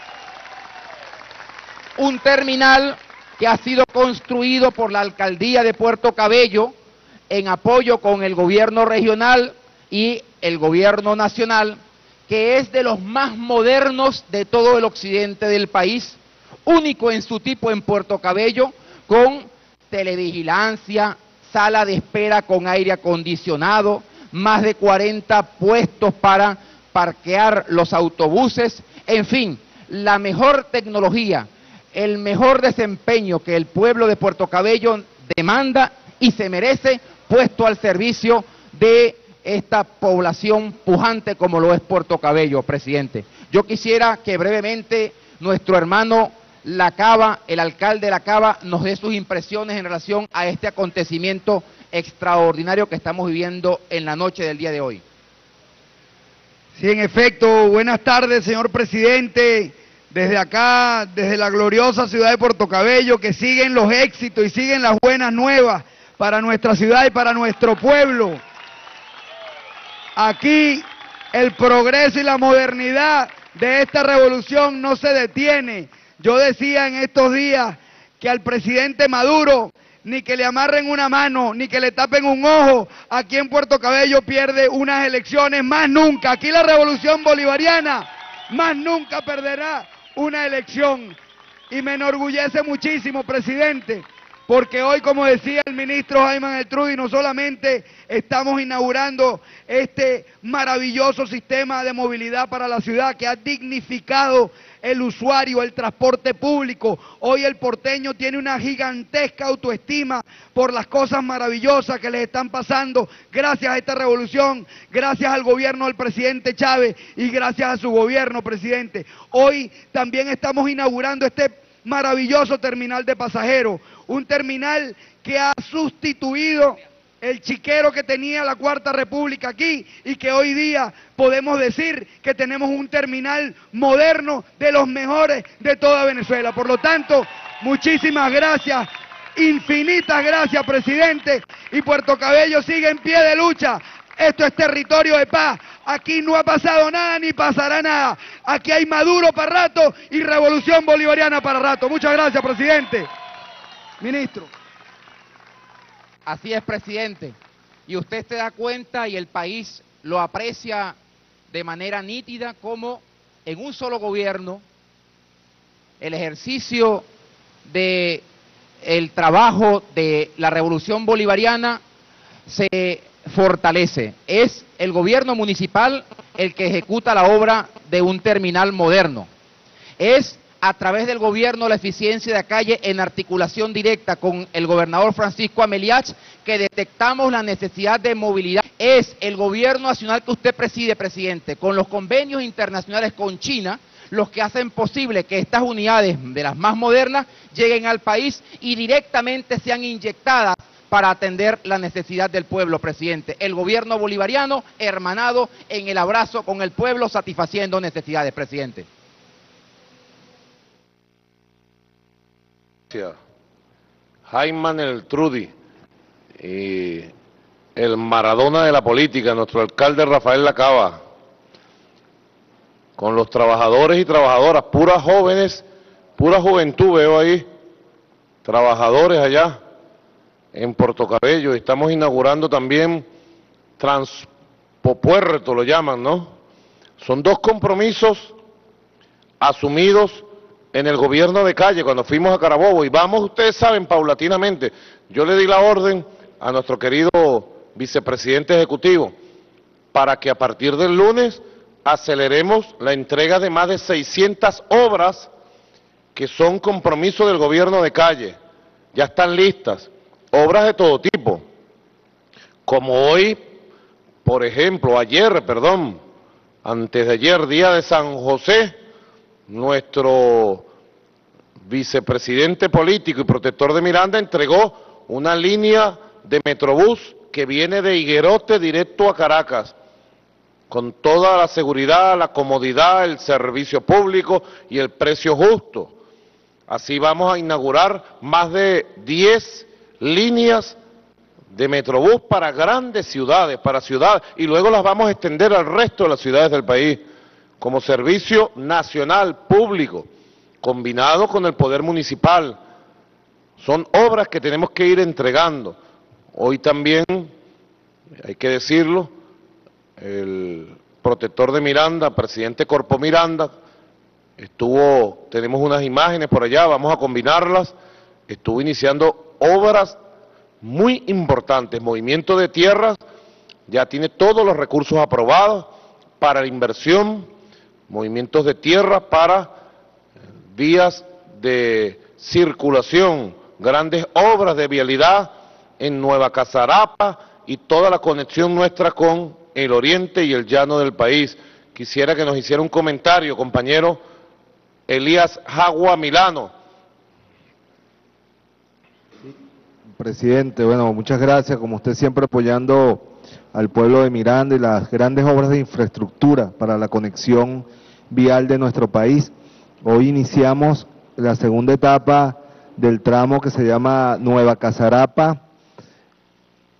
Un terminal que ha sido construido por la alcaldía de Puerto Cabello en apoyo con el gobierno regional y el gobierno nacional, que es de los más modernos de todo el occidente del país, único en su tipo en Puerto Cabello, con televigilancia, sala de espera con aire acondicionado, más de cuarenta puestos para parquear los autobuses, en fin, la mejor tecnología, el mejor desempeño que el pueblo de Puerto Cabello demanda y se merece, puesto al servicio de esta población pujante como lo es Puerto Cabello, presidente. Yo quisiera que brevemente nuestro hermano Lacaba, el alcalde Lacaba, nos dé sus impresiones en relación a este acontecimiento extraordinario que estamos viviendo en la noche del día de hoy. Sí, en efecto, buenas tardes, señor presidente. Desde acá, desde la gloriosa ciudad de Puerto Cabello, que siguen los éxitos y siguen las buenas nuevas para nuestra ciudad y para nuestro pueblo. Aquí el progreso y la modernidad de esta revolución no se detiene. Yo decía en estos días que al presidente Maduro ni que le amarren una mano, ni que le tapen un ojo, aquí en Puerto Cabello pierde unas elecciones más nunca. Aquí la revolución bolivariana más nunca perderá una elección. Y me enorgullece muchísimo, presidente, porque hoy, como decía el ministro Jaime Eltrudy, no solamente estamos inaugurando este maravilloso sistema de movilidad para la ciudad que ha dignificado el usuario, el transporte público. Hoy el porteño tiene una gigantesca autoestima por las cosas maravillosas que les están pasando gracias a esta revolución, gracias al gobierno del presidente Chávez y gracias a su gobierno, presidente. Hoy también estamos inaugurando este maravilloso terminal de pasajeros, un terminal que ha sustituido el chiquero que tenía la Cuarta República aquí y que hoy día podemos decir que tenemos un terminal moderno de los mejores de toda Venezuela. Por lo tanto, muchísimas gracias, infinitas gracias, presidente, y Puerto Cabello sigue en pie de lucha. Esto es territorio de paz. Aquí no ha pasado nada ni pasará nada. Aquí hay Maduro para rato y revolución bolivariana para rato. Muchas gracias, presidente. Ministro. Así es, presidente. Y usted se da cuenta y el país lo aprecia de manera nítida como en un solo gobierno el ejercicio de el trabajo de la revolución bolivariana se fortalece. Es el gobierno municipal el que ejecuta la obra de un terminal moderno. Es a través del gobierno la eficiencia de la calle en articulación directa con el gobernador Francisco Ameliach que detectamos la necesidad de movilidad. Es el gobierno nacional que usted preside, presidente, con los convenios internacionales con China, los que hacen posible que estas unidades de las más modernas lleguen al país y directamente sean inyectadas para atender la necesidad del pueblo, presidente. El gobierno bolivariano hermanado en el abrazo con el pueblo, satisfaciendo necesidades, presidente. Jaime Eltrudy, y el Maradona de la política, nuestro alcalde Rafael Lacaba, con los trabajadores y trabajadoras, puras jóvenes, pura juventud veo ahí, trabajadores allá en Puerto Cabello. Estamos inaugurando también Transpopuerto, lo llaman, ¿no? Son dos compromisos asumidos en el gobierno de Calle, cuando fuimos a Carabobo, y vamos, ustedes saben, paulatinamente. Yo le di la orden a nuestro querido vicepresidente ejecutivo para que a partir del lunes aceleremos la entrega de más de seiscientas obras que son compromiso del gobierno de Calle. Ya están listas, obras de todo tipo, como hoy, por ejemplo, ayer, perdón, antes de ayer, día de San José, nuestro vicepresidente político y protector de Miranda entregó una línea de Metrobús que viene de Higuerote directo a Caracas, con toda la seguridad, la comodidad, el servicio público y el precio justo. Así vamos a inaugurar más de diez líneas de Metrobús para grandes ciudades, para ciudades, y luego las vamos a extender al resto de las ciudades del país, como servicio nacional, público, combinado con el poder municipal. Son obras que tenemos que ir entregando. Hoy también, hay que decirlo, el protector de Miranda, presidente Corpo Miranda, estuvo, tenemos unas imágenes por allá, vamos a combinarlas, estuvo iniciando obras muy importantes. Movimiento de Tierras ya tiene todos los recursos aprobados para la inversión, movimientos de tierra para vías de circulación, grandes obras de vialidad en Nueva Casarapa y toda la conexión nuestra con el oriente y el llano del país. Quisiera que nos hiciera un comentario, compañero Elías Jagua Milano. Presidente, bueno, muchas gracias, como usted siempre apoyando al pueblo de Miranda y las grandes obras de infraestructura para la conexión vial de nuestro país. Hoy iniciamos la segunda etapa del tramo que se llama Nueva Casarapa,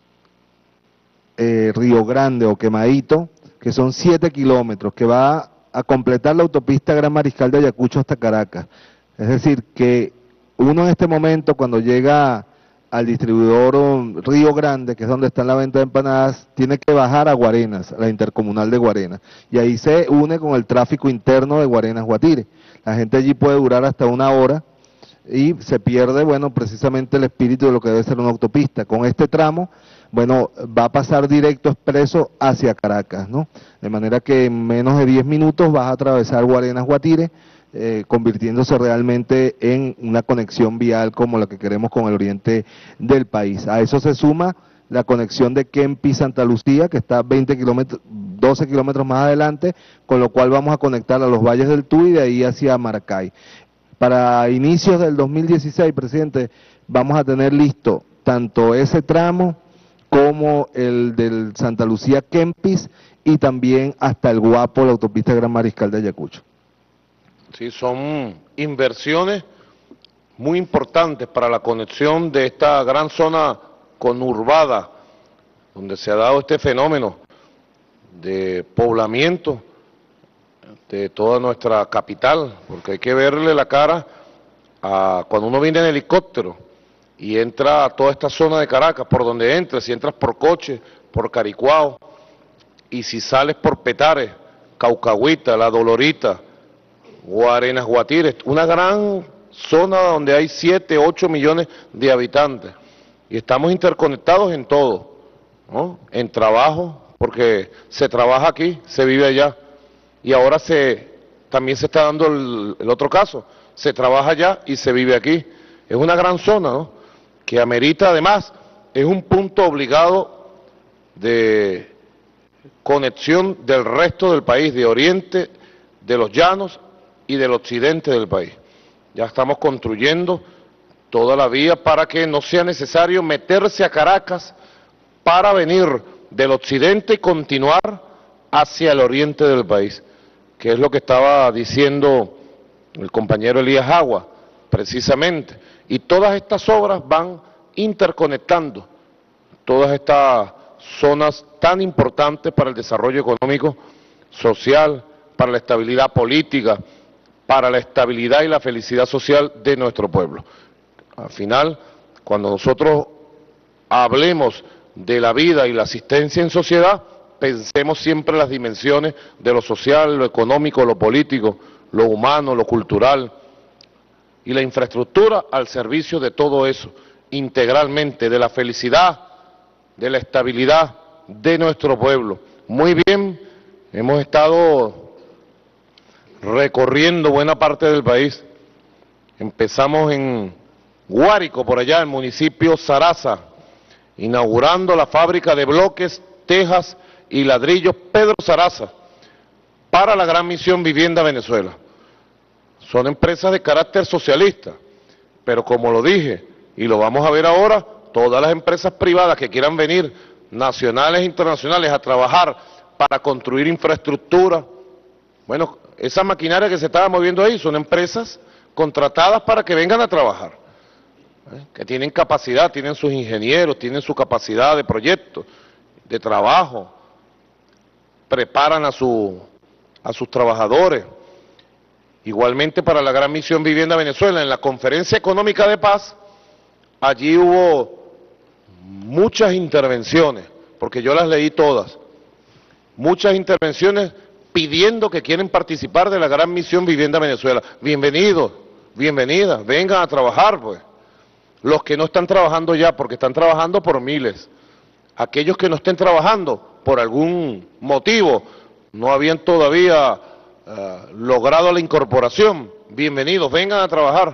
eh, Río Grande o Quemadito, que son siete kilómetros, que va a completar la autopista Gran Mariscal de Ayacucho hasta Caracas. Es decir, que uno en este momento cuando llega al distribuidor Río Grande, que es donde está la venta de empanadas, tiene que bajar a Guarenas, a la intercomunal de Guarenas, y ahí se une con el tráfico interno de Guarenas-Guatire. La gente allí puede durar hasta una hora y se pierde, bueno, precisamente el espíritu de lo que debe ser una autopista. Con este tramo, bueno, va a pasar directo expreso hacia Caracas, ¿no? De manera que en menos de diez minutos vas a atravesar Guarenas-Guatire, Eh, convirtiéndose realmente en una conexión vial como la que queremos con el oriente del país. A eso se suma la conexión de Kempi-Santa Lucía, que está veinte kilómetros, doce kilómetros más adelante, con lo cual vamos a conectar a los valles del Tuy y de ahí hacia Maracay. Para inicios del dos mil dieciséis, presidente, vamos a tener listo tanto ese tramo como el del Santa Lucía-Kempis y también hasta el Guapo, la autopista Gran Mariscal de Ayacucho. Sí, son inversiones muy importantes para la conexión de esta gran zona conurbada, donde se ha dado este fenómeno de poblamiento de toda nuestra capital, porque hay que verle la cara a cuando uno viene en helicóptero y entra a toda esta zona de Caracas, por donde entres, si entras por Coche, por Caricuao, y si sales por Petare, Caucahuita, La Dolorita, Guarenas-Guatire, una gran zona donde hay siete, ocho millones de habitantes y estamos interconectados en todo, ¿no? En trabajo, porque se trabaja aquí, se vive allá y ahora se también se está dando el, el otro caso, se trabaja allá y se vive aquí. Es una gran zona, ¿no? Que amerita además, es un punto obligado de conexión del resto del país, de oriente, de los llanos y del occidente del país. Ya estamos construyendo toda la vía para que no sea necesario meterse a Caracas para venir del occidente y continuar hacia el oriente del país, que es lo que estaba diciendo el compañero Elías Agua, precisamente. Y todas estas obras van interconectando todas estas zonas tan importantes para el desarrollo económico, social, para la estabilidad política, para la estabilidad y la felicidad social de nuestro pueblo. Al final, cuando nosotros hablemos de la vida y la asistencia en sociedad, pensemos siempre en las dimensiones de lo social, lo económico, lo político, lo humano, lo cultural, y la infraestructura al servicio de todo eso, integralmente, de la felicidad, de la estabilidad de nuestro pueblo. Muy bien, hemos estado recorriendo buena parte del país. Empezamos en Guárico, por allá, el municipio Zaraza, inaugurando la fábrica de bloques, tejas y ladrillos Pedro Zaraza, para la Gran Misión Vivienda Venezuela. Son empresas de carácter socialista, pero como lo dije, y lo vamos a ver ahora, todas las empresas privadas que quieran venir, nacionales e internacionales, a trabajar para construir infraestructura, bueno, esa maquinaria que se estaba moviendo ahí son empresas contratadas para que vengan a trabajar, ¿eh? Que tienen capacidad, tienen sus ingenieros, tienen su capacidad de proyecto, de trabajo, preparan a, su, a sus trabajadores. Igualmente para la Gran Misión Vivienda Venezuela, en la Conferencia Económica de Paz, allí hubo muchas intervenciones, porque yo las leí todas, muchas intervenciones pidiendo que quieren participar de la Gran Misión Vivienda Venezuela. Bienvenidos, bienvenidas, vengan a trabajar, pues. Los que no están trabajando ya, porque están trabajando por miles. Aquellos que no estén trabajando, por algún motivo, no habían todavía uh, logrado la incorporación, bienvenidos, vengan a trabajar.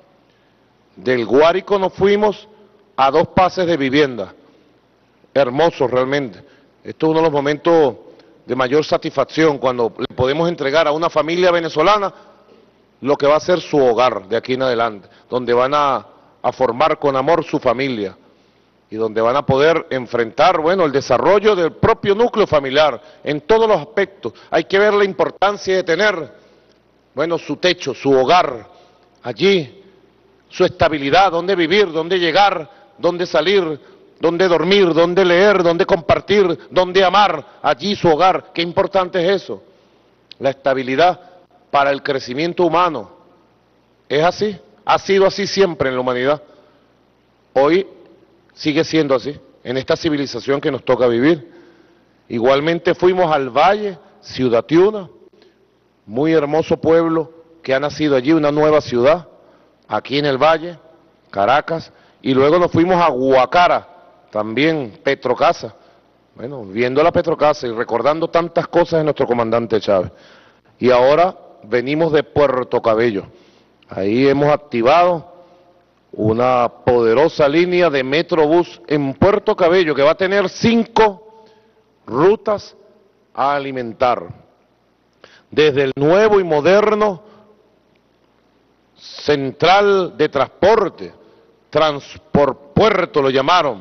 Del Guárico nos fuimos a dos pases de vivienda, hermosos realmente. Esto es uno de los momentos de mayor satisfacción, cuando le podemos entregar a una familia venezolana lo que va a ser su hogar de aquí en adelante, donde van a, a formar con amor su familia y donde van a poder enfrentar, bueno, el desarrollo del propio núcleo familiar en todos los aspectos. Hay que ver la importancia de tener, bueno, su techo, su hogar allí, su estabilidad, dónde vivir, dónde llegar, dónde salir, dónde dormir, dónde leer, dónde compartir, dónde amar, allí su hogar. Qué importante es eso. la estabilidad para el crecimiento humano. Es así, ha sido así siempre en la humanidad. Hoy sigue siendo así, en esta civilización que nos toca vivir. Igualmente fuimos al Valle, Ciudad Tiuna, muy hermoso pueblo que ha nacido allí, una nueva ciudad, aquí en el Valle, Caracas, y luego nos fuimos a Guacara, también Petrocasa, bueno, viendo la Petrocasa y recordando tantas cosas de nuestro comandante Chávez. Y ahora venimos de Puerto Cabello, ahí hemos activado una poderosa línea de Metrobús en Puerto Cabello que va a tener cinco rutas a alimentar. Desde el nuevo y moderno Central de Transporte, Transportpuerto lo llamaron.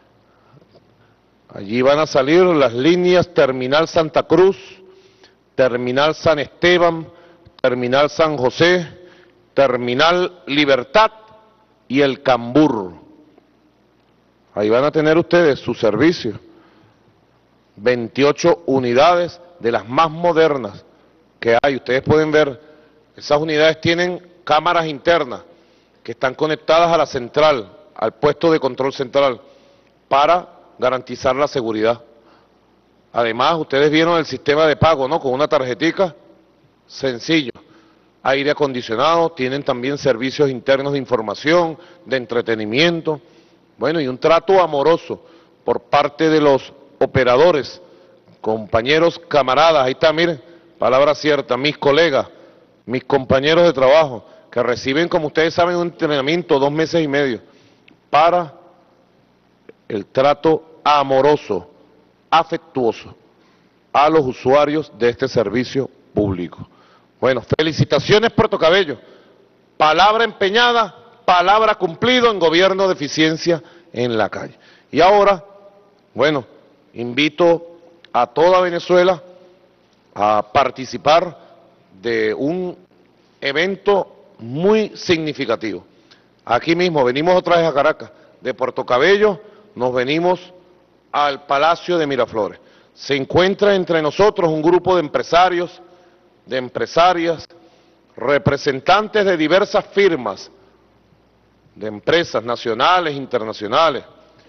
Allí van a salir las líneas Terminal Santa Cruz, Terminal San Esteban, Terminal San José, Terminal Libertad y el Cambur. Ahí van a tener ustedes su servicio. veintiocho unidades de las más modernas que hay. Ustedes pueden ver, esas unidades tienen cámaras internas que están conectadas a la central, al puesto de control central, para garantizar la seguridad. Además, ustedes vieron el sistema de pago, ¿no? Con una tarjetica, sencillo. Aire acondicionado, tienen también servicios internos de información, de entretenimiento, bueno, y un trato amoroso por parte de los operadores, compañeros, camaradas, ahí está, miren, palabra cierta, mis colegas, mis compañeros de trabajo, que reciben, como ustedes saben, un entrenamiento dos meses y medio, para el trato amoroso, afectuoso, a los usuarios de este servicio público. Bueno, felicitaciones Puerto Cabello, palabra empeñada, palabra cumplido en gobierno de eficiencia en la calle. Y ahora, bueno, invito a toda Venezuela a participar de un evento muy significativo. Aquí mismo, venimos otra vez a Caracas, de Puerto Cabello nos venimos al Palacio de Miraflores. Se encuentra entre nosotros un grupo de empresarios, de empresarias, representantes de diversas firmas, de empresas nacionales, internacionales,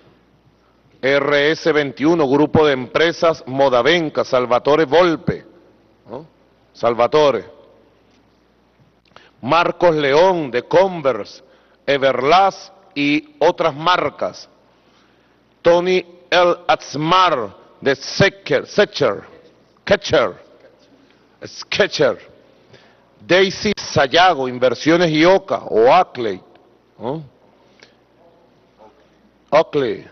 R S veintiuno, grupo de empresas Modavenca, Salvatore Volpe, ¿no? Salvatore, Marcos León de Converse, Everlast y otras marcas, Tony L. Atzmar de Secher, Secher, Ketcher, Sketcher, Daisy Sayago, Inversiones y Oca, o Ackley, ¿no? Oakley,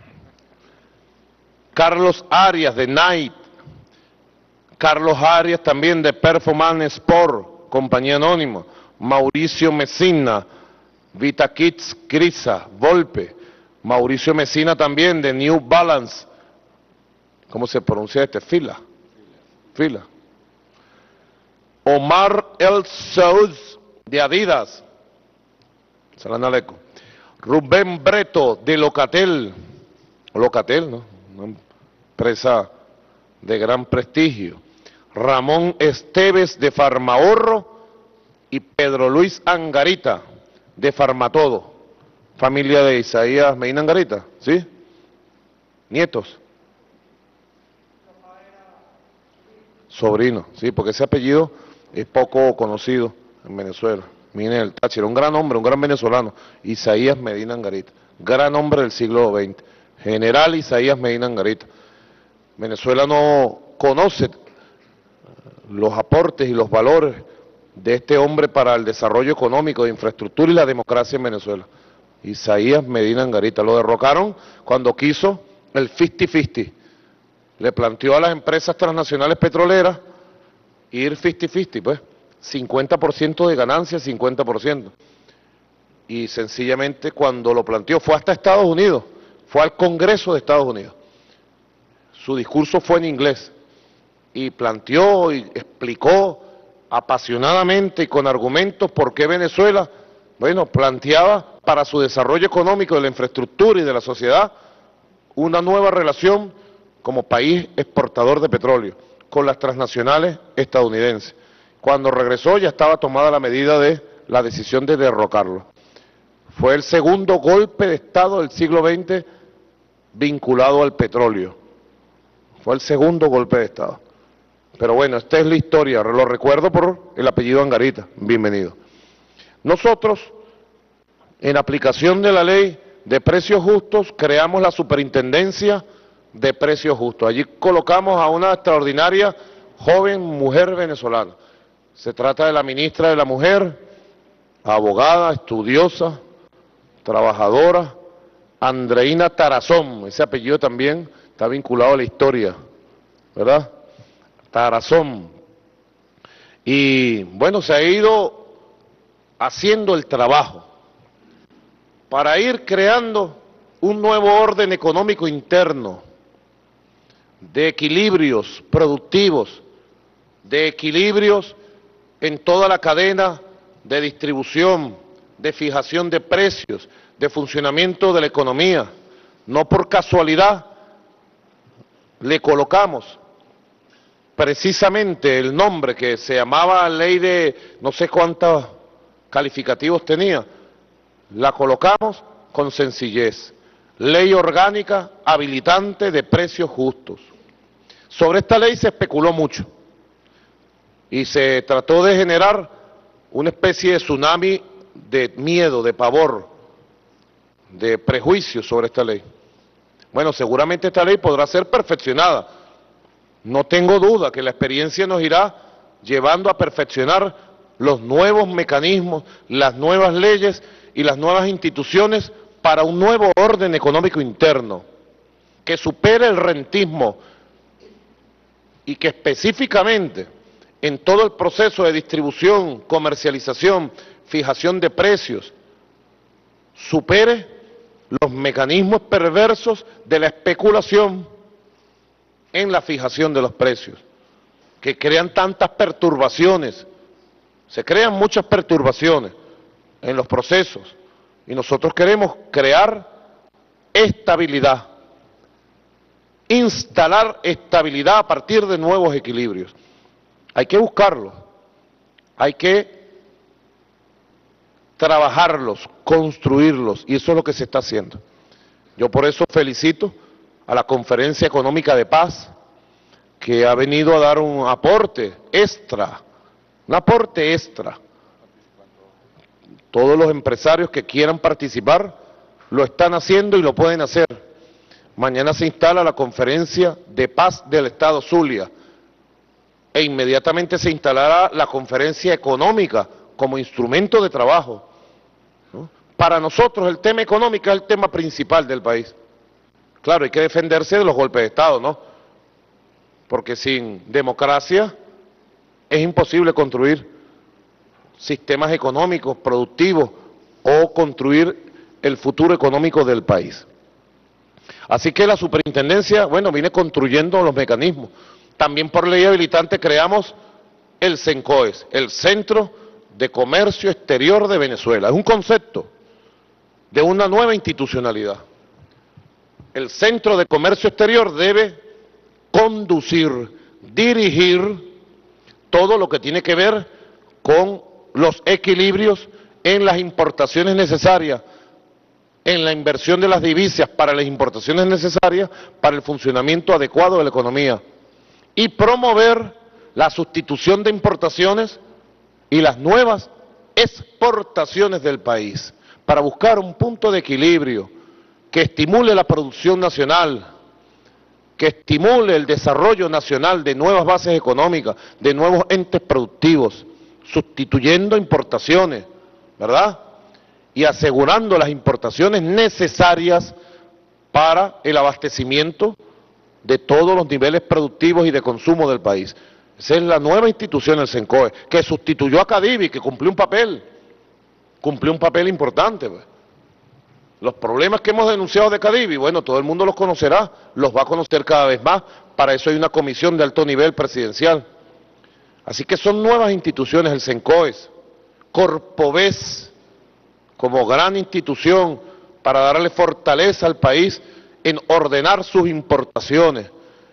Carlos Arias de Night, Carlos Arias también de Performance Sport, compañía anónima, Mauricio Messina, Vita Kids, Crisa, Volpe, Mauricio Messina también de New Balance, ¿cómo se pronuncia este? Fila, Fila. Omar El Saud de Adidas, Salanaleco, Rubén Breto de Locatel, Locatel, ¿no? Una empresa de gran prestigio, Ramón Esteves de Farmahorro y Pedro Luis Angarita de Farmatodo, familia de Isaías Medina Angarita, ¿sí? Nietos. Sobrino, sí, porque ese apellido es poco conocido en Venezuela. Miren el Táchira, un gran hombre, un gran venezolano, Isaías Medina Angarita, gran hombre del siglo veinte, general Isaías Medina Angarita. Venezuela no conoce los aportes y los valores de este hombre para el desarrollo económico, de infraestructura y la democracia en Venezuela. Isaías Medina Angarita, lo derrocaron cuando quiso el cincuenta cincuenta, le planteó a las empresas transnacionales petroleras ir cincuenta cincuenta, pues, cincuenta por ciento de ganancia, cincuenta por ciento. Y sencillamente cuando lo planteó, fue hasta Estados Unidos, fue al Congreso de Estados Unidos. Su discurso fue en inglés y planteó y explicó apasionadamente y con argumentos por qué Venezuela, bueno, planteaba para su desarrollo económico de la infraestructura y de la sociedad una nueva relación como país exportador de petróleo, con las transnacionales estadounidenses. Cuando regresó ya estaba tomada la medida de la decisión de derrocarlo. Fue el segundo golpe de Estado del siglo veinte vinculado al petróleo. Fue el segundo golpe de Estado. Pero bueno, esta es la historia, lo recuerdo por el apellido Angarita. Bienvenido. Nosotros, en aplicación de la ley de precios justos, creamos la superintendencia de precios justos. Allí colocamos a una extraordinaria joven mujer venezolana. Se trata de la ministra de la Mujer, abogada, estudiosa, trabajadora, Andreina Tarazón. Ese apellido también está vinculado a la historia, ¿verdad? Tarazón. Y bueno, se ha ido haciendo el trabajo para ir creando un nuevo orden económico interno, de equilibrios productivos, de equilibrios en toda la cadena de distribución, de fijación de precios, de funcionamiento de la economía. No por casualidad le colocamos precisamente el nombre que se llamaba ley de no sé cuántos calificativos tenía, la colocamos con sencillez, ley orgánica habilitante de precios justos. Sobre esta ley se especuló mucho y se trató de generar una especie de tsunami de miedo, de pavor, de prejuicios sobre esta ley. Bueno, seguramente esta ley podrá ser perfeccionada. No tengo duda que la experiencia nos irá llevando a perfeccionar los nuevos mecanismos, las nuevas leyes y las nuevas instituciones para un nuevo orden económico interno que supere el rentismo y que específicamente en todo el proceso de distribución, comercialización, fijación de precios, supere los mecanismos perversos de la especulación en la fijación de los precios, que crean tantas perturbaciones, se crean muchas perturbaciones en los procesos, y nosotros queremos crear estabilidad, instalar estabilidad a partir de nuevos equilibrios. Hay que buscarlos, hay que trabajarlos, construirlos, y eso es lo que se está haciendo. Yo por eso felicito a la Conferencia Económica de Paz, que ha venido a dar un aporte extra, un aporte extra. Todos los empresarios que quieran participar lo están haciendo y lo pueden hacer. Mañana se instala la Conferencia de Paz del Estado Zulia e inmediatamente se instalará la Conferencia Económica como instrumento de trabajo, ¿no? Para nosotros el tema económico es el tema principal del país. Claro, hay que defenderse de los golpes de Estado, ¿no? Porque sin democracia es imposible construir sistemas económicos productivos o construir el futuro económico del país. Así que la superintendencia, bueno, viene construyendo los mecanismos. También por ley habilitante creamos el CENCOES, el Centro de Comercio Exterior de Venezuela. Es un concepto de una nueva institucionalidad. El Centro de Comercio Exterior debe conducir, dirigir todo lo que tiene que ver con los equilibrios en las importaciones necesarias, en la inversión de las divisas para las importaciones necesarias para el funcionamiento adecuado de la economía y promover la sustitución de importaciones y las nuevas exportaciones del país para buscar un punto de equilibrio que estimule la producción nacional, que estimule el desarrollo nacional de nuevas bases económicas, de nuevos entes productivos, sustituyendo importaciones, ¿verdad? Y asegurando las importaciones necesarias para el abastecimiento de todos los niveles productivos y de consumo del país. Esa es la nueva institución, el CENCOE, que sustituyó a Cadivi, que cumplió un papel, cumplió un papel importante, pues. Los problemas que hemos denunciado de Cadivi, bueno, todo el mundo los conocerá, los va a conocer cada vez más, para eso hay una comisión de alto nivel presidencial. Así que son nuevas instituciones, el CENCOES, Corpovés, como gran institución para darle fortaleza al país en ordenar sus importaciones,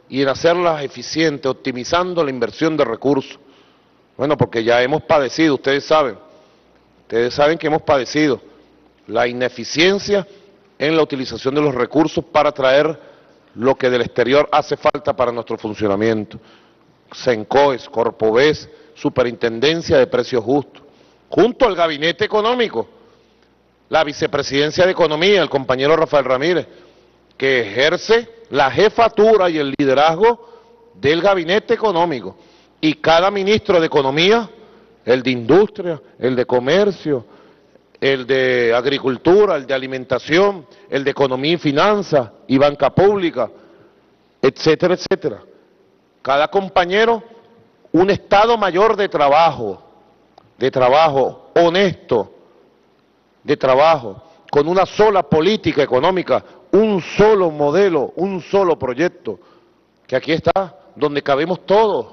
y en hacerlas eficientes, optimizando la inversión de recursos. Bueno, porque ya hemos padecido, ustedes saben, ustedes saben que hemos padecido la ineficiencia en la utilización de los recursos para traer lo que del exterior hace falta para nuestro funcionamiento. Sencoes, Corpovés, Superintendencia de Precios Justos, junto al Gabinete Económico, la Vicepresidencia de Economía, el compañero Rafael Ramírez, que ejerce la jefatura y el liderazgo del Gabinete Económico, y cada ministro de Economía, el de Industria, el de Comercio, el de Agricultura, el de Alimentación, el de Economía y Finanzas y Banca Pública, etcétera, etcétera. Cada compañero un Estado Mayor de trabajo, de trabajo honesto, de trabajo, con una sola política económica, un solo modelo, un solo proyecto, que aquí está, donde cabemos todos.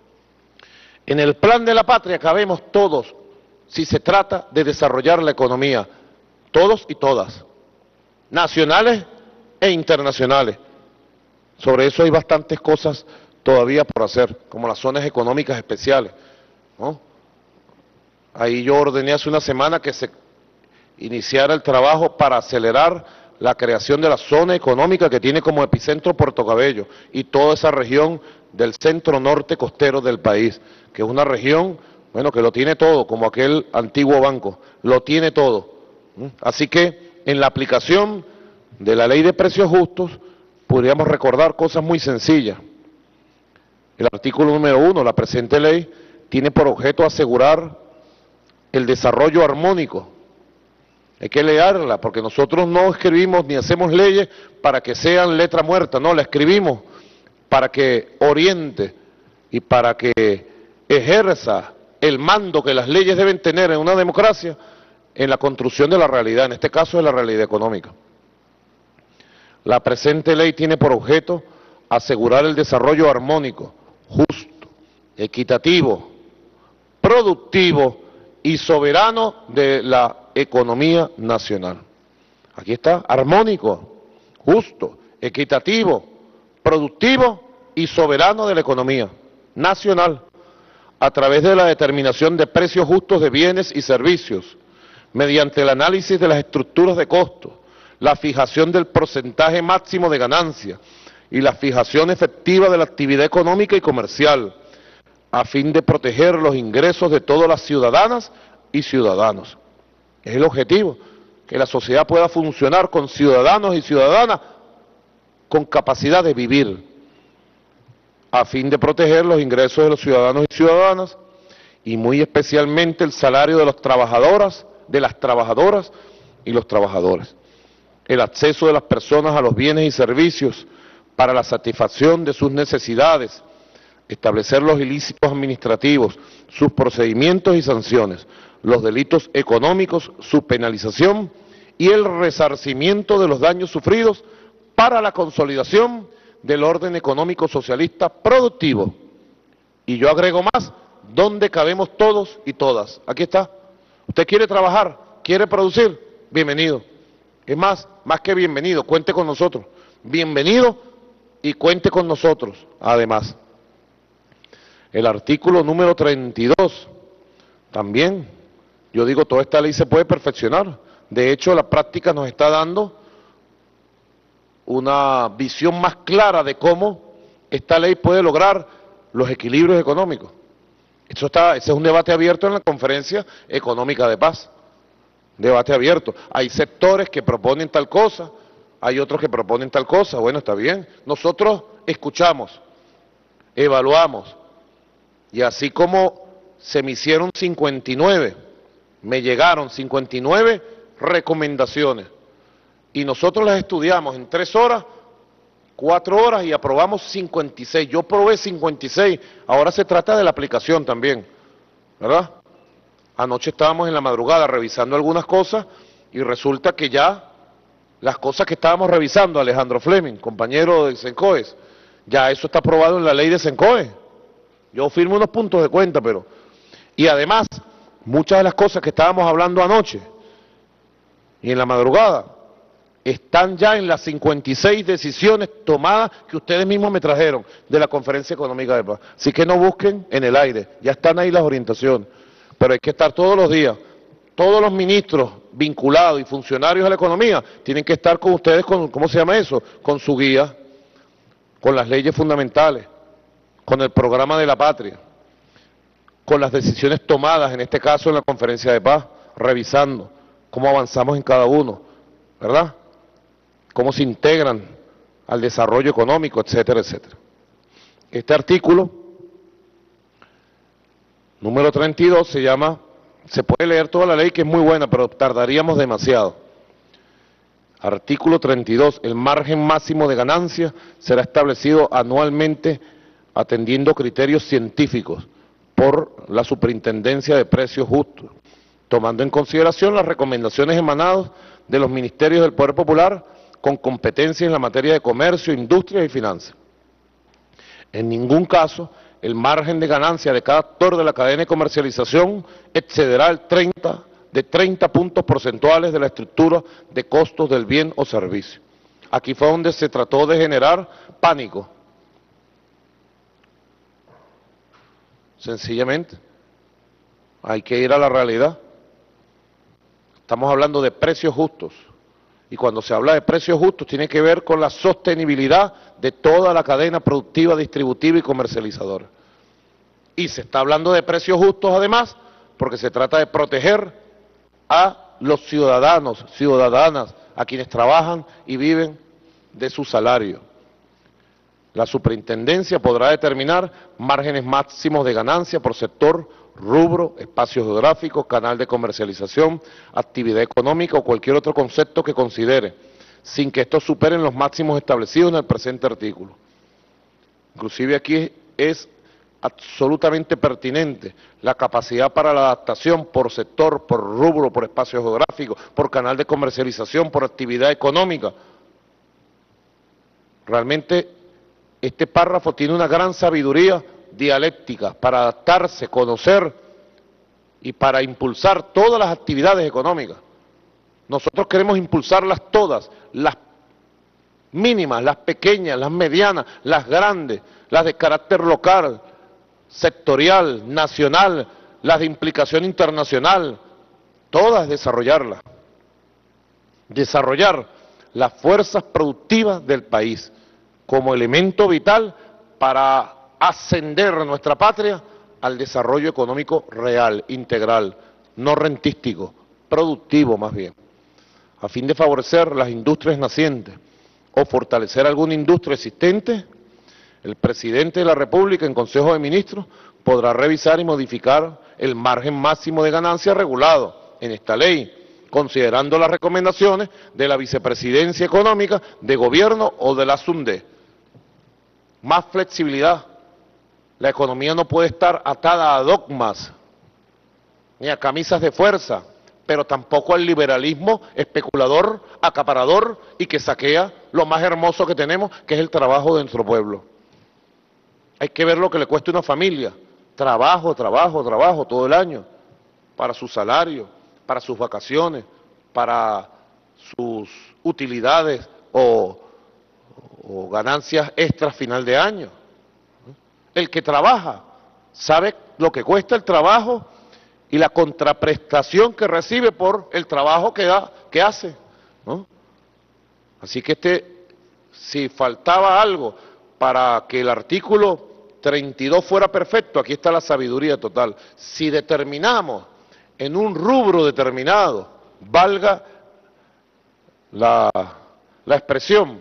En el plan de la patria cabemos todos, si se trata de desarrollar la economía, todos y todas, nacionales e internacionales. Sobre eso hay bastantes cosas todavía por hacer, como las zonas económicas especiales, ¿no? Ahí yo ordené hace una semana que se iniciara el trabajo para acelerar la creación de la zona económica que tiene como epicentro Puerto Cabello y toda esa región del centro norte costero del país, que es una región, bueno, que lo tiene todo, como aquel antiguo banco, lo tiene todo. Así que en la aplicación de la ley de precios justos podríamos recordar cosas muy sencillas. El artículo número uno, la presente ley, tiene por objeto asegurar el desarrollo armónico. Hay que leerla, porque nosotros no escribimos ni hacemos leyes para que sean letra muerta, no, la escribimos para que oriente y para que ejerza el mando que las leyes deben tener en una democracia en la construcción de la realidad, en este caso de la realidad económica. La presente ley tiene por objeto asegurar el desarrollo armónico, justo, equitativo, productivo y soberano de la economía nacional. Aquí está, armónico, justo, equitativo, productivo y soberano de la economía nacional, a través de la determinación de precios justos de bienes y servicios, mediante el análisis de las estructuras de costos, la fijación del porcentaje máximo de ganancia y la fijación efectiva de la actividad económica y comercial, a fin de proteger los ingresos de todas las ciudadanas y ciudadanos. Es el objetivo, que la sociedad pueda funcionar con ciudadanos y ciudadanas con capacidad de vivir, a fin de proteger los ingresos de los ciudadanos y ciudadanas, y muy especialmente el salario de las trabajadoras, de las trabajadoras y los trabajadores, el acceso de las personas a los bienes y servicios para la satisfacción de sus necesidades, establecer los ilícitos administrativos, sus procedimientos y sanciones, los delitos económicos, su penalización y el resarcimiento de los daños sufridos para la consolidación del orden económico socialista productivo. Y yo agrego más, donde cabemos todos y todas. Aquí está. Usted quiere trabajar, quiere producir, bienvenido. Es más, más que bienvenido, cuente con nosotros. Bienvenido y cuente con nosotros, además. El artículo número treinta y dos, también, yo digo, toda esta ley se puede perfeccionar. De hecho, la práctica nos está dando una visión más clara de cómo esta ley puede lograr los equilibrios económicos. Eso está, ese es un debate abierto en la Conferencia Económica de Paz. Debate abierto. Hay sectores que proponen tal cosa, hay otros que proponen tal cosa. Bueno, está bien. Nosotros escuchamos, evaluamos, y así como se me hicieron cincuenta y nueve, me llegaron cincuenta y nueve recomendaciones, y nosotros las estudiamos en tres horas, cuatro horas y aprobamos cincuenta y seis. Yo probé cincuenta y seis, ahora se trata de la aplicación también, ¿verdad? Anoche estábamos en la madrugada revisando algunas cosas y resulta que ya las cosas que estábamos revisando, Alejandro Fleming, compañero de Sencoes, ya eso está aprobado en la ley de Sencoes. Yo firmo unos puntos de cuenta, pero... Y además, muchas de las cosas que estábamos hablando anoche y en la madrugada, están ya en las cincuenta y seis decisiones tomadas que ustedes mismos me trajeron de la Conferencia Económica de Paz. Así que no busquen en el aire, ya están ahí las orientaciones, pero hay que estar todos los días. Todos los ministros vinculados y funcionarios de la economía tienen que estar con ustedes, con, ¿cómo se llama eso? Con su guía, con las leyes fundamentales, con el programa de la patria, con las decisiones tomadas, en este caso en la Conferencia de Paz, revisando cómo avanzamos en cada uno, ¿verdad? Cómo se integran al desarrollo económico, etcétera, etcétera. Este artículo, número treinta y dos, se llama... Se puede leer toda la ley, que es muy buena, pero tardaríamos demasiado. Artículo treinta y dos. El margen máximo de ganancia será establecido anualmente atendiendo criterios científicos por la Superintendencia de Precios Justos, tomando en consideración las recomendaciones emanadas de los ministerios del Poder Popular con competencia en la materia de comercio, industria y finanzas. En ningún caso el margen de ganancia de cada actor de la cadena de comercialización excederá el treinta, de treinta puntos porcentuales de la estructura de costos del bien o servicio. Aquí fue donde se trató de generar pánico. Sencillamente, hay que ir a la realidad. Estamos hablando de precios justos. Y cuando se habla de precios justos tiene que ver con la sostenibilidad de toda la cadena productiva, distributiva y comercializadora. Y se está hablando de precios justos además porque se trata de proteger a los ciudadanos, ciudadanas, a quienes trabajan y viven de su salario. La superintendencia podrá determinar márgenes máximos de ganancia por sector, rubro, espacio geográfico, canal de comercialización, actividad económica o cualquier otro concepto que considere, sin que estos superen los máximos establecidos en el presente artículo. Inclusive aquí es absolutamente pertinente la capacidad para la adaptación por sector, por rubro, por espacio geográfico, por canal de comercialización, por actividad económica. Realmente este párrafo tiene una gran sabiduría dialéctica para adaptarse, conocer y para impulsar todas las actividades económicas. Nosotros queremos impulsarlas todas, las mínimas, las pequeñas, las medianas, las grandes, las de carácter local, sectorial, nacional, las de implicación internacional, todas desarrollarlas. Desarrollar las fuerzas productivas del país como elemento vital para ascender a nuestra patria al desarrollo económico real, integral, no rentístico, productivo más bien, a fin de favorecer las industrias nacientes o fortalecer alguna industria existente. El presidente de la República en Consejo de Ministros podrá revisar y modificar el margen máximo de ganancia regulado en esta ley, considerando las recomendaciones de la Vicepresidencia Económica de Gobierno o de la SUNDE. Más flexibilidad. La economía no puede estar atada a dogmas ni a camisas de fuerza, pero tampoco al liberalismo especulador, acaparador y que saquea lo más hermoso que tenemos, que es el trabajo de nuestro pueblo. Hay que ver lo que le cuesta a una familia, trabajo, trabajo, trabajo todo el año, para su salario, para sus vacaciones, para sus utilidades o, o ganancias extras final de año. El que trabaja sabe lo que cuesta el trabajo y la contraprestación que recibe por el trabajo que, da, que hace, ¿no? Así que este, si faltaba algo para que el artículo treinta y dos fuera perfecto, aquí está la sabiduría total. Si determinamos en un rubro determinado, valga la, la expresión,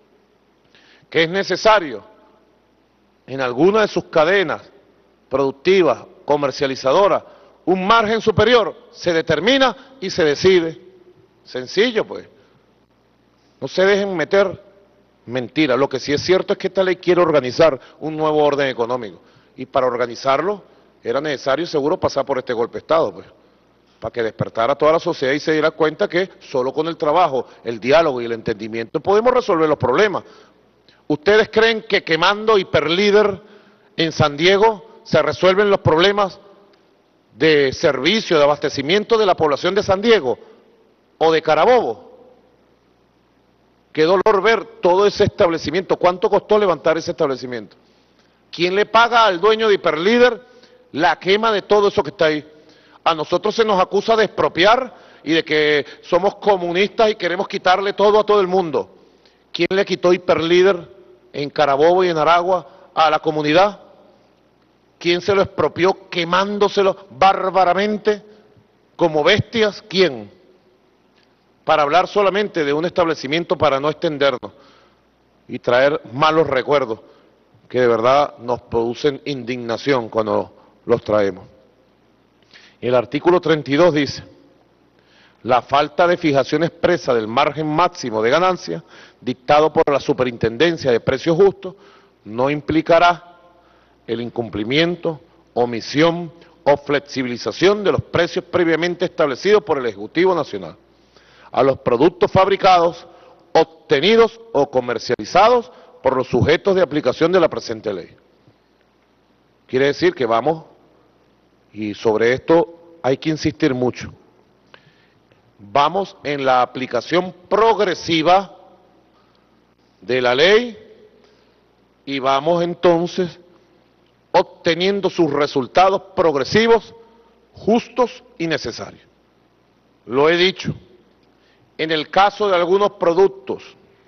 que es necesario en alguna de sus cadenas productivas, comercializadoras, un margen superior, se determina y se decide. Sencillo, pues. No se dejen meter mentira. Lo que sí es cierto es que esta ley quiere organizar un nuevo orden económico. Y para organizarlo era necesario seguro pasar por este golpe de Estado, pues, para que despertara toda la sociedad y se diera cuenta que solo con el trabajo, el diálogo y el entendimiento podemos resolver los problemas. ¿Ustedes creen que quemando Hiperlíder en San Diego se resuelven los problemas de servicio, de abastecimiento de la población de San Diego o de Carabobo? qué dolor ver todo ese establecimiento. ¿Cuánto costó levantar ese establecimiento? ¿Quién le paga al dueño de Hiperlíder la quema de todo eso que está ahí? A nosotros se nos acusa de expropiar y de que somos comunistas y queremos quitarle todo a todo el mundo. ¿Quién le quitó Hiperlíder en Carabobo y en Aragua a la comunidad? ¿Quién se lo expropió quemándoselo bárbaramente como bestias? ¿Quién? Para hablar solamente de un establecimiento, para no extendernos y traer malos recuerdos que de verdad nos producen indignación cuando los traemos. El artículo treinta y dos dice: la falta de fijación expresa del margen máximo de ganancia dictado por la Superintendencia de Precios Justos no implicará el incumplimiento, omisión o flexibilización de los precios previamente establecidos por el Ejecutivo Nacional a los productos fabricados, obtenidos o comercializados por los sujetos de aplicación de la presente ley. Quiere decir que vamos, y sobre esto hay que insistir mucho, vamos en la aplicación progresiva de la ley y vamos entonces obteniendo sus resultados progresivos, justos y necesarios. Lo he dicho, en el caso de algunos productos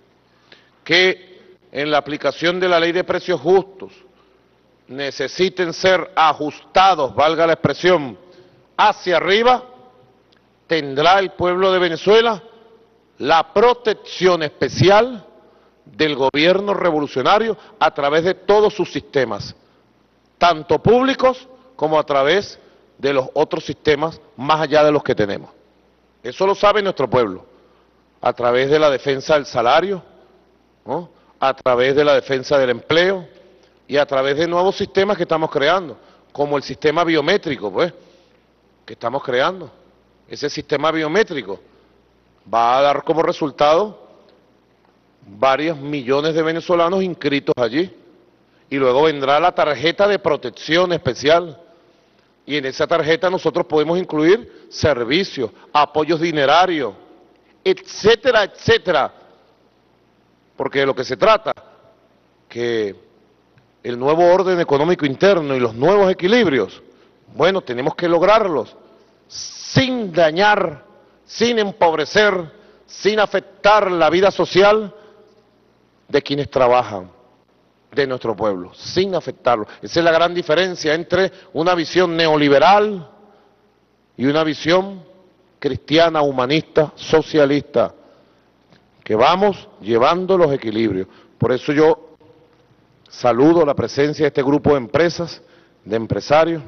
que en la aplicación de la ley de precios justos necesiten ser ajustados, valga la expresión, hacia arriba, tendrá el pueblo de Venezuela la protección especial del gobierno revolucionario a través de todos sus sistemas, tanto públicos como a través de los otros sistemas más allá de los que tenemos. Eso lo sabe nuestro pueblo, a través de la defensa del salario, ¿no?, a través de la defensa del empleo y a través de nuevos sistemas que estamos creando, como el sistema biométrico, pues, que estamos creando. Ese sistema biométrico va a dar como resultado varios millones de venezolanos inscritos allí. Y luego vendrá la tarjeta de protección especial. Y en esa tarjeta nosotros podemos incluir servicios, apoyos dinerarios, etcétera, etcétera. Porque de lo que se trata, que el nuevo orden económico interno y los nuevos equilibrios, bueno, tenemos que lograrlos sin dañar, sin empobrecer, sin afectar la vida social de quienes trabajan, de nuestro pueblo, sin afectarlo. Esa es la gran diferencia entre una visión neoliberal y una visión cristiana, humanista, socialista, que vamos llevando los equilibrios. Por eso yo saludo la presencia de este grupo de empresas, de empresarios.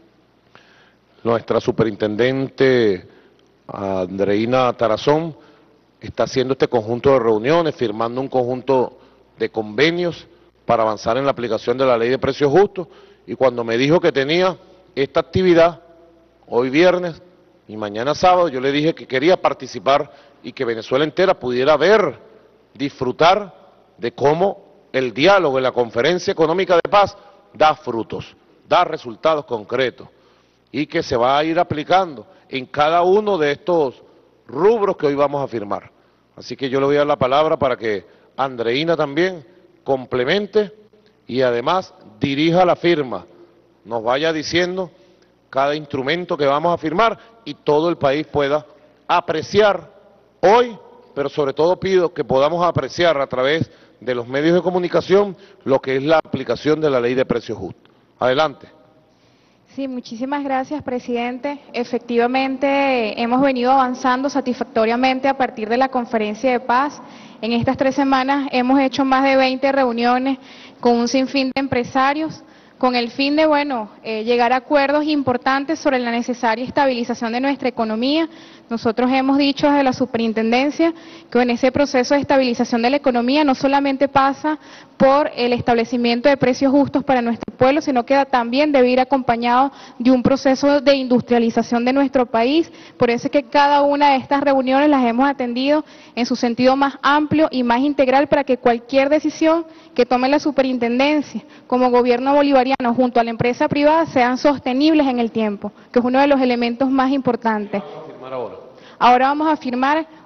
Nuestra superintendente Andreina Tarazón está haciendo este conjunto de reuniones, firmando un conjunto de convenios para avanzar en la aplicación de la ley de precios justos, y cuando me dijo que tenía esta actividad, hoy viernes y mañana sábado, yo le dije que quería participar y que Venezuela entera pudiera ver, disfrutar de cómo el diálogo en la Conferencia Económica de Paz da frutos, da resultados concretos, y que se va a ir aplicando en cada uno de estos rubros que hoy vamos a firmar. Así que yo le voy a dar la palabra para que Andreina también complemente y además dirija la firma, nos vaya diciendo cada instrumento que vamos a firmar y todo el país pueda apreciar hoy, pero sobre todo pido que podamos apreciar a través de los medios de comunicación lo que es la aplicación de la ley de precios justos. Adelante. Sí, muchísimas gracias, presidente. Efectivamente, hemos venido avanzando satisfactoriamente a partir de la conferencia de paz. En estas tres semanas hemos hecho más de veinte reuniones con un sinfín de empresarios, con el fin de, bueno, eh, llegar a acuerdos importantes sobre la necesaria estabilización de nuestra economía. Nosotros hemos dicho desde la superintendencia que en ese proceso de estabilización de la economía no solamente pasa por el establecimiento de precios justos para nuestro pueblo, sino que también debe ir acompañado de un proceso de industrialización de nuestro país. Por eso es que cada una de estas reuniones las hemos atendido en su sentido más amplio y más integral para que cualquier decisión que tome la superintendencia como gobierno bolivariano junto a la empresa privada sean sostenibles en el tiempo, que es uno de los elementos más importantes. Ahora vamos a firmar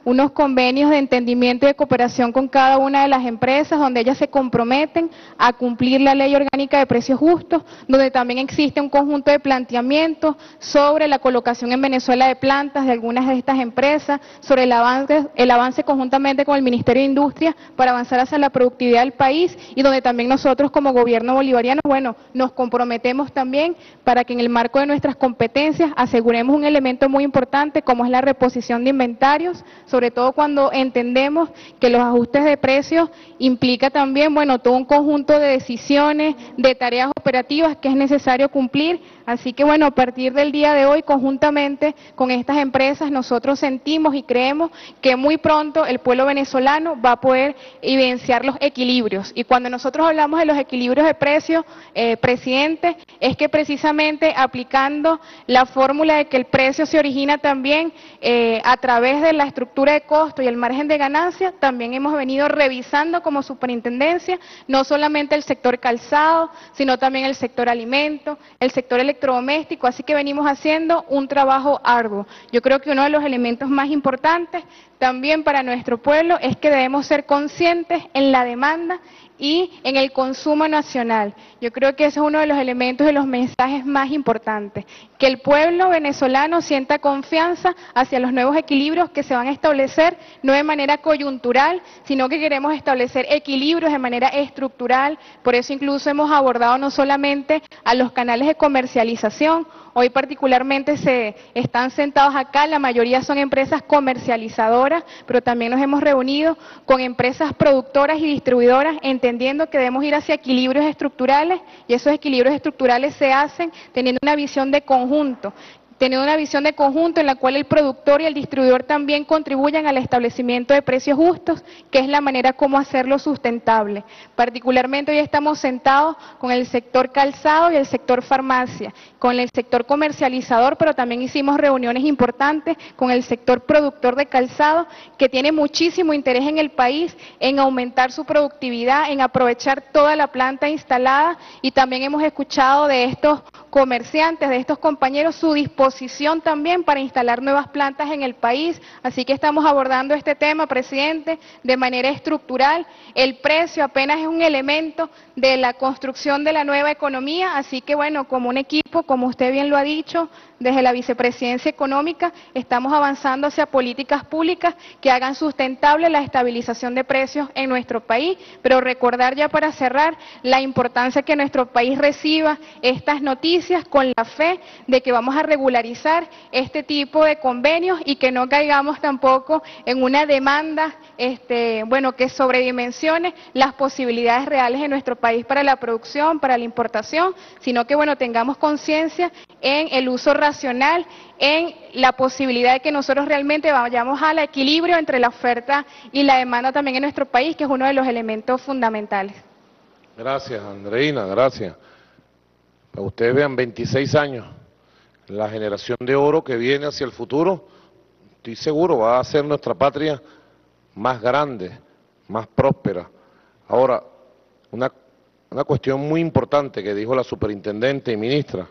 unos convenios de entendimiento y de cooperación con cada una de las empresas, donde ellas se comprometen a cumplir la Ley Orgánica de Precios Justos, donde también existe un conjunto de planteamientos sobre la colocación en Venezuela de plantas de algunas de estas empresas, sobre el avance, el avance conjuntamente con el Ministerio de Industria para avanzar hacia la productividad del país, y donde también nosotros como gobierno bolivariano, bueno, nos comprometemos también para que en el marco de nuestras competencias aseguremos un elemento muy importante como es la reposición de inventarios, sobre todo cuando entendemos que los ajustes de precios implica también, bueno, todo un conjunto de decisiones, de tareas operativas que es necesario cumplir. Así que, bueno, a partir del día de hoy, conjuntamente con estas empresas, nosotros sentimos y creemos que muy pronto el pueblo venezolano va a poder evidenciar los equilibrios. Y cuando nosotros hablamos de los equilibrios de precios, eh, presidente, es que precisamente aplicando la fórmula de que el precio se origina también eh, a través de la estructura de costo y el margen de ganancia, también hemos venido revisando como superintendencia no solamente el sector calzado, sino también el sector alimento, el sector electrodoméstico, así que venimos haciendo un trabajo arduo. Yo creo que uno de los elementos más importantes también para nuestro pueblo es que debemos ser conscientes en la demanda y en el consumo nacional. Yo creo que ese es uno de los elementos y los mensajes más importantes, que el pueblo venezolano sienta confianza hacia los nuevos equilibrios que se van a establecer, no de manera coyuntural, sino que queremos establecer equilibrios de manera estructural. Por eso incluso hemos abordado no solamente a los canales de comercialización. Hoy particularmente se están sentados acá, la mayoría son empresas comercializadoras, pero también nos hemos reunido con empresas productoras y distribuidoras, entendiendo que debemos ir hacia equilibrios estructurales, y esos equilibrios estructurales se hacen teniendo una visión de conjunto. Teniendo una visión de conjunto en la cual el productor y el distribuidor también contribuyan al establecimiento de precios justos, que es la manera como hacerlo sustentable. Particularmente hoy estamos sentados con el sector calzado y el sector farmacia, con el sector comercializador, pero también hicimos reuniones importantes con el sector productor de calzado, que tiene muchísimo interés en el país en aumentar su productividad, en aprovechar toda la planta instalada, y también hemos escuchado de estos comerciantes, de estos compañeros, su disposición también para instalar nuevas plantas en el país. Así que estamos abordando este tema, presidente, de manera estructural. El precio apenas es un elemento de la construcción de la nueva economía, así que bueno, como un equipo, como usted bien lo ha dicho, desde la Vicepresidencia Económica estamos avanzando hacia políticas públicas que hagan sustentable la estabilización de precios en nuestro país, pero recordar ya para cerrar la importancia que nuestro país reciba estas noticias con la fe de que vamos a regularizar este tipo de convenios y que no caigamos tampoco en una demanda este, bueno, que sobredimensione las posibilidades reales en nuestro país para la producción, para la importación, sino que bueno, tengamos conciencia en el uso racional, en la posibilidad de que nosotros realmente vayamos al equilibrio entre la oferta y la demanda también en nuestro país, que es uno de los elementos fundamentales. Gracias, Andreina, gracias. Para ustedes vean, veintiséis años, la generación de oro que viene hacia el futuro, estoy seguro, va a hacer nuestra patria más grande, más próspera. Ahora, una, una cuestión muy importante que dijo la superintendente y ministra,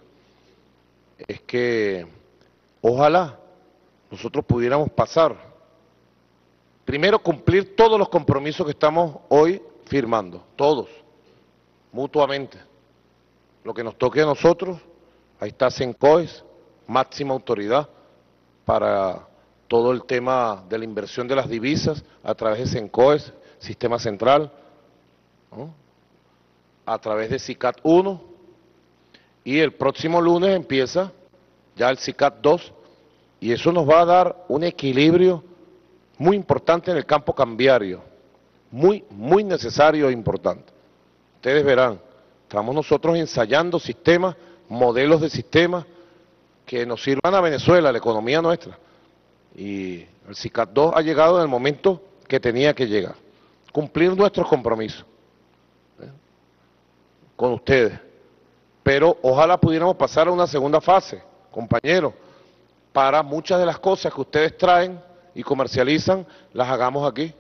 es que ojalá nosotros pudiéramos pasar, primero cumplir todos los compromisos que estamos hoy firmando, todos, mutuamente. Lo que nos toque a nosotros, ahí está Sencoes, máxima autoridad para todo el tema de la inversión de las divisas a través de Sencoes, Sistema Central, ¿no? A través de SICAT uno, y el próximo lunes empieza ya el SICAT dos, y eso nos va a dar un equilibrio muy importante en el campo cambiario, muy, muy necesario e importante. Ustedes verán, estamos nosotros ensayando sistemas, modelos de sistemas que nos sirvan a Venezuela, a la economía nuestra. Y el SICAT dos ha llegado en el momento que tenía que llegar. Cumplir nuestros compromisos, ¿eh?, con ustedes. Pero ojalá pudiéramos pasar a una segunda fase, compañeros, para muchas de las cosas que ustedes traen y comercializan, las hagamos aquí.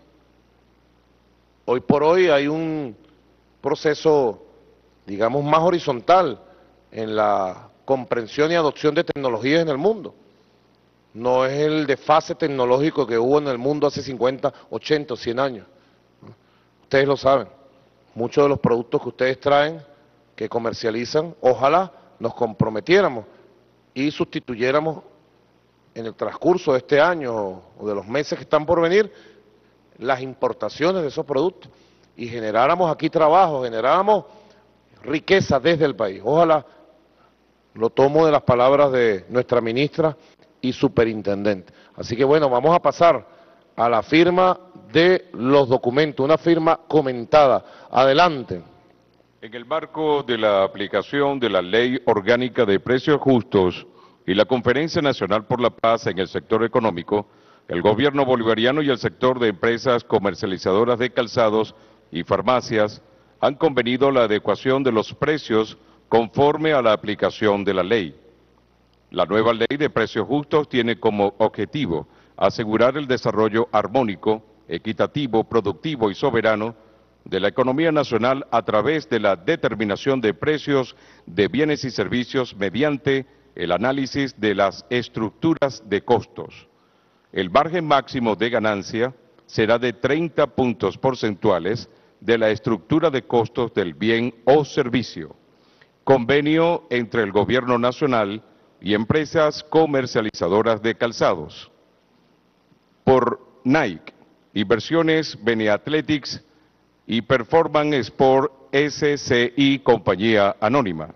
Hoy por hoy hay un proceso, digamos, más horizontal en la comprensión y adopción de tecnologías en el mundo. no es el desfase tecnológico que hubo en el mundo hace cincuenta, ochenta o cien años. Ustedes lo saben, muchos de los productos que ustedes traen, que comercializan, ojalá nos comprometiéramos y sustituyéramos en el transcurso de este año o de los meses que están por venir las importaciones de esos productos y generáramos aquí trabajo, generáramos riqueza desde el país. Ojalá, lo tomo de las palabras de nuestra ministra y superintendente. Así que bueno, vamos a pasar a la firma de los documentos, una firma comentada. Adelante. En el marco de la aplicación de la Ley Orgánica de Precios Justos y la Conferencia Nacional por la Paz en el sector económico, el gobierno bolivariano y el sector de empresas comercializadoras de calzados y farmacias han convenido la adecuación de los precios conforme a la aplicación de la ley. La nueva Ley de Precios Justos tiene como objetivo asegurar el desarrollo armónico, equitativo, productivo y soberano de la economía nacional a través de la determinación de precios de bienes y servicios mediante el análisis de las estructuras de costos. El margen máximo de ganancia será de treinta puntos porcentuales de la estructura de costos del bien o servicio. Convenio entre el Gobierno Nacional y empresas comercializadoras de calzados. Por Nike, Inversiones Beneathletics y Performance Sport S C I Compañía Anónima.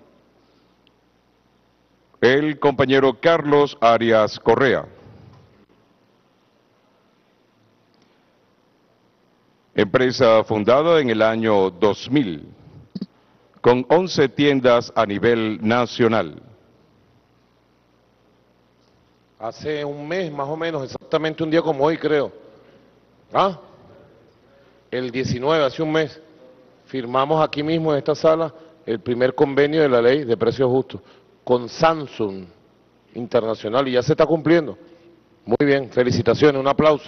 El compañero Carlos Arias Correa. Empresa fundada en el año dos mil, con once tiendas a nivel nacional. Hace un mes más o menos, exactamente un día como hoy creo. ¿Ah? El diecinueve, hace un mes, firmamos aquí mismo en esta sala el primer convenio de la Ley de Precios Justos con Samsung Internacional y ya se está cumpliendo. Muy bien, felicitaciones, un aplauso.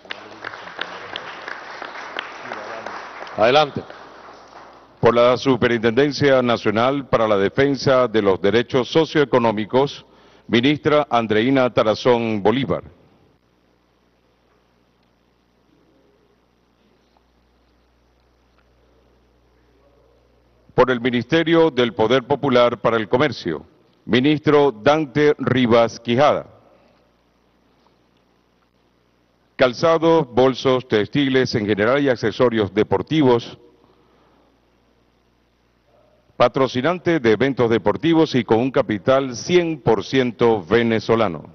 Adelante. Por la Superintendencia Nacional para la Defensa de los Derechos Socioeconómicos, ministra Andreina Tarazón Bolívar. Por el Ministerio del Poder Popular para el Comercio, ministro Dante Rivas Quijada. Calzados, bolsos, textiles en general y accesorios deportivos, patrocinante de eventos deportivos y con un capital cien por ciento venezolano.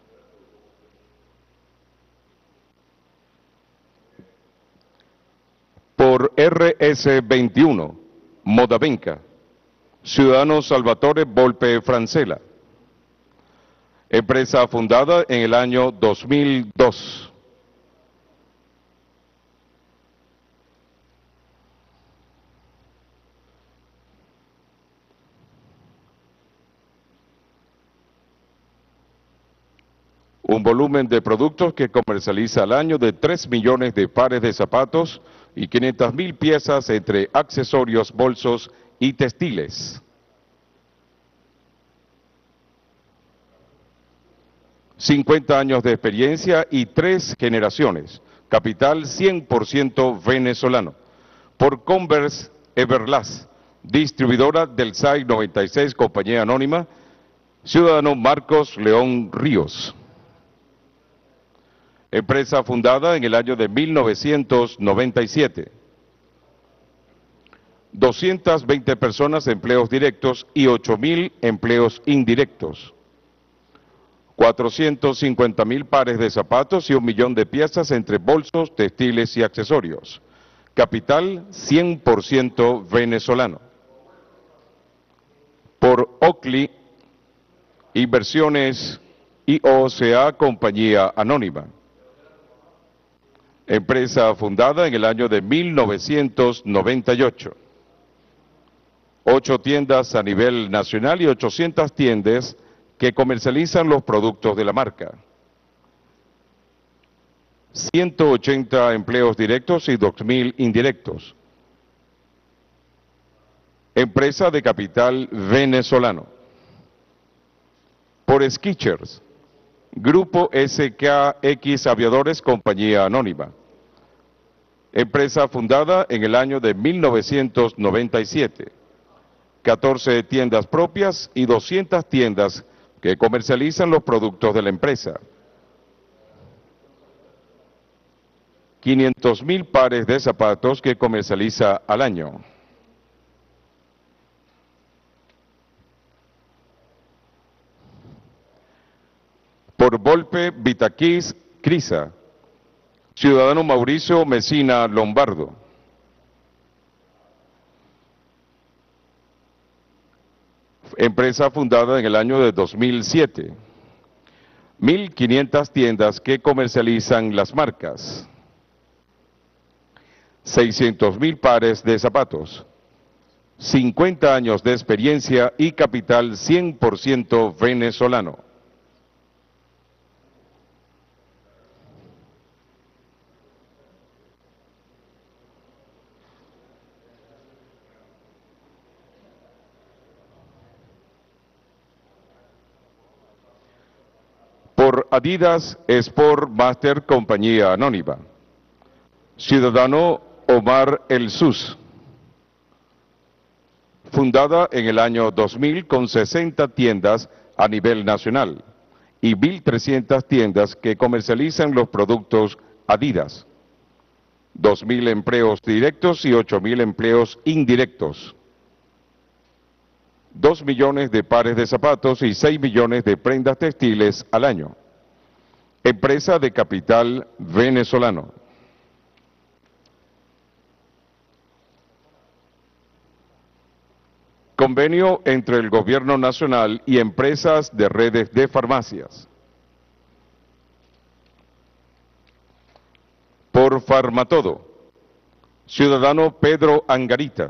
Por R S veintiuno, Modavenca, ciudadano Salvatore Volpe Francella, empresa fundada en el año dos mil dos. Un volumen de productos que comercializa al año de tres millones de pares de zapatos y quinientas mil piezas entre accesorios, bolsos y textiles. cincuenta años de experiencia y tres generaciones. Capital cien por ciento venezolano. Por Converse Everlast, distribuidora del S A I noventa y seis, Compañía Anónima, ciudadano Marcos León Ríos. Empresa fundada en el año de mil novecientos noventa y siete. doscientas veinte personas empleos directos y ocho mil empleos indirectos. cuatrocientos cincuenta mil pares de zapatos y un millón de piezas entre bolsos, textiles y accesorios. Capital cien por ciento venezolano. Por Oakley, Inversiones I O C A Compañía Anónima. Empresa fundada en el año de mil novecientos noventa y ocho. Ocho tiendas a nivel nacional y ochocientas tiendas que comercializan los productos de la marca. ciento ochenta empleos directos y dos mil indirectos. Empresa de capital venezolano. Por Skechers, Grupo S K X Aviadores Compañía Anónima. Empresa fundada en el año de mil novecientos noventa y siete. catorce tiendas propias y doscientas tiendas que comercializan los productos de la empresa. quinientos mil pares de zapatos que comercializa al año. Por Volpe Vitaquis Crisa, ciudadano Mauricio Mesina Lombardo. Empresa fundada en el año de dos mil siete. mil quinientas tiendas que comercializan las marcas. seiscientos mil pares de zapatos. cincuenta años de experiencia y capital cien por ciento venezolano. Por Adidas Sport Master Compañía Anónima. Ciudadano Omar El Sus. Fundada en el año dos mil con sesenta tiendas a nivel nacional y mil trescientas tiendas que comercializan los productos Adidas. dos mil empleos directos y ocho mil empleos indirectos. dos millones de pares de zapatos y seis millones de prendas textiles al año. Empresa de capital venezolano. Convenio entre el Gobierno Nacional y empresas de redes de farmacias. Por Farmatodo, ciudadano Pedro Angarita.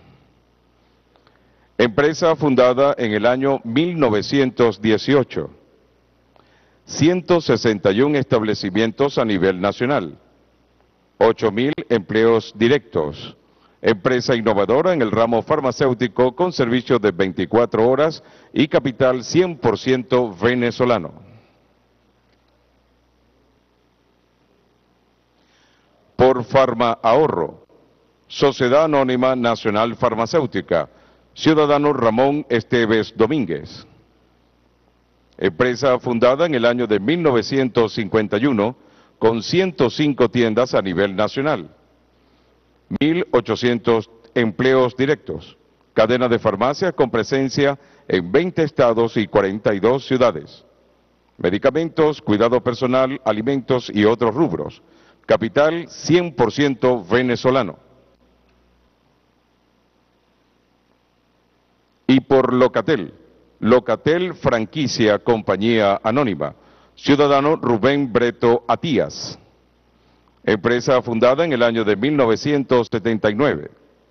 Empresa fundada en el año mil novecientos dieciocho. ciento sesenta y uno establecimientos a nivel nacional. ocho mil empleos directos. Empresa innovadora en el ramo farmacéutico con servicios de veinticuatro horas y capital cien por ciento venezolano. Por Farma Ahorro, Sociedad Anónima Nacional Farmacéutica, ciudadano Ramón Esteves Domínguez. Empresa fundada en el año de mil novecientos cincuenta y uno con ciento cinco tiendas a nivel nacional. mil ochocientos empleos directos, cadena de farmacias con presencia en veinte estados y cuarenta y dos ciudades. Medicamentos, cuidado personal, alimentos y otros rubros. Capital cien por ciento venezolano. Y por Locatel, Locatel Franquicia Compañía Anónima, ciudadano Rubén Breto Atías. Empresa fundada en el año de mil novecientos setenta y nueve.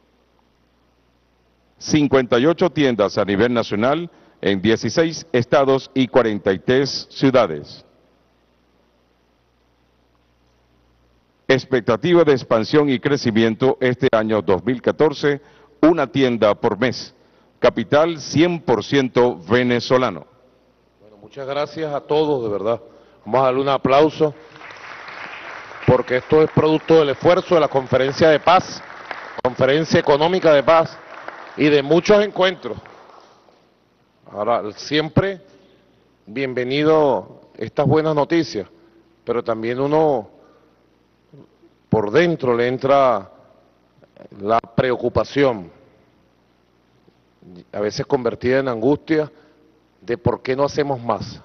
cincuenta y ocho tiendas a nivel nacional en dieciséis estados y cuarenta y tres ciudades. Expectativa de expansión y crecimiento este año dos mil catorce, una tienda por mes. Capital cien por ciento venezolano. Bueno, muchas gracias a todos, de verdad. Vamos a darle un aplauso, porque esto es producto del esfuerzo de la Conferencia de Paz, Conferencia Económica de Paz, y de muchos encuentros. Ahora, siempre bienvenido estas buenas noticias, pero también uno por dentro le entra la preocupación, a veces convertida en angustia, de por qué no hacemos más,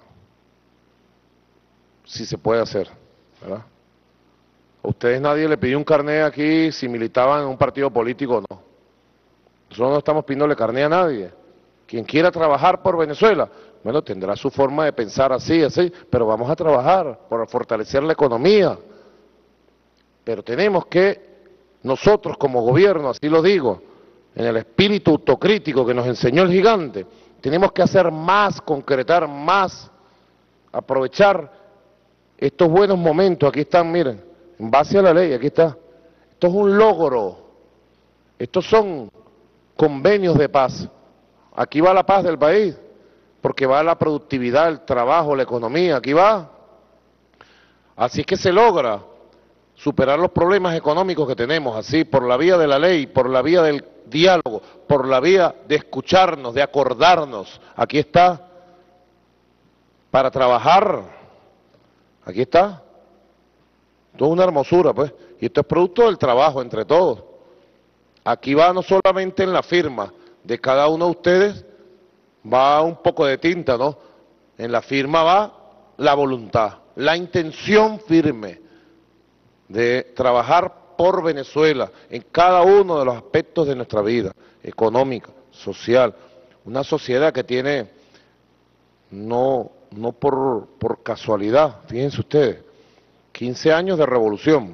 si se puede hacer, ¿verdad? A ustedes nadie le pidió un carné aquí si militaban en un partido político o no. Nosotros no estamos pidiéndole carné a nadie. Quien quiera trabajar por Venezuela, bueno, tendrá su forma de pensar así, así, pero vamos a trabajar por fortalecer la economía. Pero tenemos que, nosotros como gobierno, así lo digo, en el espíritu autocrítico que nos enseñó el gigante, tenemos que hacer más, concretar más, aprovechar estos buenos momentos. Aquí están, miren, en base a la ley, aquí está. Esto es un logro. Estos son convenios de paz. Aquí va la paz del país. porque va la productividad, el trabajo, la economía, aquí va. Así es que se logra superar los problemas económicos que tenemos, así, por la vía de la ley, por la vía del diálogo, por la vía de escucharnos, de acordarnos. Aquí está, para trabajar, aquí está. Esto es una hermosura, pues, y esto es producto del trabajo entre todos. Aquí va no solamente en la firma de cada uno de ustedes, va un poco de tinta, ¿no? En la firma va la voluntad, la intención firme de trabajar por Venezuela en cada uno de los aspectos de nuestra vida, económica, social, una sociedad que tiene, no, no por, por casualidad, fíjense ustedes, quince años de revolución,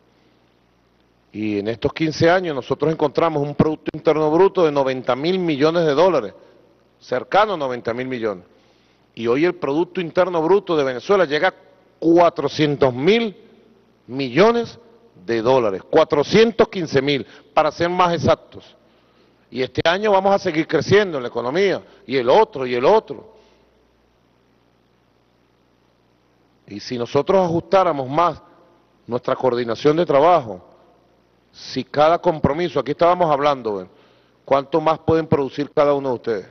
y en estos quince años nosotros encontramos un Producto Interno Bruto de noventa mil millones de dólares, cercano a noventa mil millones, y hoy el Producto Interno Bruto de Venezuela llega a cuatrocientos mil millones de dólares, cuatrocientos quince mil, para ser más exactos. Y este año vamos a seguir creciendo en la economía, y el otro, y el otro. Y si nosotros ajustáramos más nuestra coordinación de trabajo, si cada compromiso, aquí estábamos hablando, ¿ven? ¿Cuánto más pueden producir cada uno de ustedes?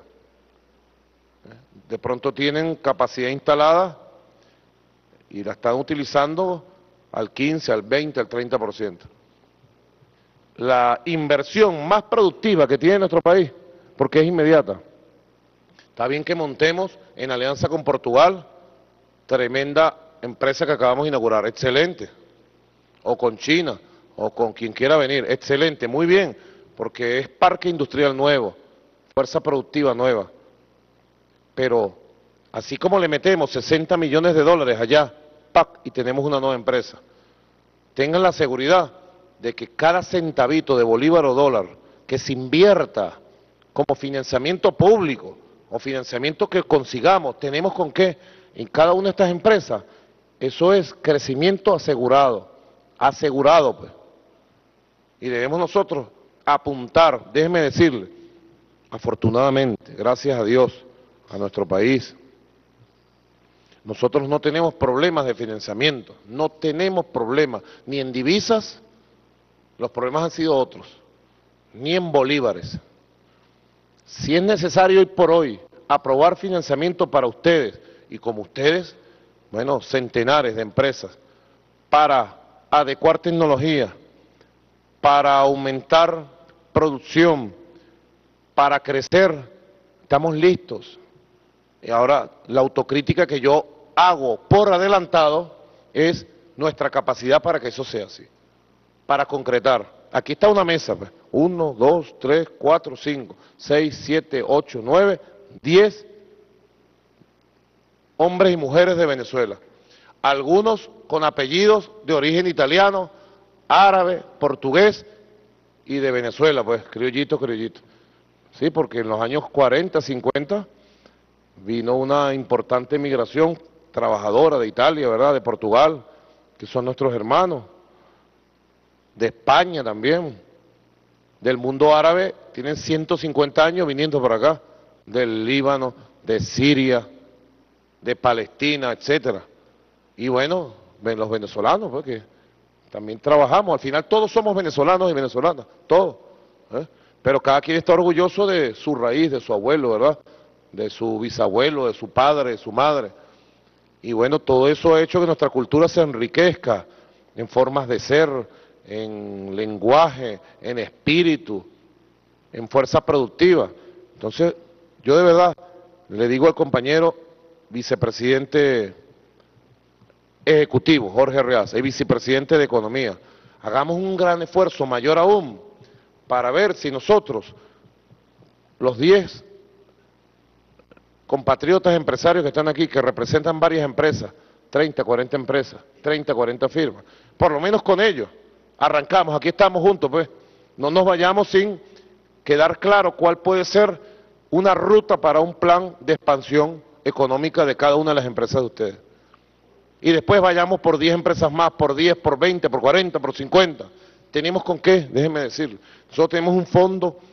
De pronto tienen capacidad instalada y la están utilizando al quince, al veinte, al treinta por ciento. La inversión más productiva que tiene nuestro país, porque es inmediata. Está bien que montemos en alianza con Portugal, tremenda empresa que acabamos de inaugurar, excelente, o con China, o con quien quiera venir, excelente, muy bien, porque es parque industrial nuevo, fuerza productiva nueva. Pero así como le metemos sesenta millones de dólares allá, ¡pac!, y tenemos una nueva empresa, tengan la seguridad de que cada centavito de bolívar o dólar que se invierta como financiamiento público o financiamiento que consigamos, tenemos con qué en cada una de estas empresas, eso es crecimiento asegurado, asegurado pues. Y debemos nosotros apuntar, déjeme decirle, afortunadamente, gracias a Dios, a nuestro país, nosotros no tenemos problemas de financiamiento, no tenemos problemas, ni en divisas, los problemas han sido otros, ni en bolívares. Si es necesario hoy por hoy aprobar financiamiento para ustedes, y como ustedes, bueno, centenares de empresas, para adecuar tecnología, para aumentar producción, para crecer, estamos listos. Y ahora la autocrítica que yo hago por adelantado es nuestra capacidad para que eso sea así, para concretar. Aquí está una mesa, pues. uno, dos, tres, cuatro, cinco, seis, siete, ocho, nueve, diez hombres y mujeres de Venezuela, algunos con apellidos de origen italiano, árabe, portugués y de Venezuela, pues, criollito, criollito. Sí, porque en los años cuarenta, cincuenta vino una importante migración trabajadora de Italia, ¿verdad?, de Portugal, que son nuestros hermanos, de España también, del mundo árabe, tienen ciento cincuenta años viniendo por acá, del Líbano, de Siria, de Palestina, etcétera. Y bueno, ven los venezolanos, porque también trabajamos, al final todos somos venezolanos y venezolanas, todos, ¿eh? Pero cada quien está orgulloso de su raíz, de su abuelo, ¿verdad?, de su bisabuelo, de su padre, de su madre. Y bueno, todo eso ha hecho que nuestra cultura se enriquezca en formas de ser, en lenguaje, en espíritu, en fuerza productiva. Entonces, yo de verdad le digo al compañero vicepresidente ejecutivo, Jorge Arreaza, y vicepresidente de Economía, hagamos un gran esfuerzo, mayor aún, para ver si nosotros, los diez compatriotas empresarios que están aquí, que representan varias empresas, treinta, cuarenta empresas, treinta, cuarenta firmas, por lo menos con ellos, arrancamos, aquí estamos juntos, pues, no nos vayamos sin quedar claro cuál puede ser una ruta para un plan de expansión económica de cada una de las empresas de ustedes. Y después vayamos por diez empresas más, por diez, por veinte, por cuarenta, por cincuenta. ¿Tenemos con qué? Déjenme decirle. Nosotros tenemos un fondo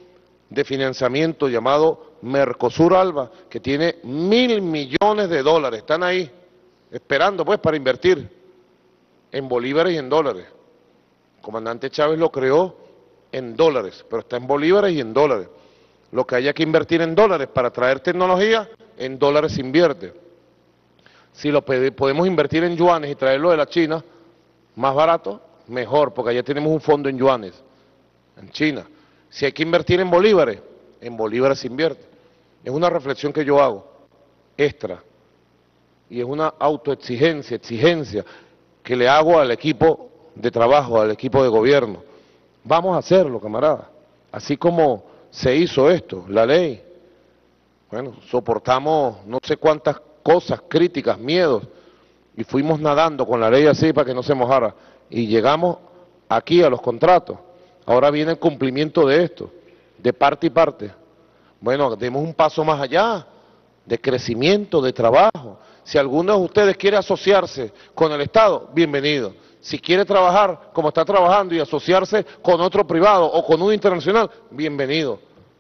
de financiamiento llamado Mercosur Alba, que tiene mil millones de dólares, están ahí esperando pues para invertir en bolívares y en dólares. El comandante Chávez lo creó en dólares, pero está en bolívares y en dólares. Lo que haya que invertir en dólares para traer tecnología, en dólares se invierte. Si lo podemos invertir en yuanes y traerlo de la China, más barato, mejor, porque allá tenemos un fondo en yuanes, en China. Si hay que invertir en bolívares, en bolívares se invierte. Es una reflexión que yo hago, extra, y es una autoexigencia, exigencia, que le hago al equipo de trabajo, al equipo de gobierno. Vamos a hacerlo, camarada. Así como se hizo esto, la ley. Bueno, soportamos no sé cuántas cosas, críticas, miedos, y fuimos nadando con la ley así para que no se mojara. Y llegamos aquí a los contratos. Ahora viene el cumplimiento de esto, de parte y parte. Bueno, demos un paso más allá, de crecimiento, de trabajo. Si alguno de ustedes quiere asociarse con el Estado, bienvenido. Si quiere trabajar como está trabajando y asociarse con otro privado o con un internacional, bienvenido.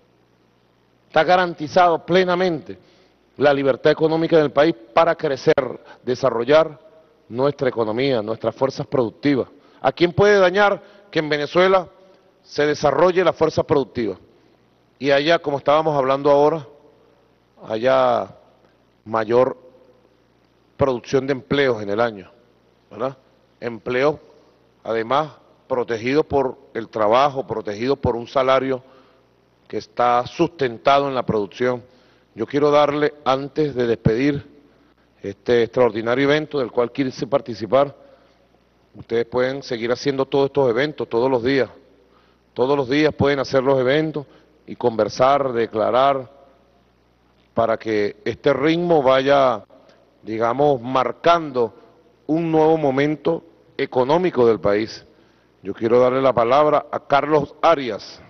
Está garantizado plenamente la libertad económica del país para crecer, desarrollar nuestra economía, nuestras fuerzas productivas. ¿A quién puede dañar que en Venezuela se desarrolle la fuerza productiva? Y allá, como estábamos hablando ahora, haya mayor producción de empleos en el año, ¿verdad? Empleos, además, protegidos por el trabajo, protegidos por un salario que está sustentado en la producción. Yo quiero darle, antes de despedir este extraordinario evento del cual quise participar, ustedes pueden seguir haciendo todos estos eventos todos los días. Todos los días pueden hacer los eventos y conversar, declarar, para que este ritmo vaya, digamos, marcando un nuevo momento económico del país. Yo quiero darle la palabra a Carlos Arias.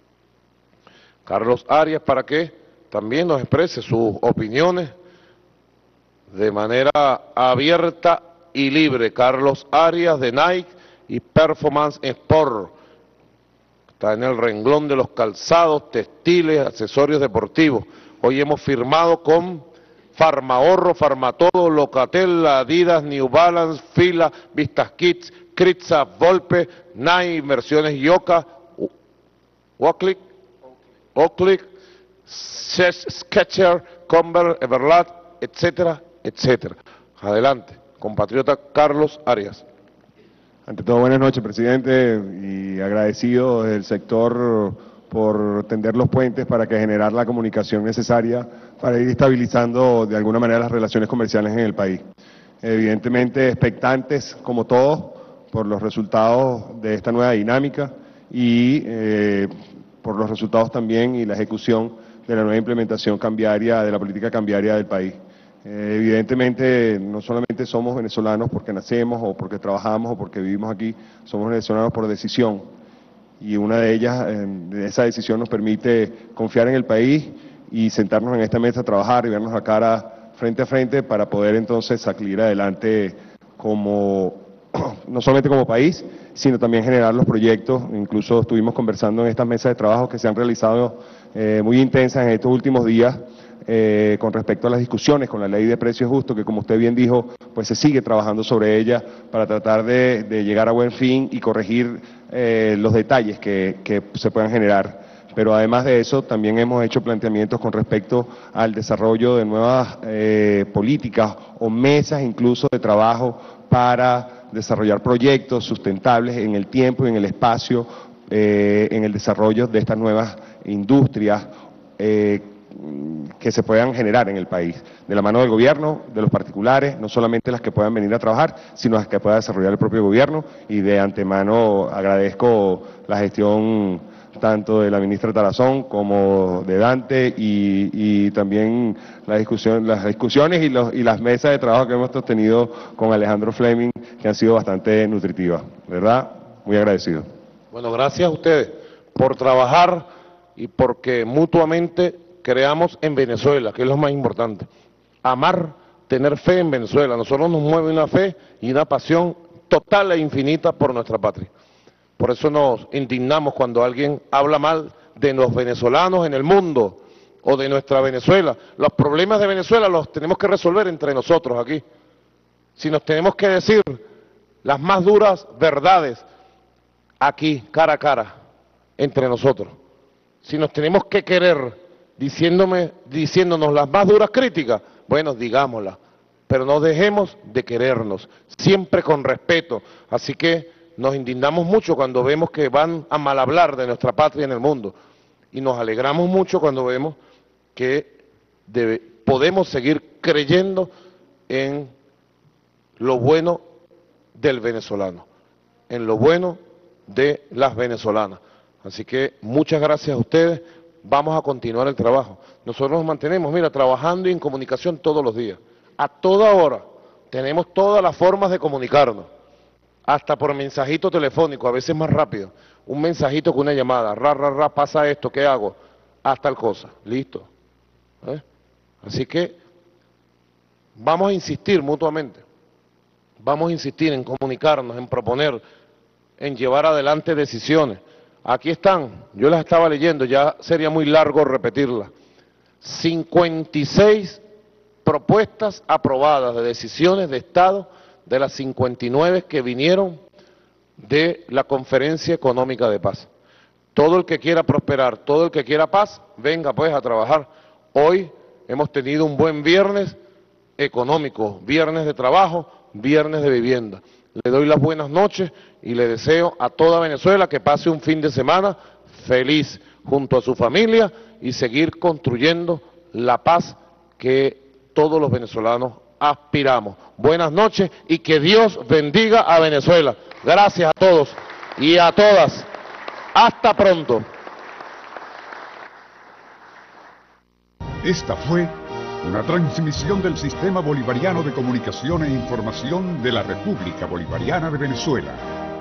Carlos Arias, para que también nos exprese sus opiniones de manera abierta y libre. Carlos Arias, de Nike y Performance Sport. Está en el renglón de los calzados, textiles, accesorios deportivos. Hoy hemos firmado con Farmahorro, Farmatodo, Locatel, Adidas, New Balance, Fila, Vistas Kids, Kritza, Volpe, Nike, Inversiones Yoka, Oakley, Oakley, Skechers, Converse, Everlast, etcétera, etcétera. Adelante, compatriota Carlos Arias. Ante todo, buenas noches, presidente, y agradecido del sector por tender los puentes para que generar la comunicación necesaria para ir estabilizando de alguna manera las relaciones comerciales en el país. Evidentemente expectantes, como todos, por los resultados de esta nueva dinámica y eh, por los resultados también y la ejecución de la nueva implementación cambiaria, de la política cambiaria del país. Eh, evidentemente no solamente somos venezolanos porque nacemos o porque trabajamos o porque vivimos aquí, somos venezolanos por decisión. Y una de ellas, eh, esa decisión nos permite confiar en el país y sentarnos en esta mesa a trabajar y vernos la cara frente a frente para poder entonces salir adelante como, no solamente como país, sino también generar los proyectos. Incluso estuvimos conversando en estas mesas de trabajo que se han realizado eh, muy intensas en estos últimos días eh, con respecto a las discusiones con la ley de precios justos, que como usted bien dijo, pues se sigue trabajando sobre ella para tratar de, de llegar a buen fin y corregir eh, los detalles que, que se puedan generar. Pero además de eso, también hemos hecho planteamientos con respecto al desarrollo de nuevas eh, políticas o mesas incluso de trabajo para desarrollar proyectos sustentables en el tiempo y en el espacio, eh, en el desarrollo de estas nuevas industrias eh, que se puedan generar en el país, de la mano del gobierno, de los particulares, no solamente las que puedan venir a trabajar, sino las que pueda desarrollar el propio gobierno, y de antemano agradezco la gestión tanto de la ministra Tarazón como de Dante y, y también la discusión, las discusiones y, los, y las mesas de trabajo que hemos tenido con Alejandro Fleming, que han sido bastante nutritivas, ¿verdad? Muy agradecido. Bueno, gracias a ustedes por trabajar y porque mutuamente creamos en Venezuela, que es lo más importante. Amar, tener fe en Venezuela. Nosotros nos mueve una fe y una pasión total e infinita por nuestra patria. Por eso nos indignamos cuando alguien habla mal de los venezolanos en el mundo o de nuestra Venezuela. Los problemas de Venezuela los tenemos que resolver entre nosotros aquí. Si nos tenemos que decir las más duras verdades aquí, cara a cara, entre nosotros. Si nos tenemos que querer diciéndome, diciéndonos las más duras críticas, bueno, digámoslas, pero no dejemos de querernos, siempre con respeto. Así que nos indignamos mucho cuando vemos que van a mal hablar de nuestra patria en el mundo y nos alegramos mucho cuando vemos que debe, podemos seguir creyendo en lo bueno del venezolano, en lo bueno de las venezolanas. Así que muchas gracias a ustedes, vamos a continuar el trabajo. Nosotros nos mantenemos, mira, trabajando y en comunicación todos los días, a toda hora, tenemos todas las formas de comunicarnos, hasta por mensajito telefónico, a veces más rápido, un mensajito con una llamada, ra, ra, ra, pasa esto, ¿qué hago? Haz tal cosa, listo. ¿Eh? Así que vamos a insistir mutuamente, vamos a insistir en comunicarnos, en proponer, en llevar adelante decisiones. Aquí están, yo las estaba leyendo, ya sería muy largo repetirlas. cincuenta y seis propuestas aprobadas de decisiones de Estado de las cincuenta y nueve que vinieron de la Conferencia Económica de Paz. Todo el que quiera prosperar, todo el que quiera paz, venga pues a trabajar. Hoy hemos tenido un buen viernes económico, viernes de trabajo, viernes de vivienda. Le doy las buenas noches y le deseo a toda Venezuela que pase un fin de semana feliz junto a su familia y seguir construyendo la paz que todos los venezolanos aspiramos. Buenas noches y que Dios bendiga a Venezuela. Gracias a todos y a todas. Hasta pronto. Esta fue una transmisión del Sistema Bolivariano de Comunicación e Información de la República Bolivariana de Venezuela.